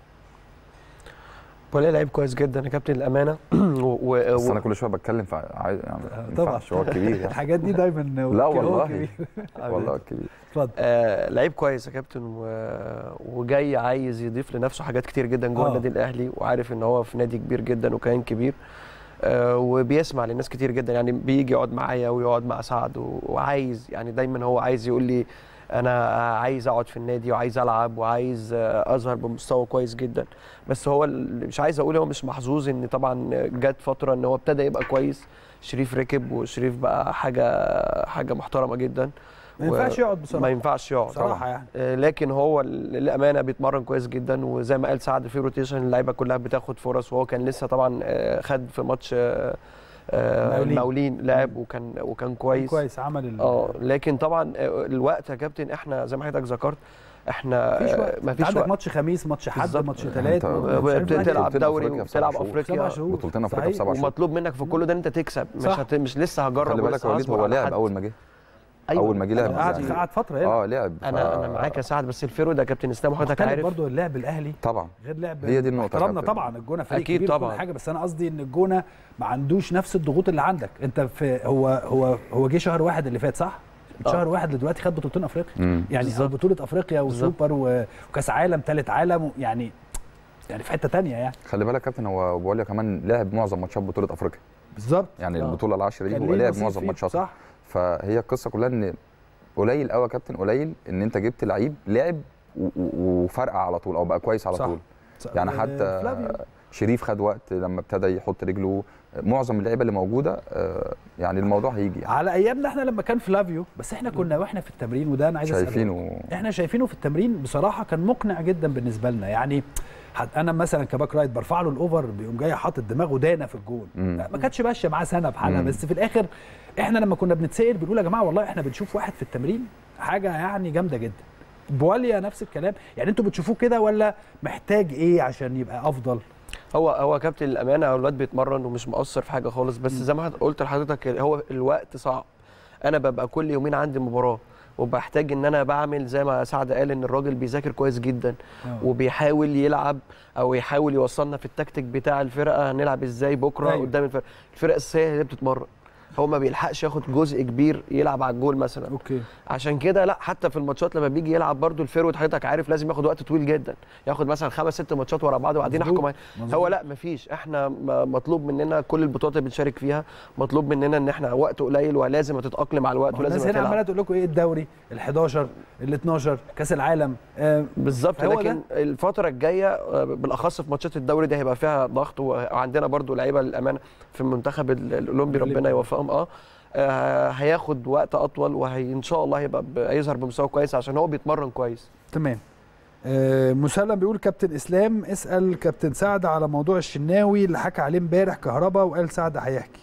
بوليه لعيب كويس جدا يا كابتن الامانه. و... و... بس انا كل شويه بتكلم في عايز يعني ما طبعا. ينفعش، هو كبير يعني. الحاجات دي دايما لا هو والله كبير. والله كبير. اتفضل. آه لعيب كويس يا كابتن و... وجاي عايز يضيف لنفسه حاجات كتير جدا جوه آه. النادي الاهلي، وعارف ان هو في نادي كبير جدا وكيان كبير. آه وبيسمع للناس كتير جدا، يعني بيجي يقعد معايا ويقعد مع سعد و... وعايز يعني دايما هو عايز يقول لي انا عايز اقعد في النادي وعايز العب وعايز آه، اظهر بمستوى كويس جدا. بس هو اللي مش عايز اقول هو مش محظوظ ان طبعا جت فتره ان هو ابتدى يبقى كويس. شريف ركب وشريف بقى حاجه حاجه محترمه جدا. ما ينفعش يقعد بصراحه. ما ينفعش يقعد بصراحه طبعا. يعني. آه، لكن هو للامانه بيتمرن كويس جدا، وزي ما قال سعد في روتيشن اللعيبه كلها بتاخد فرص، وهو كان لسه طبعا آه، خد في ماتش آه، آه المقاولين لعب وكان وكان كويس كويس عمل اه لكن طبعا الوقت يا كابتن احنا زي ما حضرتك ذكرت احنا ما فيش عندك ماتش خميس ماتش حد ماتش ثلاث بتلعب دوري وبتلعب افريقيا بطولتين افريقيا في سبع شهور ومطلوب منك في كل ده ان انت تكسب مش هت... مش لسه هجرب. خلي بالك يا وليد هو لعب اول ما جه أيوة. اول ما جه لعب قعد قعد فتره هنا اه لعب ف... انا انا معاك يا سعد بس الفيرو ده كابتن اسلام وحضرتك عارف برضه اللعب الاهلي طبعا غير لعب هي دي النقطه احترامنا طبعا الجونه فريق أكيد كبير طبعا كل حاجه بس انا قصدي ان الجونه ما عندوش نفس الضغوط اللي عندك انت في هو هو هو جه شهر واحد اللي فات صح؟ شهر واحد دلوقتي خد بطولتين افريقيا مم. يعني بالزبط. بطوله افريقيا وسوبر وكاس عالم ثالث عالم يعني يعني في حته ثانيه يعني. خلي بالك يا كابتن هو بقول لك كمان لعب معظم ماتشات بطوله افريقيا بالظبط يعني آه. البطوله العشره دي هو لعب معظم ماتشاتها صح. فهي القصه كلها ان قليل قوي يا كابتن قليل ان انت جبت لعيب لعب وفرقع على طول او بقى كويس على صح. طول صح. يعني حتى فلافيو. شريف خد وقت لما ابتدى يحط رجله معظم اللعيبه اللي موجوده يعني الموضوع هيجي يعني. على ايامنا احنا لما كان فلافيو بس احنا كنا واحنا في التمرين وده انا عايز اساله شايفينه احنا شايفينه في التمرين بصراحه كان مقنع جدا بالنسبه لنا يعني انا مثلا كباك رايت برفع له الاوفر بيقوم جاي حاطط دماغه دانا في الجون ما كانتش ماشيه معاه سنه بحالها بس في الاخر احنا لما كنا بنتسال بنقول يا جماعه والله احنا بنشوف واحد في التمرين حاجه يعني جامده جدا. بواليا نفس الكلام يعني انتوا بتشوفوه كده ولا محتاج ايه عشان يبقى افضل؟ هو هو كابتن الامانه اولاد بيتمرن ومش مقصر في حاجه خالص بس زي ما قلت لحضرتك هو الوقت صعب. انا ببقى كل يومين عندي مباراه وبحتاج ان انا بعمل زي ما سعد قال ان الراجل بيذاكر كويس جدا أوه. وبيحاول يلعب او يحاول يوصلنا في التكتيك بتاع الفرقه هنلعب ازاي بكره أيوه. قدام الفرقه الفرقه الاساسيه اللي بتتمرن هو ما بيلحقش ياخد جزء كبير يلعب على الجول مثلا اوكي عشان كده لا حتى في الماتشات لما بيجي يلعب برده الفيرود حضرتك عارف لازم ياخد وقت طويل جدا ياخد مثلا خمس ست ماتشات ورا بعض وبعدين احكم هو لا مفيش احنا مطلوب مننا كل البطولات اللي بنشارك فيها مطلوب مننا ان احنا وقت قليل ولازم تتاقلم على الوقت ولازم تلعب. الناس هنا عماله تقول لكم ايه الدوري الحداشر الاتناشر كاس العالم آه بالظبط لكن ده. الفتره الجايه بالاخص في ماتشات الدوري دي هيبقى فيها ضغط وعندنا برده لعيبه للامانه في المنتخب الاولمبي ربنا يوفقهم اه آه هياخد وقت اطول وهي ان شاء الله هيبقى هيظهر بمستوى كويس عشان هو بيتمرن كويس. تمام. آه مسلم بيقول كابتن اسلام اسال كابتن سعد على موضوع الشناوي اللي حكى عليه امبارح كهربا وقال سعد هيحكي.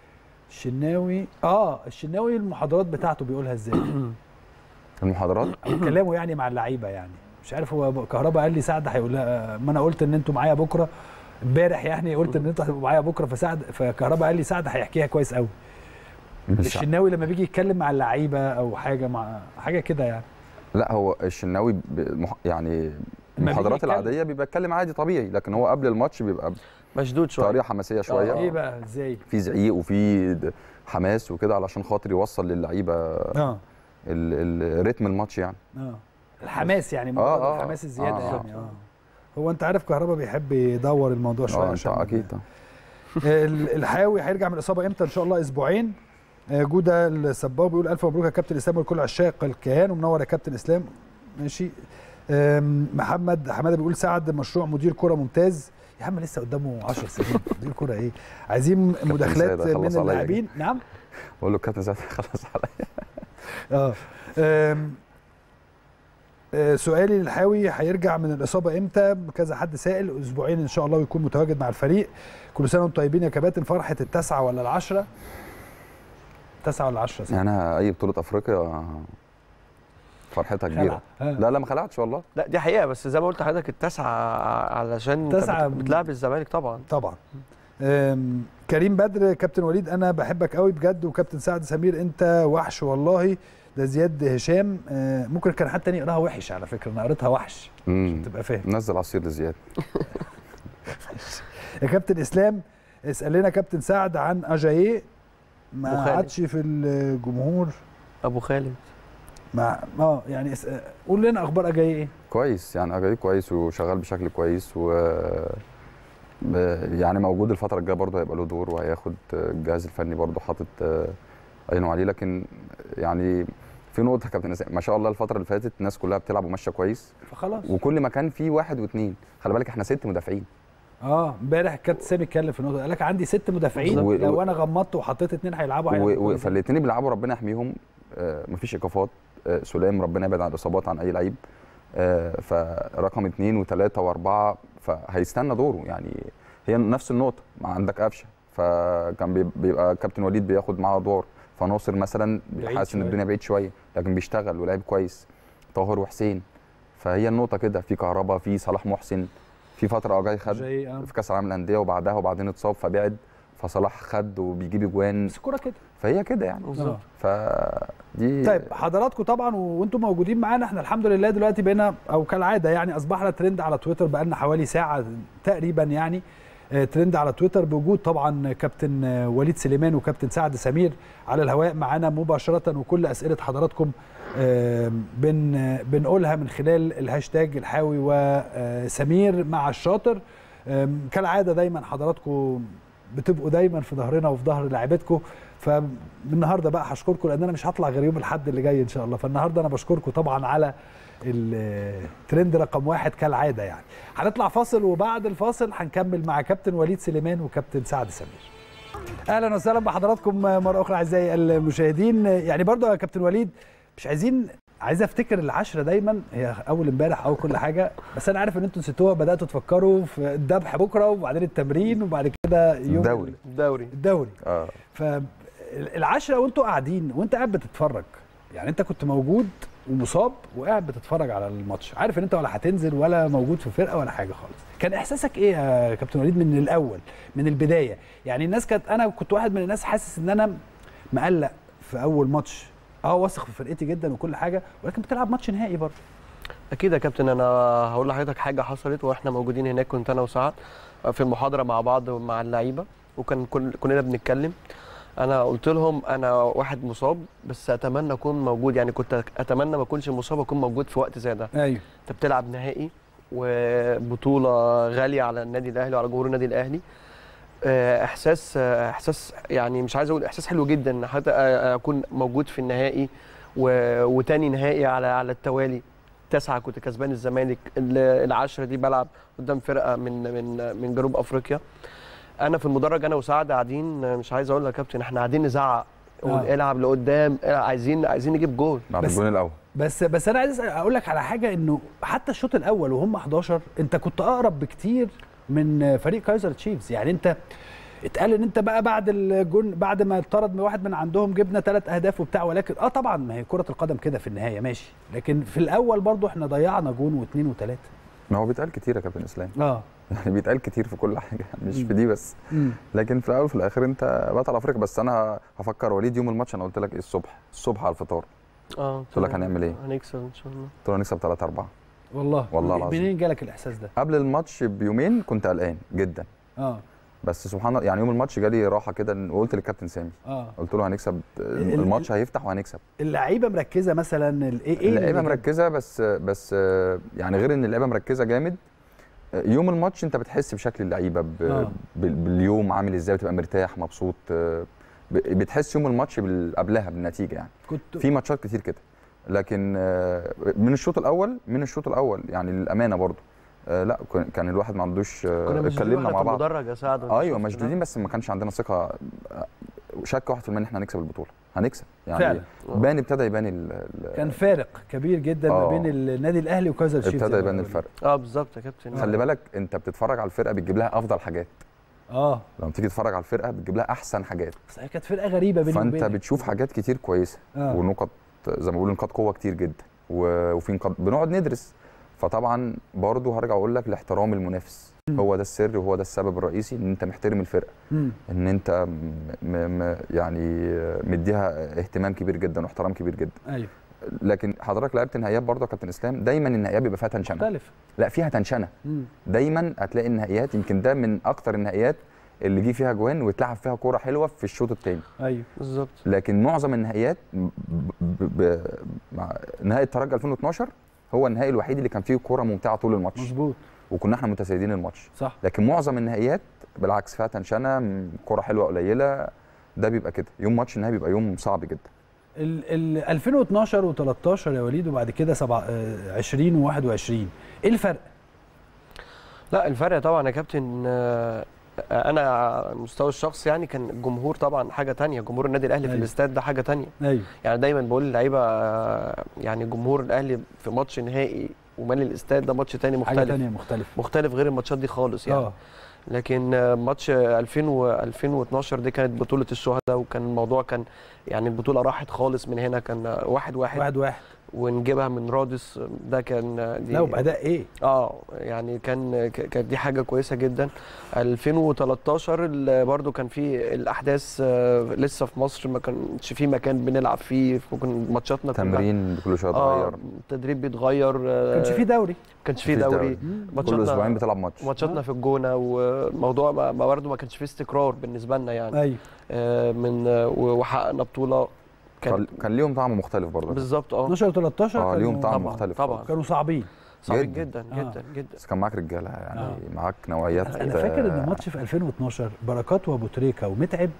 الشناوي اه الشناوي المحاضرات بتاعته بيقولها ازاي؟ المحاضرات؟ كلامه يعني مع اللعيبه يعني مش عارف هو كهربا قال لي سعد هيقولها ما انا قلت ان انتوا معايا بكره امبارح يعني قلت ان انتوا هتبقوا معايا بكره فسعد فكهربا قال لي سعد هيحكيها كويس قوي. الشناوي لما بيجي يتكلم مع اللعيبه او حاجه مع حاجه كده يعني لا هو الشناوي يعني المحاضرات العاديه بيبقى يتكلم عادي طبيعي لكن هو قبل الماتش بيبقى مشدود شويه طريقه حماسيه شويه. ايه بقى ازاي؟ في زعيق وفي حماس وكده علشان خاطر يوصل للعيبه اه الريتم الماتش يعني اه الحماس يعني اه اه الحماس الزياده آه يعني اه هو انت عارف كهربا بيحب يدور الموضوع شويه اه عشان اكيد الحاوي هيرجع من الاصابه امتى؟ ان شاء الله اسبوعين. جوده السباوي بيقول الف مبروك يا كابتن اسلام ولكل عشاق الكيان ومنور يا كابتن اسلام. ماشي. محمد حماده بيقول سعد مشروع مدير كره ممتاز. يا عم لسه قدامه عشر سنين مدير كره ايه؟ عايزين مداخلات من اللاعبين. نعم بقول له كابتن سعد خلص عليا. اه سؤالي للحاوي هيرجع من الاصابه امتى؟ كذا حد سائل اسبوعين ان شاء الله ويكون متواجد مع الفريق. كل سنه وانتم طيبين يا كباتن. فرحه التاسعه ولا العشره؟ تسعة ولا عشرة سنة. يعني اي بطولة افريقيا فرحتها كبيرة. لا لا ما خلعتش والله. لا دي حقيقة بس زي ما قلت لحضرتك التاسعة علشان تسعة بتلعب الزمالك طبعا. طبعا. كريم بدر كابتن وليد انا بحبك قوي بجد وكابتن سعد سمير انت وحش والله. ده زياد هشام ممكن كان حد تاني يقراها وحش على فكرة انا قريتها وحش عشان تبقى فاهم. نزل عصير لزياد. يا كابتن اسلام اسال لنا كابتن سعد عن اجاييه ما عادش في الجمهور. ابو خالد مع اه يعني قول لنا اخبار اجاييه ايه؟ كويس يعني اجاييه كويس وشغال بشكل كويس و يعني موجود الفتره الجايه برضه هيبقى له دور وهياخد الجهاز الفني برضه حاطط عينه عليه لكن يعني في نقطه يا كابتن ما شاء الله الفتره اللي فاتت الناس كلها بتلعب وماشيه كويس فخلاص وكل ما كان فيه واحد واثنين خلي بالك احنا ست مدافعين. اه امبارح كابتن سامي اتكلم في النقطه قال لك عندي ست مدافعين و... لو انا غمضت وحطيت اثنين هيلعبوا و... و... فالاثنين بيلعبوا ربنا يحميهم آه مفيش ايقافات آه سلام ربنا يبعد عن الاصابات عن اي لعيب آه فرقم اثنين وثلاثه واربعه فهيستنى دوره يعني هي نفس النقطه ما عندك قفشه فكان بيبقى كابتن وليد بياخد معاه ادوار، فناصر مثلا بعيد حاسس ان شوية. الدنيا بعيد شويه لكن بيشتغل ولعب كويس. طاهر وحسين، فهي النقطه كده، في كهربا، في صلاح محسن، في فتره اجاي خد جاي آه. في كاس العالم للانديه وبعدها وبعدين اتصاب فبعد، فصلاح خد وبيجيب اجوان، بس الكوره كده. فهي كده يعني. بالظبط. فدي طيب حضراتكم طبعا وانتم موجودين معانا، احنا الحمد لله دلوقتي بقينا او كالعاده يعني اصبحنا ترند على تويتر بقالنا حوالي ساعه تقريبا يعني، ترند على تويتر بوجود طبعا كابتن وليد سليمان وكابتن سعد سمير على الهواء معانا مباشره، وكل اسئله حضراتكم بن بنقولها من خلال الهاشتاج الحاوي وسمير مع الشاطر. كالعاده دايما حضراتكم بتبقوا دايما في ظهرنا وفي ظهر لاعبتكم، فالنهارده بقى هشكركم لان انا مش هطلع غير يوم الاحد اللي جاي ان شاء الله، فالنهارده انا بشكركم طبعا على الترند رقم واحد كالعاده يعني. هنطلع فاصل وبعد الفاصل هنكمل مع كابتن وليد سليمان وكابتن سعد سمير. اهلا وسهلا بحضراتكم مره اخرى اعزائي المشاهدين. يعني برضو يا كابتن وليد مش عايزين عايز افتكر العشره دايما هي اول امبارح او كل حاجه، بس انا عارف ان انتوا نسيتوها، بداتوا تفكروا في الذبح بكره وبعدين التمرين وبعد كده يوم الدوري الدوري الدوري اه فالعشره وانتوا قاعدين وانت قاعد بتتفرج، يعني انت كنت موجود ومصاب وقاعد بتتفرج على الماتش، عارف ان انت ولا هتنزل ولا موجود في فرقه ولا حاجه خالص، كان احساسك ايه يا كابتن وليد من الاول من البدايه؟ يعني الناس كانت، انا كنت واحد من الناس حاسس ان انا مقلق في اول ماتش، اه واثق في فرقتي جدا وكل حاجه، ولكن بتلعب ماتش نهائي برضه. اكيد يا كابتن، انا هقول لحضرتك حاجه حصلت واحنا موجودين هناك، كنت انا وسعد في المحاضره مع بعض مع اللعيبه وكان كل كلنا بنتكلم. انا قلت لهم انا واحد مصاب بس اتمنى اكون موجود، يعني كنت اتمنى ما اكونش مصاب اكون موجود في وقت زي ده. ايوه انت بتلعب نهائي وبطوله غاليه على النادي الاهلي وعلى جمهور النادي الاهلي، احساس احساس يعني مش عايز اقول احساس حلو جدا حتى اكون موجود في النهائي وتاني نهائي على على التوالي. تسعه كنت كسبان الزمالك، العشره دي بلعب قدام فرقه من من من جنوب افريقيا. انا في المدرج انا وسعد قاعدين، مش عايز اقول لك يا كابتن احنا قاعدين نزعق آه. العب لقدام، عايزين عايزين نجيب جول بعد بس الجون الاول. بس بس انا عايز اقول لك على حاجه، انه حتى الشوط الاول وهم احداشر انت كنت اقرب بكتير من فريق كايزر تشيفز، يعني انت اتقال ان انت بقى بعد الجون بعد ما اتطرد من واحد من عندهم جبنا ثلاث اهداف وبتاع، ولكن اه طبعا ما هي كره القدم كده في النهايه ماشي، لكن في الاول برضو احنا ضيعنا جون واثنين وثلاثه. ما هو بيتقال كتير يا كابتن اسلام، اه يعني بيتقال كتير في كل حاجه مش مم. في دي بس، مم. لكن في الاول وفي الاخر انت بطل افريقيا. بس انا هفكر وليد يوم الماتش انا قلت لك ايه الصبح الصبح على الفطار، اه قلت لك هنعمل ايه؟ هنكسب ان شاء الله. قلت له هنكسب ثلاثة أربعة. والله والله العظيم. منين جالك الاحساس ده؟ قبل الماتش بيومين كنت قلقان جدا، اه بس سبحان الله يعني يوم الماتش جالي راحه كده، وقلت للكابتن سامي اه قلت له هنكسب، الماتش هيفتح وهنكسب. اللعيبه مركزه مثلا ايه ايه اللعيبه مركزه، بس بس يعني غير ان اللعيبه مركزه جامد، يوم الماتش انت بتحس بشكل اللعيبه ب... آه. باليوم عامل ازاي، بتبقى مرتاح مبسوط، بتحس يوم الماتش قبلها بالنتيجه يعني. كنت في ماتشات كتير كده، لكن من الشوط الاول من الشوط الاول يعني للامانه برضو لا كان الواحد ما عندوش، اتكلمنا مع بعض المدرج يا سعد. ايوه مشدودين، بس ما كانش عندنا ثقه، شك واحد في المية ان احنا هنكسب البطوله، هنكسب يعني فعلا. بان ابتدى يبان ال كان فارق كبير جدا ما بين النادي الاهلي وكايزر تشيفز، ابتدى يبان الفرق. اه بالظبط يا كابتن. خلي بالك انت بتتفرج على الفرقه بتجيب لها افضل حاجات، اه لما تيجي تتفرج على الفرقه بتجيب لها احسن حاجات، بس هي كانت فرقه غريبه بيني فانت وبينك. بتشوف حاجات كتير كويسه آه. ونقط زي ما بيقولوا نقاط قوه كتير جدا، وفي نقاط بنقعد ندرس، فطبعا برضه هرجع اقول لك الاحترام المنافس م. هو ده السر وهو ده السبب الرئيسي، ان انت محترم الفرقه، م. ان انت م م يعني مديها اهتمام كبير جدا واحترام كبير جدا. ايوه لكن حضرتك لعبت نهائيات برضه يا كابتن اسلام، دايما النهائيات بيبقى فيها تنشنه مختلف، لا فيها تنشنه م. دايما هتلاقي النهائيات، يمكن ده من اكتر النهائيات اللي جه فيها جوان واتلعب فيها كوره حلوه في الشوط الثاني. ايوه بالظبط. لكن معظم النهائيات مع نهائي الترجي ألفين واثناشر هو النهائي الوحيد اللي كان فيه كوره ممتعه طول الماتش، مظبوط، وكنا احنا متسيدين الماتش صح. لكن معظم النهائيات بالعكس فيها تنشنه، كوره حلوه قليله، ده بيبقى كده يوم ماتش النهائي بيبقى يوم صعب جدا. ال ال ألفين واثناشر وتلتاشر يا وليد، وبعد كده عشرين وواحد وعشرين، ايه الفرق؟ لا الفرق طبعا يا كابتن، انا على المستوى الشخصي يعني كان الجمهور طبعا حاجه ثانيه، جمهور النادي الاهلي أيوه. في الاستاد ده حاجه ثانيه. ايوه يعني دايما بقول للعيبه يعني جمهور الاهلي في ماتش نهائي ومالي الاستاد ده ماتش ثاني مختلف، حاجه ثانيه مختلف مختلف غير الماتشات دي خالص يعني. اه لكن ماتش ألفين واتناشر دي كانت بطوله الشهداء، وكان الموضوع كان يعني البطوله راحت خالص من هنا، كان واحد واحد واحد واحد ونجيبها من رادس، ده كان دي لا وبأداء ايه؟ اه يعني كان كانت دي حاجه كويسه جدا. ألفين وتلتاشر برضو كان في الاحداث لسه في مصر، ما كانش في مكان بنلعب فيه، ممكن ماتشاتنا تمرين كل شويه اتغير، اه التدريب بيتغير، ما كانش في دوري ما كانش في دوري، كل اسبوعين بتلعب ماتش، ماتشاتنا في الجونه، والموضوع ما برضو ما كانش فيه استقرار بالنسبه لنا يعني. ايوه آه من وحققنا بطوله كان كان ليهم طعم مختلف برضه بالظبط. اه اتناشر وتلتاشر اه ليهم طعم طبعًا مختلف طبعا، كانوا صعبين صعبين جدا جدا آه. جدا, جدا. بس كان معاك رجاله يعني آه. معاك نوعيات. انا فاكر ان ماتش في ألفين واتناشر بركات وابو تريكه ومتعب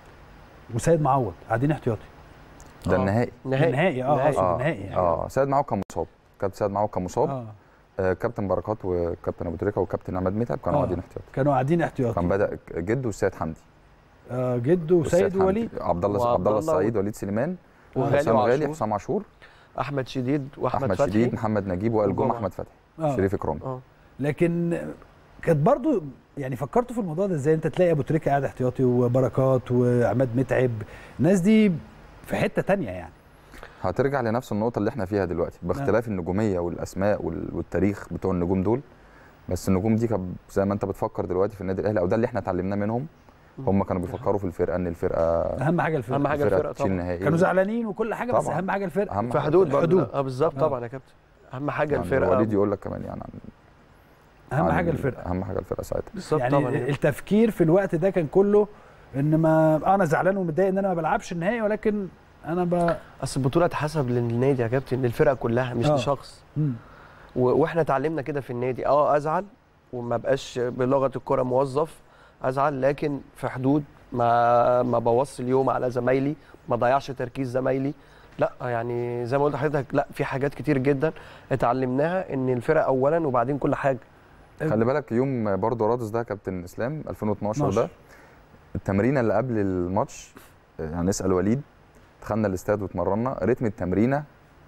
وسيد معوض قاعدين احتياطي، ده النهائي نهائي النهائي اه نهائي. اه النهائي يعني. اه سيد معوض كان مصاب، كابتن سيد معوض كان مصاب، آه. آه كابتن بركات وكابتن ابو تريكه وكابتن عماد متعب كانوا آه. قاعدين احتياطي، كانوا قاعدين احتياطي، كان بدا جد والسيد حمدي، آه جد وسيد ووليد، عبد الله عبد الله السعيد، وليد سليمان، حسام غالي، حسام عاشور، احمد شديد واحمد احمد فتحي، شديد، محمد نجيب، وائل جمعه، احمد فتحي، آه. شريف اكرامي. اه لكن كانت برضو يعني فكرتوا في الموضوع ده ازاي؟ انت تلاقي ابو تريكه قاعد احتياطي وبركات وعماد متعب، الناس دي في حته ثانيه يعني. هترجع لنفس النقطه اللي احنا فيها دلوقتي باختلاف النجوميه والاسماء والتاريخ بتوع النجوم دول، بس النجوم دي كانت زي ما انت بتفكر دلوقتي في النادي الاهلي، او ده اللي احنا اتعلمناه منهم، هم كانوا بيفكروا في الفرقه، ان الفرقه اهم حاجه الفرقه، اهم حاجه الفرقه تشيل طبعا، نهائي، كانوا زعلانين وكل حاجه، بس طبعاً. اهم حاجه الفرقه أهم في حاجة حدود الحدود. برضه. اه بالظبط طبعا يا كابتن، اهم حاجه يعني الفرقه. وليد يقول لك كمان يعني عن اهم عن حاجه الفرقه، اهم حاجه الفرقه ساعتها بالظبط يعني طبعا. التفكير في الوقت ده كان كله ان ما انا زعلان ومتضايق ان انا ما بلعبش النهائي، ولكن انا ب اصل البطوله اتحسب للنادي يا كابتن، للفرقه كلها مش آه. لشخص، مم. واحنا اتعلمنا كده في النادي. اه ازعل وما بقاش بلغه الكره موظف، ازعل لكن في حدود، ما ما بوصل اليوم على زمايلي، ما ضيعش تركيز زمايلي، لا يعني زي ما قلت لحضرتك، لا في حاجات كتير جدا اتعلمناها، ان الفرقه اولا وبعدين كل حاجه. خلي بالك يوم برضه رادس ده كابتن اسلام ألفين واتناشر ده، التمرينه اللي قبل الماتش يعني نسال وليد، دخلنا الاستاد واتمرنا، رتم التمرينه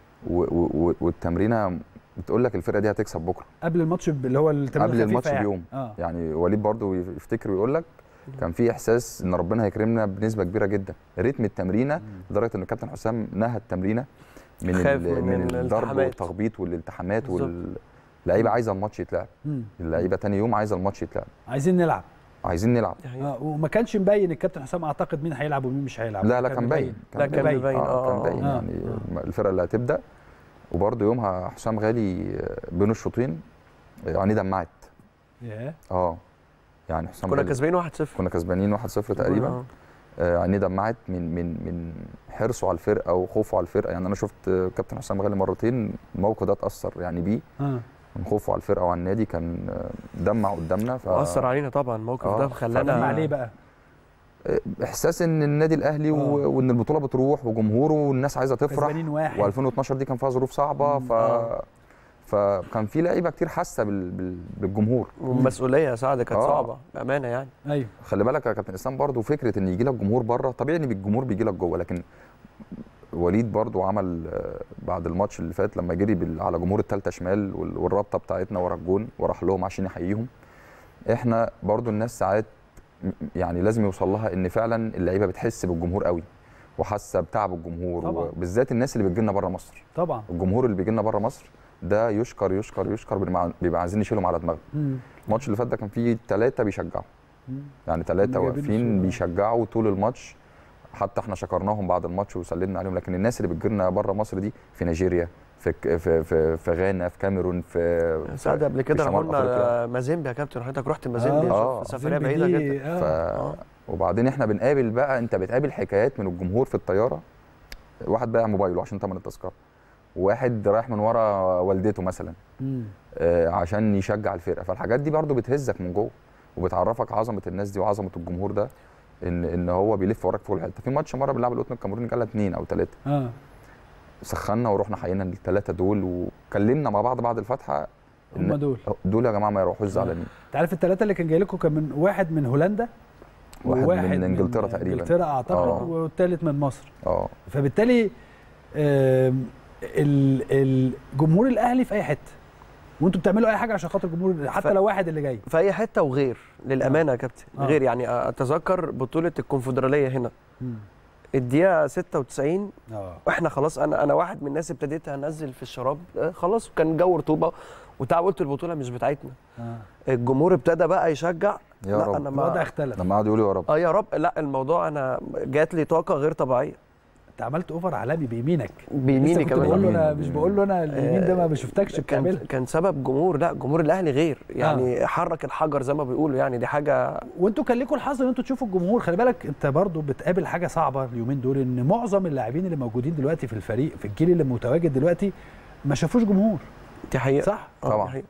والتمرينه بتقول لك الفرقه دي هتكسب بكره قبل الماتش اللي هو التمرين قبل الماتش يعني. بيوم آه. يعني وليد برضه يفتكر ويقول لك كان في احساس ان ربنا هيكرمنا بنسبه كبيره جدا، رتم التمرينه لدرجه ان الكابتن حسام نهى التمرينه من من, من الضرب والتخبيط والالتحامات، واللعيبه عايزه الماتش يتلعب، اللعيبه تاني يوم عايزه الماتش يتلعب، عايزين نلعب عايزين نلعب. آه وما كانش مبين الكابتن حسام اعتقد مين هيلعب ومين مش هيلعب. لا لا كان باين، لا كان باين اه كان باين آه. يعني آه. الفرقه اللي هتبدا، وبرده يومها حسام غالي بين الشوطين يعني دمعت. ياه اه يعني حسام كنا كسبانين واحد صفر، كنا كسبانين واحد صفر تقريبا، يعني آه دمعت من من من حرصه على الفرقه وخوفه على الفرقه. يعني انا شفت كابتن حسام غالي مرتين الموقف ده اتاثر يعني بيه، آه. من خوفه على الفرقه وعلى النادي، كان دمع قدامنا ف... اثر علينا طبعا الموقف آه. ده، خلانا دمع عليه بقى احساس ان النادي الاهلي آه. وان البطوله بتروح وجمهوره والناس عايزه تفرح، واحد و2012 دي كان فيها ظروف صعبه، ف آه. فكان في لعيبه كتير حاسه بال... بال... بالجمهور، والمسؤوليه يا سعد كانت آه. صعبه بامانه يعني. ايوه خلي بالك يا كابتن اسلام برضو فكره ان يجي لك جمهور بره، طبيعي ان الجمهور بيجي لك جوه، لكن وليد برضو عمل بعد الماتش اللي فات لما جري بال... على جمهور الثالثه شمال والرابطه بتاعتنا ورا الجون وراح لهم عشان يحييهم، احنا برضو الناس ساعات يعني لازم يوصل لها ان فعلا اللعيبه بتحس بالجمهور قوي وحاسه بتعب الجمهور، وبالذات الناس اللي بتجي لنا بره مصر. طبعا الجمهور اللي بيجي لنا بره مصر ده يشكر يشكر يشكر، بيبقى عايزين يشيلهم على دماغهم. الماتش اللي فات ده كان فيه ثلاثه بيشجعوا، يعني ثلاثه واقفين بيشجعوا طول الماتش، حتى احنا شكرناهم بعد الماتش وسلمنا عليهم. لكن الناس اللي بتجي لنا بره مصر دي في نيجيريا، في في في, في غانا، في كاميرون، في سعد قبل كده رحنا مازيمبي يا كابتن، حضرتك رحت مازيمبي آه. في سفريه بعيده جدا. آه. ف... آه. وبعدين احنا بنقابل بقى، انت بتقابل حكايات من الجمهور في الطياره، واحد بايع موبايله عشان ثمن التذكره، وواحد رايح من ورا والدته مثلا آه عشان يشجع الفرقه، فالحاجات دي برضو بتهزك من جوه وبتعرفك عظمه الناس دي وعظمه الجمهور ده، ان ان هو بيلف وراك في كل حته. في ماتش مره بنلعب القطن الكاميروني جالها اثنين او ثلاثه، اه سخنا ورحنا حيينا الثلاثه دول وكلمنا مع بعض بعد الفتحه، هم دول دول يا جماعه ما يروحوش زعلانين. انت عارف الثلاثه اللي كان جاي لكم كان من واحد من هولندا، واحد, واحد من انجلترا من تقريبا، انجلترا اعتقد، آه. والثالث من مصر. اه فبالتالي الجمهور الاهلي في اي حته وانتوا بتعملوا اي حاجه عشان خاطر الجمهور حتى ف... لو واحد اللي جاي في اي حته وغير للامانه آه. يا كابتن آه. غير يعني اتذكر بطوله الكونفدراليه هنا م. الدقيقه ستة وتسعين اه واحنا خلاص انا انا واحد من الناس ابتديت انزل في الشراب خلاص كان جو رطوبه وتعب قلت البطوله مش بتاعتنا آه. الجمهور ابتدى بقى يشجع يا لا رب انا الوضع اختلف لما قعدوا يقولوا يا رب اه يا رب لا الموضوع انا جات لي طاقه غير طبيعيه انت عملت اوفر عالمي بيمينك بيميني كمان بقول له انا مش بقول له انا اليمين ده ما بشوفتكش بتعملها كان كان سبب جمهور لا جمهور الاهلي غير يعني آه. حرك الحجر زي ما بيقولوا يعني دي حاجه وانتوا كان لكم الحظ ان انتوا تشوفوا الجمهور خلي بالك انت برضو بتقابل حاجه صعبه اليومين دول ان معظم اللاعبين اللي موجودين دلوقتي في الفريق في الجيل اللي متواجد دلوقتي ما شافوش جمهور دي حقيقه صح طبعا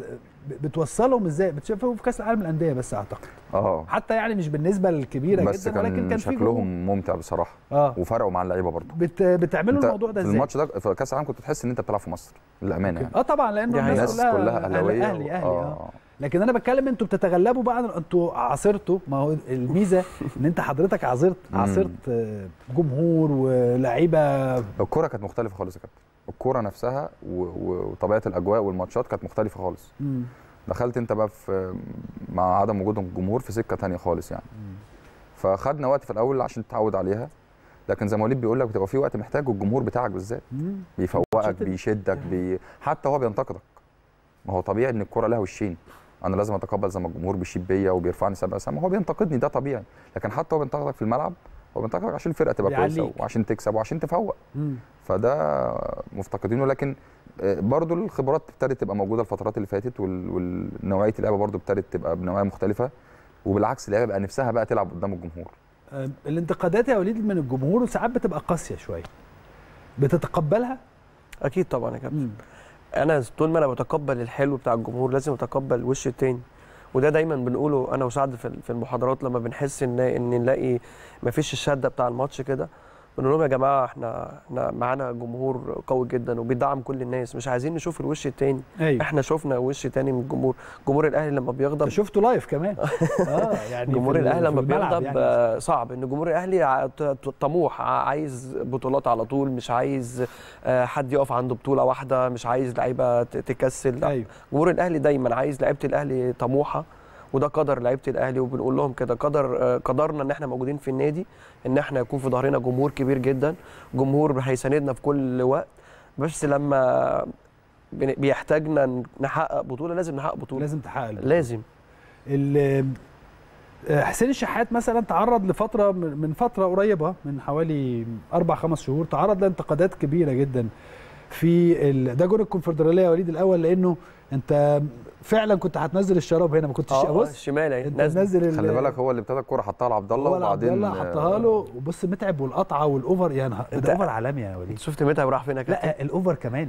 بتوصلهم ازاي بتشوفهم في كاس العالم للانديه بس اعتقد اه حتى يعني مش بالنسبه الكبيره بس جدا ولكن كان في شكلهم ممتع بصراحه اه وفرقوا مع اللعيبه برضه بت... بتعملوا الموضوع ده ازاي في الماتش ده في كاس العالم كنت تحس ان انت بتلعب في مصر للامانه يعني اه طبعا لان الناس كلها كلها اهلاويه اهلي اهلي اه لكن انا بتكلم انتوا بتتغلبوا بقى انتوا عاصرتوا ما هو الميزه ان انت حضرتك عاصرت عاصرت جمهور ولاعيبه الكوره كانت مختلفه خالص يا كابتن الكوره نفسها وطبيعه الاجواء والماتشات كانت مختلفه خالص مم. دخلت انت بقى في مع عدم وجود الجمهور في سكه ثانيه خالص يعني مم. فخدنا وقت في الاول عشان تتعود عليها لكن زي ما وليد بيقول لك بتبقى في وقت محتاج الجمهور بتاعك بالذات بيفوقك بيشدك بي... حتى هو بينتقدك ما هو طبيعي ان الكوره لها وشين انا لازم اتقبل زي ما الجمهور بيشيد بيا وبيرفعني سبع سما هو بينتقدني ده طبيعي لكن حتى هو بينتقدك في الملعب هو بينتقدك عشان الفرقه تبقى كويسه وعشان تكسب وعشان تفوق مم. فده مفتقدينه لكن برضو الخبرات ابتدت تبقى موجوده الفترات اللي فاتت والنوعيه اللعبه برضو ابتدت تبقى بنوعيه مختلفه وبالعكس اللعيبه بقى نفسها بقى تلعب قدام الجمهور. الانتقادات يا وليد من الجمهور ساعات بتبقى قاسيه شويه بتتقبلها؟ اكيد طبعا يا كابتن انا طول ما انا بتقبل الحلو بتاع الجمهور لازم اتقبل الوش التاني وده دايما بنقوله انا وسعد في المحاضرات لما بنحس ان ان نلاقي مفيش الشده بتاع الماتش كده بنقول لهم يا جماعه احنا احنا معانا جمهور قوي جدا وبيدعم كل الناس مش عايزين نشوف الوش التاني. أيوة. احنا شفنا وش تاني من الجمهور جمهور الاهلي لما بيغضب شفته لايف كمان اه يعني جمهور الاهلي لما بيغضب يعني. صعب ان جمهور الاهلي طموح عايز بطولات على طول مش عايز حد يقف عنده بطوله واحده مش عايز لعيبه تكسل لا. أيوة. جمهور الاهلي دايما عايز لعيبه الاهلي طموحه وده قدر لعيبه الاهلي وبنقول لهم كده قدر قدرنا ان احنا موجودين في النادي ان احنا يكون في ظهرنا جمهور كبير جدا جمهور هيساندنا في كل وقت بس لما بيحتاجنا نحقق بطوله لازم نحقق بطوله لازم تحقق البطولة. لازم حسين الشحات مثلا تعرض لفتره من فتره قريبه من حوالي اربع خمس شهور تعرض لانتقادات كبيره جدا في ال... ده جون الكونفدراليه يا وليد الاول لانه انت فعلا كنت هتنزل الشراب هنا ما كنتش بص الشمال اهي نزل خلي بالك هو اللي ابتدى الكوره حطها لعبد الله وبعدين حطها له وبص متعب والقطعه والاوفر يعني ده اوفر عالمي يا وليد شفت متعب راح فين يا كابتن لا الاوفر كمان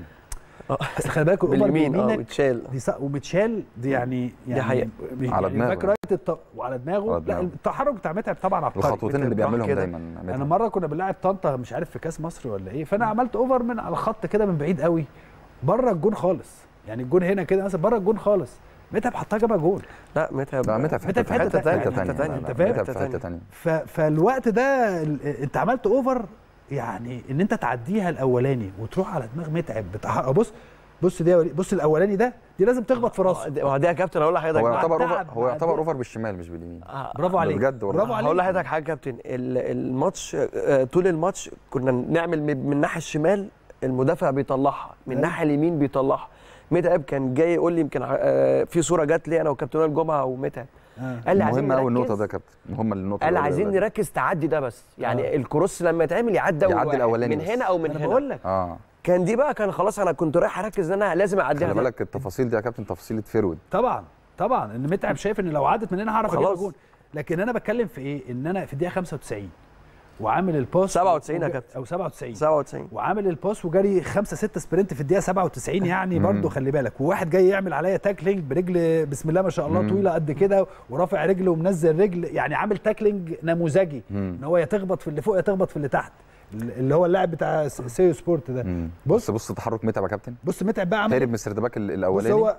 بس خلي بالك الاوفر باليمين اه ومتشال دي ومتشال دي يعني يعني دي حقيقه على دماغه الط... وعلى دماغه لا التحرك بتاع متعب طبعا عبقري الخطوتين اللي بيعملهم دايما متعب. انا مره كنا بنلاعب طنطا مش عارف في كاس مصر ولا ايه فانا عملت اوفر من على الخط كده من بعيد قوي بره الجون خالص يعني الجون هنا كده مثلا بره الجون خالص متعب حطها جابها جول لا متعب لا متعب في حته ثانيه انت فاهم في حته ثانيه فالوقت ده انت عملت اوفر يعني ان انت تعديها الاولاني وتروح على دماغ متعب بتاع بص بص دي بص الاولاني ده دي لازم تخبط في راسه هو دي يا كابتن اقول لحضرتك هو يعتبر اوفر هو يعتبر اوفر بالشمال مش باليمين برافو عليك بجد برافو عليك هقول لحضرتك حاجه يا كابتن الماتش طول الماتش كنا نعمل من الناحيه الشمال المدافع بيطلعها من الناحيه اليمين بيطلعها متعب كان جاي يقول لي يمكن في صوره جت لي انا وكابتن وائل جمعه ومتعب آه. قال لي عايزين مهمه قوي النقطه ده يا كابتن مهمه النقطه قال عايزين نركز تعدي ده بس يعني آه. الكروس لما يتعمل يعدي يعدي الاولاني من هنا او من أنا هنا بقول لك اه كان دي بقى كان خلاص انا كنت رايح اركز ان انا لازم اعديها خلي بالك التفاصيل دي يا كابتن تفاصيل فرود طبعا طبعا ان متعب شايف ان لو عدت من هنا هعرف اجيب جول لكن انا بتكلم في ايه ان انا في الدقيقه خمسة وتسعين وعامل الباس سبعة وتسعين يا كابتن او سبعة وتسعين سبعة وتسعين وعامل الباس وجري خمسة ستة سبرنت في الدقيقه سبعة وتسعين يعني برضه خلي بالك وواحد جاي يعمل عليا تاكلينج برجل بسم الله ما شاء الله طويله قد كده ورافع رجله ومنزل رجل يعني عامل تاكلينج نموذجي ان هو يا تخبط في اللي فوق يا تخبط في اللي تحت اللي هو اللاعب بتاع سيو سبورت ده مم. بص بص تحرك متعب يا كابتن بص متعب بقى عمل هرب من السردباك الاولاني هو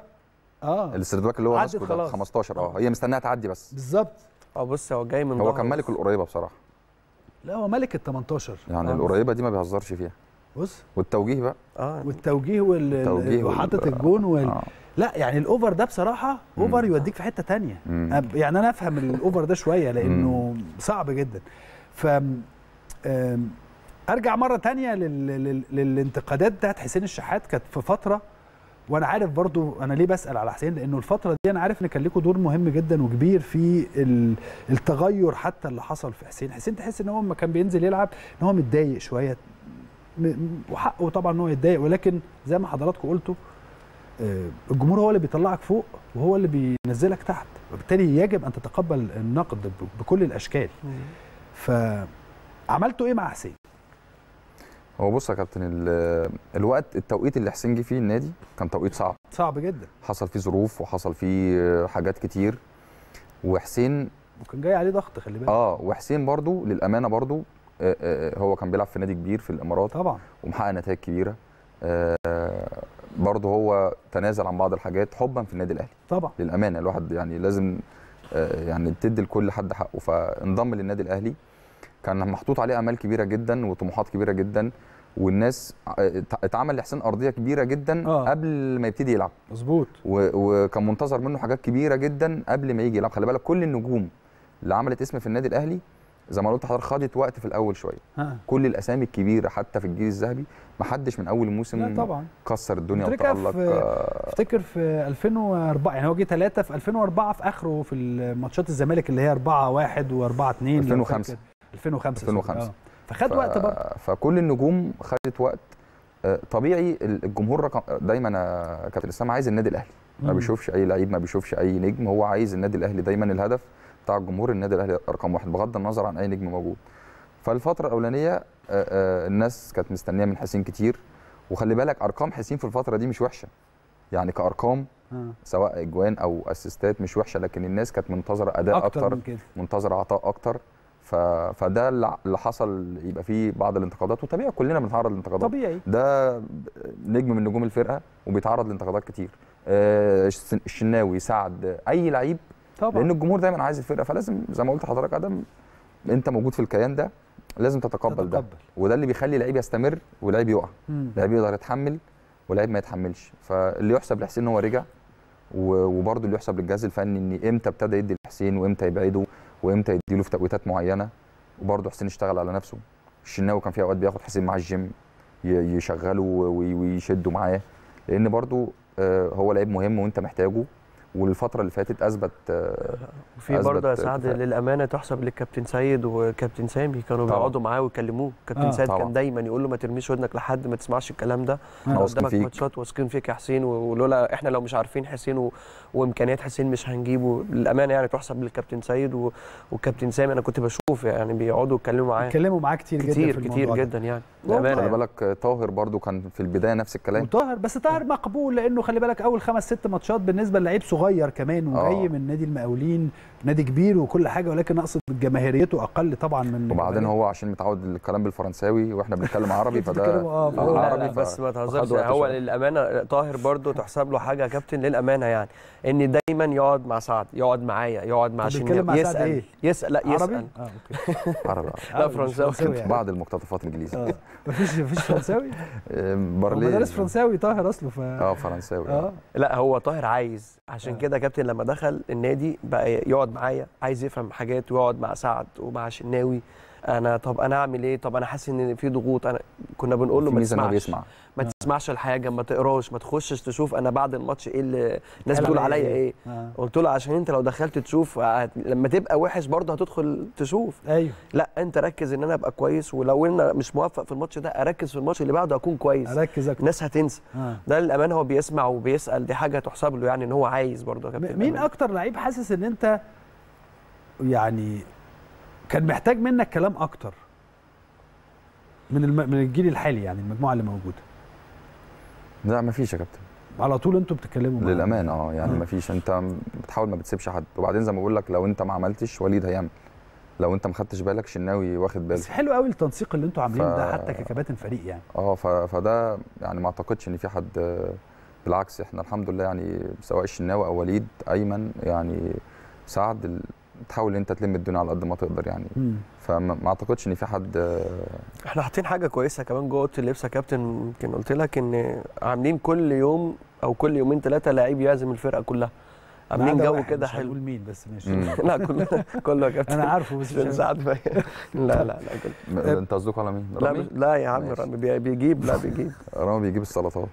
اه السردباك اللي هو ماسكه ده خمستاشر اه هي مستناها تعدي بس بالظبط اه بص هو جاي من هو كان ملك القريبه بصراحه لا هو ملك ال تمنتاشر يعني آه. القريبه دي ما بيهزرش فيها بص والتوجيه بقى اه والتوجيه وال... التوجيه وحاطط وال- الجون وال... آه. لا يعني الاوفر ده بصراحه اوفر يوديك في حته تانية. مم. أب- يعني انا افهم الاوفر ده شويه لانه صعب جدا. ف آم، ارجع مره تانية لل... لل... للانتقادات بتاعت حسين الشحات. كانت في فتره، وانا عارف برضو انا ليه بسال على حسين، لانه الفتره دي انا عارف ان كان لكم دور مهم جدا وكبير في ال- التغير حتى اللي حصل في حسين. حسين تحس ان هو لما كان بينزل يلعب ان هو متضايق شويه، م- م- وحقه طبعا ان هو يتضايق، ولكن زي ما حضراتكم قلتوا آه، الجمهور هو اللي بيطلعك فوق وهو اللي بينزلك تحت، وبالتالي يجب ان تتقبل النقد ب- بكل الاشكال. فعملتوا ايه مع حسين؟ هو بص يا كابتن، ال- الوقت التوقيت اللي حسين جه فيه النادي كان توقيت صعب، صعب جدا، حصل فيه ظروف وحصل فيه حاجات كتير. وحسين وكان جاي عليه ضغط، خلي بالك. اه وحسين برضو للامانه برضو آه، آه، هو كان بيلعب في نادي كبير في الامارات طبعا ومحقق نتائج كبيره. آه، برضو هو تنازل عن بعض الحاجات حبا في النادي الاهلي. طبعا للامانه الواحد يعني لازم آه، يعني تدي لكل حد حقه، فانضم للنادي الاهلي. كان محطوط عليه امال كبيره جدا وطموحات كبيره جدا، والناس ات- اتعمل لحسين ارضيه كبيره جدا آه. قبل ما يبتدي يلعب، مظبوط. و- وكان منتظر منه حاجات كبيره جدا قبل ما يجي يلعب. خلي بالك كل النجوم اللي عملت اسم في النادي الاهلي زي ما قلت لحضرتك خدت وقت في الاول شويه. ها كل الاسامي الكبيره حتى في الجيل الذهبي ما حدش من اول الموسم لا طبعا. كسر الدنيا مدركة وتالق. في- آه، افتكر في ألفين وأربعة، يعني هو جه ثلاثة في ألفين وأربعة في اخره في ماتشات الزمالك اللي هي أربعة واحد وأربعة اتنين. ألفين وخمسة. ألفين وخمسة ألفين وخمسة. آه. فخد ف- وقت برضه. فكل النجوم خدت وقت. آه، طبيعي الجمهور رقم دايما يا كابتن اسلام عايز النادي الاهلي، ما مم. بيشوفش اي لعيب، ما بيشوفش اي نجم، هو عايز النادي الاهلي. دايما الهدف بتاع الجمهور النادي الاهلي رقم واحد بغض النظر عن اي نجم موجود. فالفتره الاولانيه آه، آه، الناس كانت مستنيه من حسين كتير، وخلي بالك ارقام حسين في الفتره دي مش وحشه، يعني كارقام آه. سواء اجوان او اسيستات مش وحشه، لكن الناس كانت منتظره اداء اكتر اكتر, من كده. منتظره عطاء اكتر. ف... فده اللي اللي حصل، يبقى فيه بعض الانتقادات، وطبيعي كلنا بنتعرض للانتقادات. طبيعي. ده نجم من نجوم الفرقه وبيتعرض لانتقادات كتير. آه، الشناوي، سعد، اي لعيب، طبعا لان الجمهور دايما عايز الفرقه، فلازم زي ما قلت لحضرتك ادم انت موجود في الكيان ده لازم تتقبل, تتقبل. ده، وده اللي بيخلي لعيب يستمر ولعيب يقع، مم. لعيب يقدر يتحمل ولعيب ما يتحملش. فاللي يحسب لحسين ان هو رجع، و- وبرضه اللي يحسب للجهاز الفني ان امتى ابتدى يدي لحسين وامتى يبعده وامتى يديله في توقيتات معينه. وبرضه حسين اشتغل على نفسه. الشناوي كان في اوقات بياخد حسين مع الجيم ي- يشغله وي- ويشده معاه، لان برضه آه، هو لعيب مهم وانت محتاجه، والفتره اللي فاتت اثبت آه، وفي أثبت برضه يا سعد كفاءة. للامانه تحسب للكابتن سيد وكابتن سامي، كانوا طبعا. بيقعدوا معاه ويكلموه. كابتن آه، سيد طبعا. كان دايما يقول له ما ترميش ودنك لحد، ما تسمعش الكلام ده، آه. واثقين قدامك فيك. ماتشات واثقين فيك يا حسين، ولولا احنا لو مش عارفين حسين و... وامكانيات حسين مش هنجيبه. للامانه يعني تحسب للكابتن سيد و... والكابتن سامي، انا كنت بشوف يعني بيقعدوا يتكلموا معاه اتكلموا معاه كتير, جدا كتير في كتير الموضوع ده. جدا يعني والله. للامانه خلي يعني. بالك طاهر برضو كان في البدايه نفس الكلام. وطاهر، بس طاهر مقبول لانه خلي بالك اول خمس ست ماتشات بالنسبه للعيب صغير كمان وجاي آه. من نادي المقاولين، نادي كبير وكل حاجه، ولكن اقصد جماهيريته اقل طبعا من وبعدين جماهير- هو عشان متعود الكلام بالفرنساوي واحنا بنتكلم عربي انتوا فده بتتكلموا اه آه، لا عربي لا ف- بس ما تهزرش، فخد وقت هو شوية. للامانه طاهر برضو تحسب له حاجه يا كابتن للامانه، يعني ان دايما يقعد مع سعد، يقعد معايا، يقعد مع طب شنيا، بيتكلم مع سعد يسال إيه؟ يسال لا عربي؟ يسال اه اوكي. عربي لا مش فرنساوي يعني. بعض المقتطفات الانجليزي. اه مفيش مفيش فرنساوي؟ آه، هو برلين مدرس فرنساوي طاهر اصله ف اه فرنساوي اه لا هو طاهر عايز، عشان آه. كده كابتن لما دخل النادي بقى يقعد معايا، عايز يفهم حاجات ويقعد مع سعد ومع شناوي. انا طب انا اعمل ايه؟ طب انا حاسس ان في ضغوط. انا كنا بنقول له في ما ميزه ان هو تسمعش بيسمع. ما تسمعش الحاجه، ما تقراش، ما تخشش تشوف انا بعد الماتش ايه اللي الناس قال بتقول عليا عليا إيه؟ ايه. آه. قلت له عشان انت لو دخلت تشوف هت... لما تبقى وحش برضه هتدخل تشوف. ايوه لا انت ركز ان انا ابقى كويس، ولو انا مش موفق في الماتش ده اركز في الماتش اللي بعده اكون كويس. اركز اكتر. الناس هتنسى. آه. ده للامانه هو بيسمع وبيسال، دي حاجه تحسب له، يعني ان هو عايز برضه يا كابتن. م- مين اكتر لعيب حاسس ان انت يعني كان محتاج منك كلام اكتر من الم... من الجيل الحالي، يعني المجموعه اللي موجوده؟ لا مفيش يا كابتن على طول انتوا بتتكلموا معاه. للامانه اه يعني آه. مفيش. انت بتحاول ما بتسيبش حد، وبعدين زي ما بقول لك لو انت ما عملتش وليد هيعمل، لو انت ما خدتش بالك شناوي واخد باله. بس حلو قوي التنسيق اللي انتوا عاملينه ف- ده حتى ككباتن فريق يعني. اه ف- فده يعني ما اعتقدش ان في حد، آه، بالعكس احنا الحمد لله يعني سواء الشناوي او وليد ايمن يعني سعد ال- تحاول ان انت تلم الدنيا على قد ما تقدر يعني. مم. فما ما اعتقدش ان في حد آه، احنا حاطين حاجه كويسه كمان جوه اوضه اللبس يا كابتن. يمكن قلت لك ان عاملين كل يوم او كل يومين ثلاثه لعيب يعزم الفرقه كلها، عاملين جو كده حلو. هنقول مين بس ماشي. مم. لا كلنا كله يا كابتن. انا عارفه بس عشان مش سعد فاهم. لا لا لا كله. انت قصدك على مين؟ لا رامي؟ مش- لا يا عم ماشي. رامي بي- بيجيب لا بيجيب. رامي بيجيب السلطات.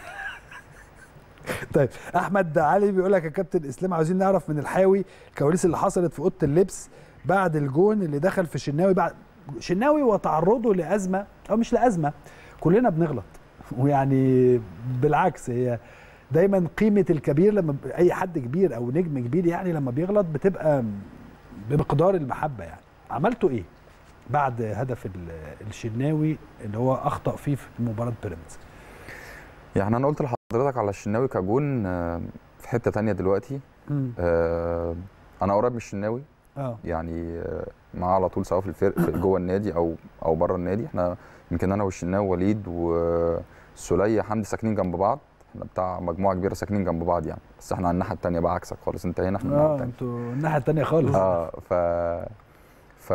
طيب احمد علي بيقول لك يا كابتن اسلام عاوزين نعرف من الحاوي الكواليس اللي حصلت في اوضه اللبس بعد الجون اللي دخل في شناوي، بعد شناوي وتعرضه لازمه او مش لازمه، كلنا بنغلط ويعني بالعكس هي دايما قيمه الكبير لما ب- اي حد كبير او نجم كبير يعني لما بيغلط بتبقى بمقدار المحبه. يعني عملتوا ايه بعد هدف ال- الشناوي اللي هو اخطا فيه في مباراه بيراميدز؟ يعني انا قلت لحضرتك على الشناوي كجون آه، في حته تانية دلوقتي. امم آه، انا قريب من الشناوي اه يعني، آه، معاه على طول سواء في الفرق في جوه النادي او او بره النادي. احنا يمكن انا والشناوي وليد والسوليه حمدي ساكنين جنب بعض، احنا بتاع مجموعه كبيره ساكنين جنب بعض يعني، بس احنا على الناحيه الثانيه بقى عكسك خالص، انت هنا احنا الناحيه اه الثانيه. انتوا الناحيه الثانيه خالص. اه ف ف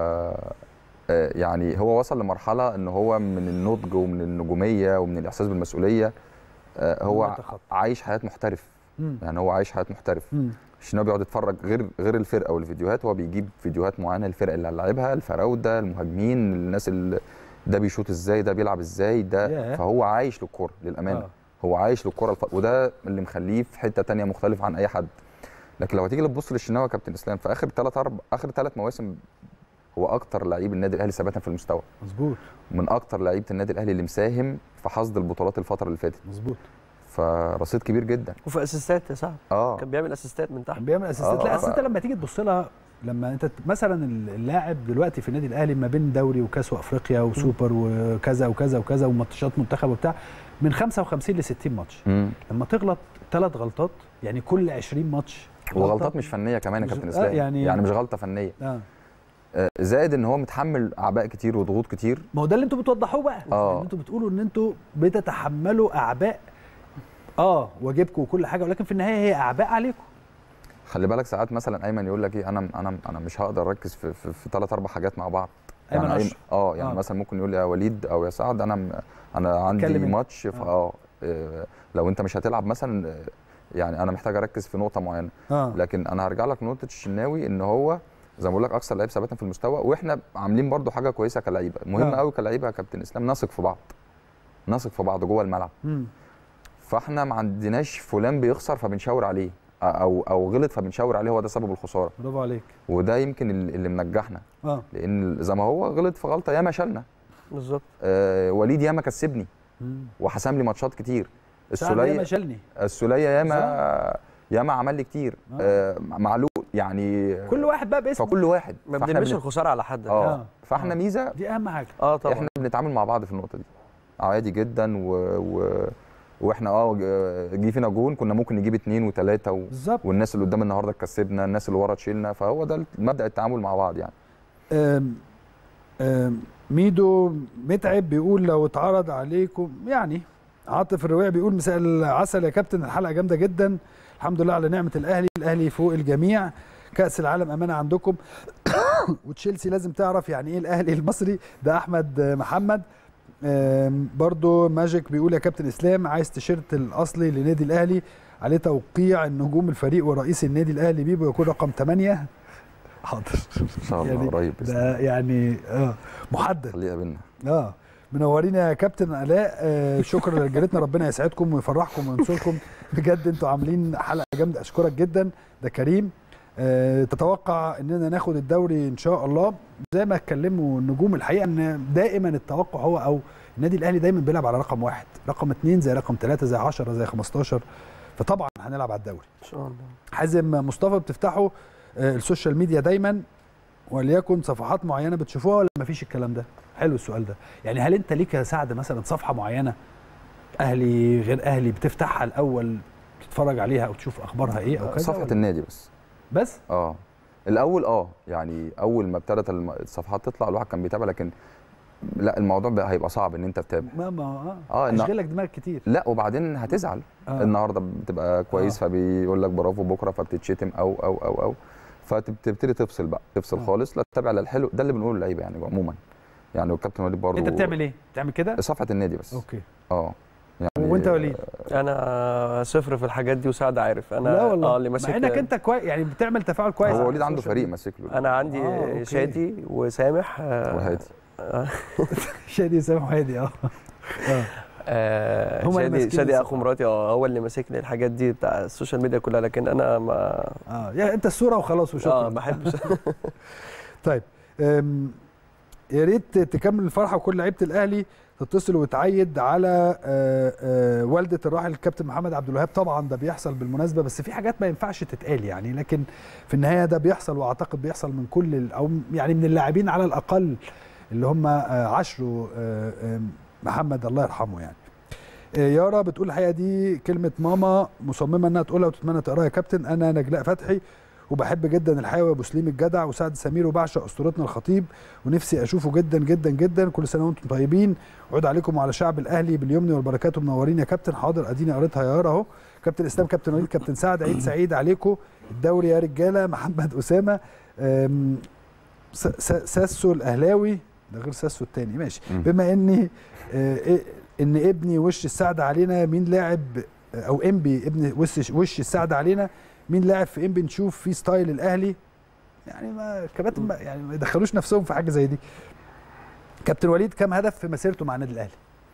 آه، يعني هو وصل لمرحله ان هو من النضج ومن النجوميه ومن الاحساس بالمسؤوليه، آه، هو يتخطى. عايش حياه محترف. مم. يعني هو عايش حياه محترف. مم. الشناوي بيقعد يتفرج غير غير الفرقه والفيديوهات، هو بيجيب فيديوهات معينه للفرق اللي هنلعبها، الفراوده، المهاجمين، الناس اللي ده بيشوط ازاي، ده بيلعب ازاي، ده ياه. فهو عايش للكوره للامانه. آه. هو عايش للكوره الف... وده اللي مخليه في حته تانية مختلف عن اي حد. لكن لو هتيجي تبص للشناوي يا كابتن اسلام في اخر ثلاث اربع اخر ثلاث مواسم، هو اكتر لعيب النادي الاهلي ثباتا في المستوى، مظبوط من اكتر لعيبه النادي الاهلي اللي مساهم في حصد البطولات الفتره اللي فاتت، مظبوط. فرصيد كبير جدا. وفي اسيستات يا سعد اه كان بيعمل اسيستات من تحت. كان بيعمل اسيستات. آه، لا آه. اصل انت لما تيجي تبص لها، لما انت مثلا اللاعب دلوقتي في النادي الاهلي ما بين دوري وكاس وافريقيا وسوبر وكذا وكذا وكذا وماتشات منتخب وبتاع، من خمسة وخمسين ل ستين ماتش. مم. لما تغلط ثلاث غلطات يعني كل عشرين ماتش وغلطات مش فنيه كمان يا مش- كابتن آه، اسلام، يعني- يعني مش غلطه فنيه، اه آه، زائد ان هو متحمل اعباء كتير وضغوط كتير. ما هو ده اللي انتوا بتوضحوه بقى. آه. ان انتوا بتقولوا ان انتوا بتتحملوا اعباء، اه واجبكم وكل حاجه، ولكن في النهايه هي اعباء عليكم. خلي بالك ساعات مثلا ايمن يقول لك ايه، انا انا انا مش هقدر اركز في في, في ثلاث اربع حاجات مع بعض. أيمن يعني أشرف. اه يعني آه. آه. مثلا ممكن يقول لي يا وليد او يا سعد انا م- انا عندي اتكلم انت. ماتش فاه آه، لو انت مش هتلعب مثلا، آه، يعني انا محتاج اركز في نقطه معينه. اه لكن انا هرجع لك لنقطه الشناوي، ان هو زي ما بقول لك اكثر لعيب ثباتا في المستوى، واحنا عاملين برضو حاجه كويسه كلعيبه، مهمه آه. قوي كلعيبه يا كابتن اسلام، نثق في بعض، نثق في بعض جوه الملعب. امم فاحنا ما عندناش فلان بيخسر فبنشاور عليه، او او غلط فبنشاور عليه، هو ده سبب الخساره. برافو عليك. وده يمكن اللي اللي منجحنا، اه لان زي ما هو غلط في غلطه ياما شالنا. بالظبط. آه وليد ياما كسبني مم. وحسم لي ماتشات كتير. سعد ياما السوليه شالني. السوليه ياما ياما عمل لي كتير. آه. آه معلول يعني، كل واحد بقى باسمه. فكل واحد ما فاحنا بنرميش بن- الخساره على حد. اه آه. فاحنا آه. ميزه، دي اهم حاجه. اه طبعا. احنا بنتعامل مع بعض في النقطه دي عادي جدا، و... و... واحنا اه جه فينا جون كنا ممكن نجيب اتنين وتلاته و... بالظبط. والناس اللي قدام النهارده كسبنا، الناس اللي ورا تشيلنا، فهو ده مبدا التعامل مع بعض يعني. أم أم ميدو متعب بيقول لو اتعرض عليكم، يعني عاطف الرواية بيقول مساء العسل يا كابتن، الحلقة جامدة جدا، الحمد لله على نعمة الأهلي، الأهلي فوق الجميع، كأس العالم أمانة عندكم وتشيلسي لازم تعرف يعني إيه الأهلي المصري. ده أحمد محمد. أم برضو ماجيك بيقول يا كابتن إسلام عايز تيشيرت الأصلي لنادي الأهلي عليه توقيع النجوم الفريق ورئيس النادي الأهلي بيبو يكون رقم ثمانية. حاضر ان شاء الله يعني قريب بإذن ده يعني اه محدد. خليها بينا. اه منورين يا كابتن علاء. آه شكرا لرجالتنا، ربنا يسعدكم ويفرحكم وينصركم بجد، انتوا عاملين حلقه جامده، اشكرك جدا. ده كريم. آه تتوقع اننا ناخد الدوري ان شاء الله؟ زي ما اتكلموا النجوم، الحقيقه ان دائما التوقع هو، او النادي الاهلي دايما بيلعب على رقم واحد، رقم اثنين زي رقم ثلاثه زي عشرة زي خمستاشر، فطبعا هنلعب على الدوري ان شاء الله. حازم مصطفى بتفتحوا آه السوشيال ميديا دايما وليكن صفحات معينه بتشوفوها ولا مفيش الكلام ده؟ حلو السؤال ده. يعني هل انت ليك يا سعد مثلا صفحه معينه اهلي غير اهلي بتفتحها الاول تتفرج عليها او تشوف اخبارها ايه او كذا؟ صفحه النادي بس. بس اه الاول اه يعني اول ما ابتدت الم- الصفحات تطلع الواحد كان بيتابع، لكن لا الموضوع بقى هيبقى صعب ان انت تتابع. ما ما اه, آه، إن- هيشغلك دماغك كتير. لا وبعدين هتزعل. آه. النهارده بتبقى كويس آه. فبيقول لك برافو، بكره فبتتشتم او او او او فتبتدي تفصل بقى تفصل آه. خالص، لا تتابع لا الحلو ده اللي بنقوله للعيبه يعني عموما. يعني والكابتن وليد برضه انت بتعمل ايه؟ بتعمل كده؟ صفحه النادي بس. اوكي. اه يعني وانت وليد؟ انا صفر في الحاجات دي وسعد عارف. انا لا والله اه اللي ماسك مع انك انت كويس يعني بتعمل تفاعل كويس. هو وليد عنده فريق ماسك له. انا عندي آه، شادي وسامح آه وهادي. شادي سامح وهادي اه آه هما اللي شادي ماسكين شادي الصفحة. اخو مراتي اه هو اللي ماسك لي الحاجات دي بتاع السوشيال ميديا كلها، لكن انا ما اه يعني انت الصوره وخلاص وشكرا. اه ما بحبش. طيب أم، يا ريت تكمل الفرحه وكل لعيبه الاهلي تتصل وتعيد على آه، آه، والده الراحل الكابتن محمد عبد الوهاب. طبعا ده بيحصل بالمناسبه، بس في حاجات ما ينفعش تتقال يعني، لكن في النهايه ده بيحصل، واعتقد بيحصل من كل ال- او يعني من اللاعبين على الاقل اللي هم آه، عشروا آه، آه، محمد الله يرحمه يعني. آه، يارا بتقول الحقيقه دي كلمه ماما مصممه انها تقولها وتتمنى تقراها يا كابتن. انا نجلاء فتحي وبحب جدا الحيوي وابو سليم الجدع وسعد سمير وبعشق اسطورتنا الخطيب ونفسي اشوفه جدا جدا جدا. كل سنه وانتم طيبين، عود عليكم وعلى شعب الاهلي باليمن والبركات ومنورين يا كابتن. حاضر اديني قريتها يا يارا اهو. كابتن اسلام، كابتن وليد، كابتن سعد، عيد سعيد عليكم. الدوري يا رجاله. محمد اسامه أم، س- س- ساسو الاهلاوي ده غير ساسو الثاني ماشي. بما اني آه، إيه- ان ابني وش السعد علينا مين لاعب، او انبي ابن وش وش السعد علينا مين لاعب في انبي نشوف فيه ستايل الاهلي يعني. ما كباتن ما- يعني ما يدخلوش نفسهم في حاجه زي دي. كابتن وليد كم هدف في مسيرته مع النادي الاهلي؟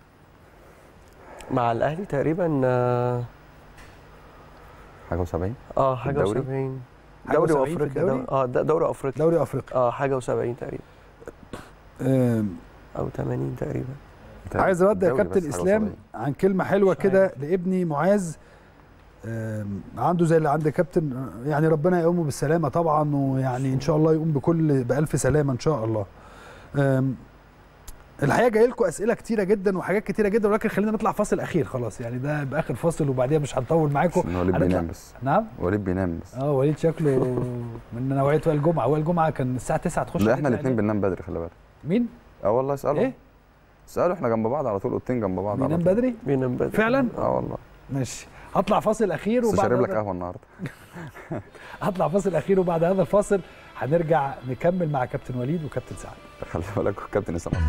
مع الاهلي تقريبا اه حاجه وسبعين. آه، حاجه الدوري؟ وسبعين. حاجة دوري وسبعين في وافريقيا الدوري؟ دو- اه د- دوري افريقيا دوري افريقيا اه حاجه وسبعين تقريبا أم، او ثمانين تقريبا. عايز ارد يا الدوري كابتن بس حاجة اسلام وسبعين. عن كلمه حلوه مش كده لابني معاذ. أم، عنده زي اللي عند كابتن يعني، ربنا يقومه بالسلامه طبعا، ويعني ان شاء الله يقوم بكل بالف سلامه ان شاء الله. أم، الحقيقه جاي لكم اسئله كتيره جدا وحاجات كتيره جدا، ولكن خلينا نطلع فاصل اخير خلاص يعني، ده يبقى اخر فاصل وبعديها مش هنطول معاكم. عشان وليد هنطلع- بينام بس. نعم وليد بينام بس. اه وليد شكله من نوعيه وائل جمعه. وائل جمعه كان الساعه تسعة تخش لا النادي احنا الاثنين الأهلي. بننام بدري خلي بالك. مين؟ اه والله اساله. ايه؟ اساله احنا جنب بعض على طول، اوضتين جنب بعض على بينام طول. بدري؟ بينام بدري فعلا؟ اه والله. ماشي، هطلع فاصل اخير بس وبعد شارب لك هذا- قهوه النهارده. هطلع فاصل اخير وبعد هذا الفاصل هنرجع نكمل مع كابتن وليد وكابتن سعد. خلي بالك كابتن اسلام.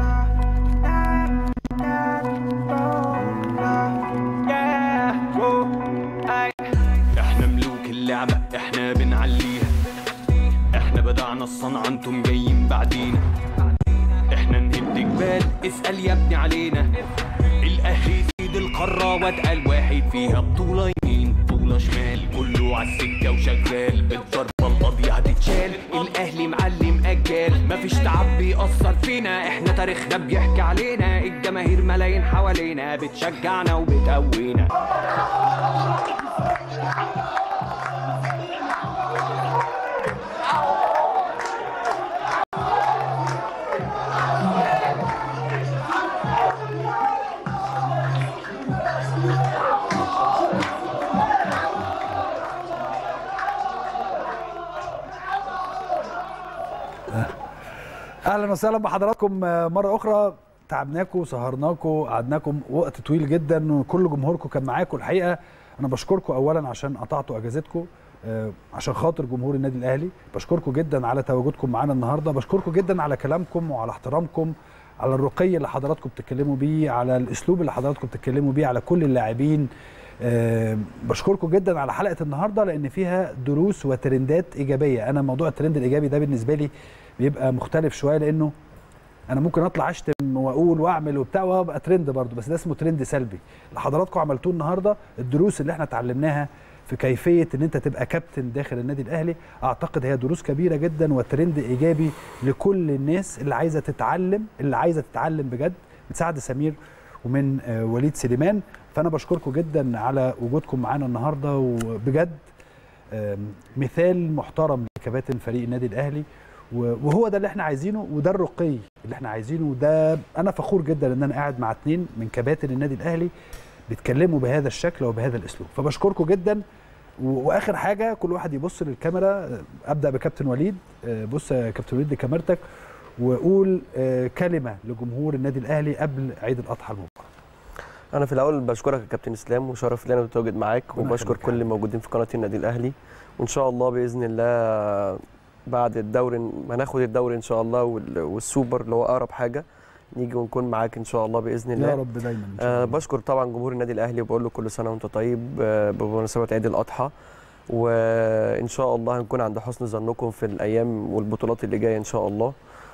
احنا ملوك اللعبة، احنا بنعليها، احنا بدعنا الصنعة انتم جايين بعدينا، احنا نهد جبال اسأل يا ابني علينا. الاهلي سيد القارة واتقل واحد فيها، بطولة يمين بطولة شمال كله عالسكة وشغال، الضربة القاضية هتتشال. الاهلي معلم اجيال مفيش تعب بيأثر فينا، احنا تاريخنا بيحكي علينا، الجماهير ملايين حوالينا بتشجعنا وبتقوينا. اهلا وسهلا بحضراتكم مره اخرى. تعبناكم وسهرناكم قعدناكم وقت طويل جدا، وكل جمهوركم كان معاكم. الحقيقه انا بشكركم اولا عشان قطعتوا اجازتكم عشان خاطر جمهور النادي الاهلي، بشكركم جدا على تواجدكم معانا النهارده، بشكركم جدا على كلامكم وعلى احترامكم، على الرقي اللي حضراتكم بتتكلموا بيه، على الاسلوب اللي حضراتكم بتتكلموا بيه على كل اللاعبين. أه بشكركم جدا على حلقه النهارده لان فيها دروس وترندات ايجابيه. انا موضوع الترند الايجابي ده بالنسبه لي بيبقى مختلف شويه، لانه انا ممكن اطلع اشتم واقول واعمل وبتاع وابقى ترند برضه، بس ده اسمه ترند سلبي. اللي حضراتكم عملتوه النهارده، الدروس اللي احنا اتعلمناها في كيفيه ان انت تبقى كابتن داخل النادي الاهلي، اعتقد هي دروس كبيره جدا وترند ايجابي لكل الناس اللي عايزه تتعلم، اللي عايزه تتعلم بجد، من سعد سمير ومن وليد سليمان. فانا بشكركم جدا على وجودكم معانا النهارده، وبجد مثال محترم لكباتن فريق النادي الاهلي، وهو ده اللي احنا عايزينه، وده الرقي اللي احنا عايزينه. وده انا فخور جدا ان انا قاعد مع اتنين من كباتن النادي الاهلي بيتكلموا بهذا الشكل وبهذا الاسلوب. فبشكركم جدا. واخر حاجه كل واحد يبص للكاميرا. ابدا بكابتن وليد. بص يا كابتن وليد لكاميرتك وقول كلمه لجمهور النادي الاهلي قبل عيد الاضحى المبارك. انا في الاول بشكرك يا كابتن اسلام، وشرف لي انا اتواجد معاك، وبشكر كل اللي موجودين في قناه النادي الاهلي، وان شاء الله باذن الله بعد الدوري ما ناخد الدوري ان شاء الله والسوبر اللي هو اقرب حاجه نيجي ونكون معاك ان شاء الله باذن الله يا رب دايما ان شاء الله. أه بشكر طبعا جمهور النادي الاهلي وبقول له كل سنه وانت طيب أه بمناسبه عيد الاضحى، وان شاء الله هنكون عند حسن ظنكم في الايام والبطولات اللي جايه ان شاء الله،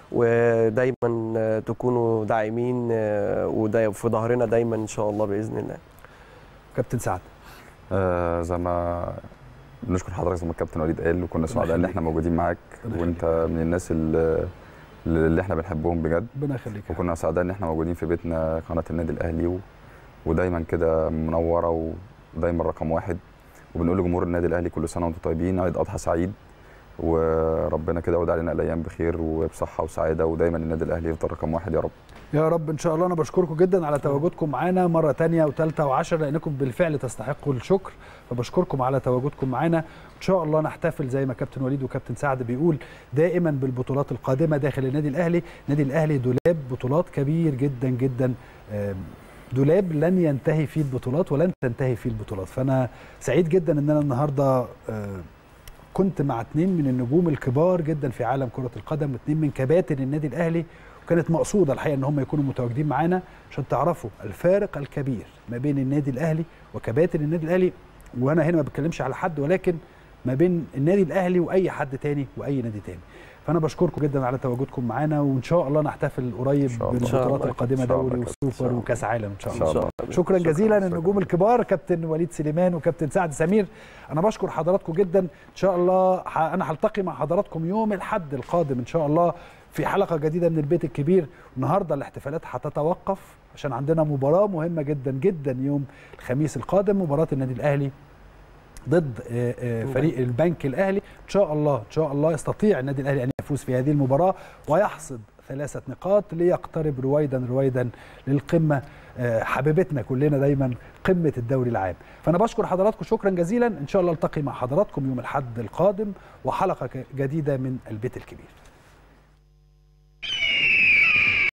ودايما تكونوا داعمين وفي ظهرنا دايما ان شاء الله باذن الله. كابتن سعد. آه زي ما بنشكر حضرتك زي ما الكابتن وليد قال، وكنا سعداء ان احنا موجودين معاك، وانت من الناس اللي, اللي احنا بنحبهم بجد. ربنا يخليك. وكنا سعداء ان احنا موجودين في بيتنا قناه النادي الاهلي، و... ودايما كده منوره ودايما رقم واحد، وبنقول لجمهور النادي الاهلي كل سنه وانتم طيبين، عيد اضحى سعيد، وربنا كده يعود علينا الايام بخير وبصحه وسعاده، ودايما النادي الاهلي يفضل رقم واحد يا رب. يا رب ان شاء الله. انا بشكركم جدا على تواجدكم معانا مره ثانيه وثالثه وعشرة، لانكم بالفعل تستحقوا الشكر، فبشكركم على تواجدكم معانا. ان شاء الله نحتفل زي ما كابتن وليد وكابتن سعد بيقول دائما بالبطولات القادمه داخل النادي الاهلي. النادي الاهلي دولاب بطولات كبير جدا جدا، دولاب لن ينتهي فيه البطولات ولن تنتهي فيه البطولات. فانا سعيد جدا ان انا النهارده كنت مع اثنين من النجوم الكبار جدا في عالم كرة القدم، واثنين من كباتن النادي الأهلي، وكانت مقصودة الحقيقة ان هم يكونوا متواجدين معانا عشان تعرفوا الفارق الكبير ما بين النادي الأهلي وكباتن النادي الأهلي. وانا هنا ما بتكلمش على حد، ولكن ما بين النادي الأهلي وأي حد تاني وأي نادي تاني. فأنا بشكركم جدا على تواجدكم معانا، وإن شاء الله نحتفل قريب بالبطولات القادمة، دوري والسوبر وكأس عالم إن شاء الله. إن شاء الله. شكرا جزيلا للنجوم الكبار كابتن وليد سليمان وكابتن سعد سمير. أنا بشكر حضراتكم جدا. إن شاء الله أنا هلتقي مع حضراتكم يوم الأحد القادم إن شاء الله في حلقة جديدة من البيت الكبير. النهارده الاحتفالات هتتوقف عشان عندنا مباراة مهمة جدا جدا يوم الخميس القادم، مباراة النادي الأهلي ضد فريق البنك الأهلي. إن شاء الله إن شاء الله يستطيع النادي الأهلي أن يفوز في هذه المباراة ويحصد ثلاثة نقاط ليقترب رويدا رويدا للقمة، حبيبتنا كلنا دايما قمة الدوري العام. فأنا بشكر حضراتكم شكرا جزيلا. إن شاء الله التقي مع حضراتكم يوم الأحد القادم وحلقة جديدة من البيت الكبير.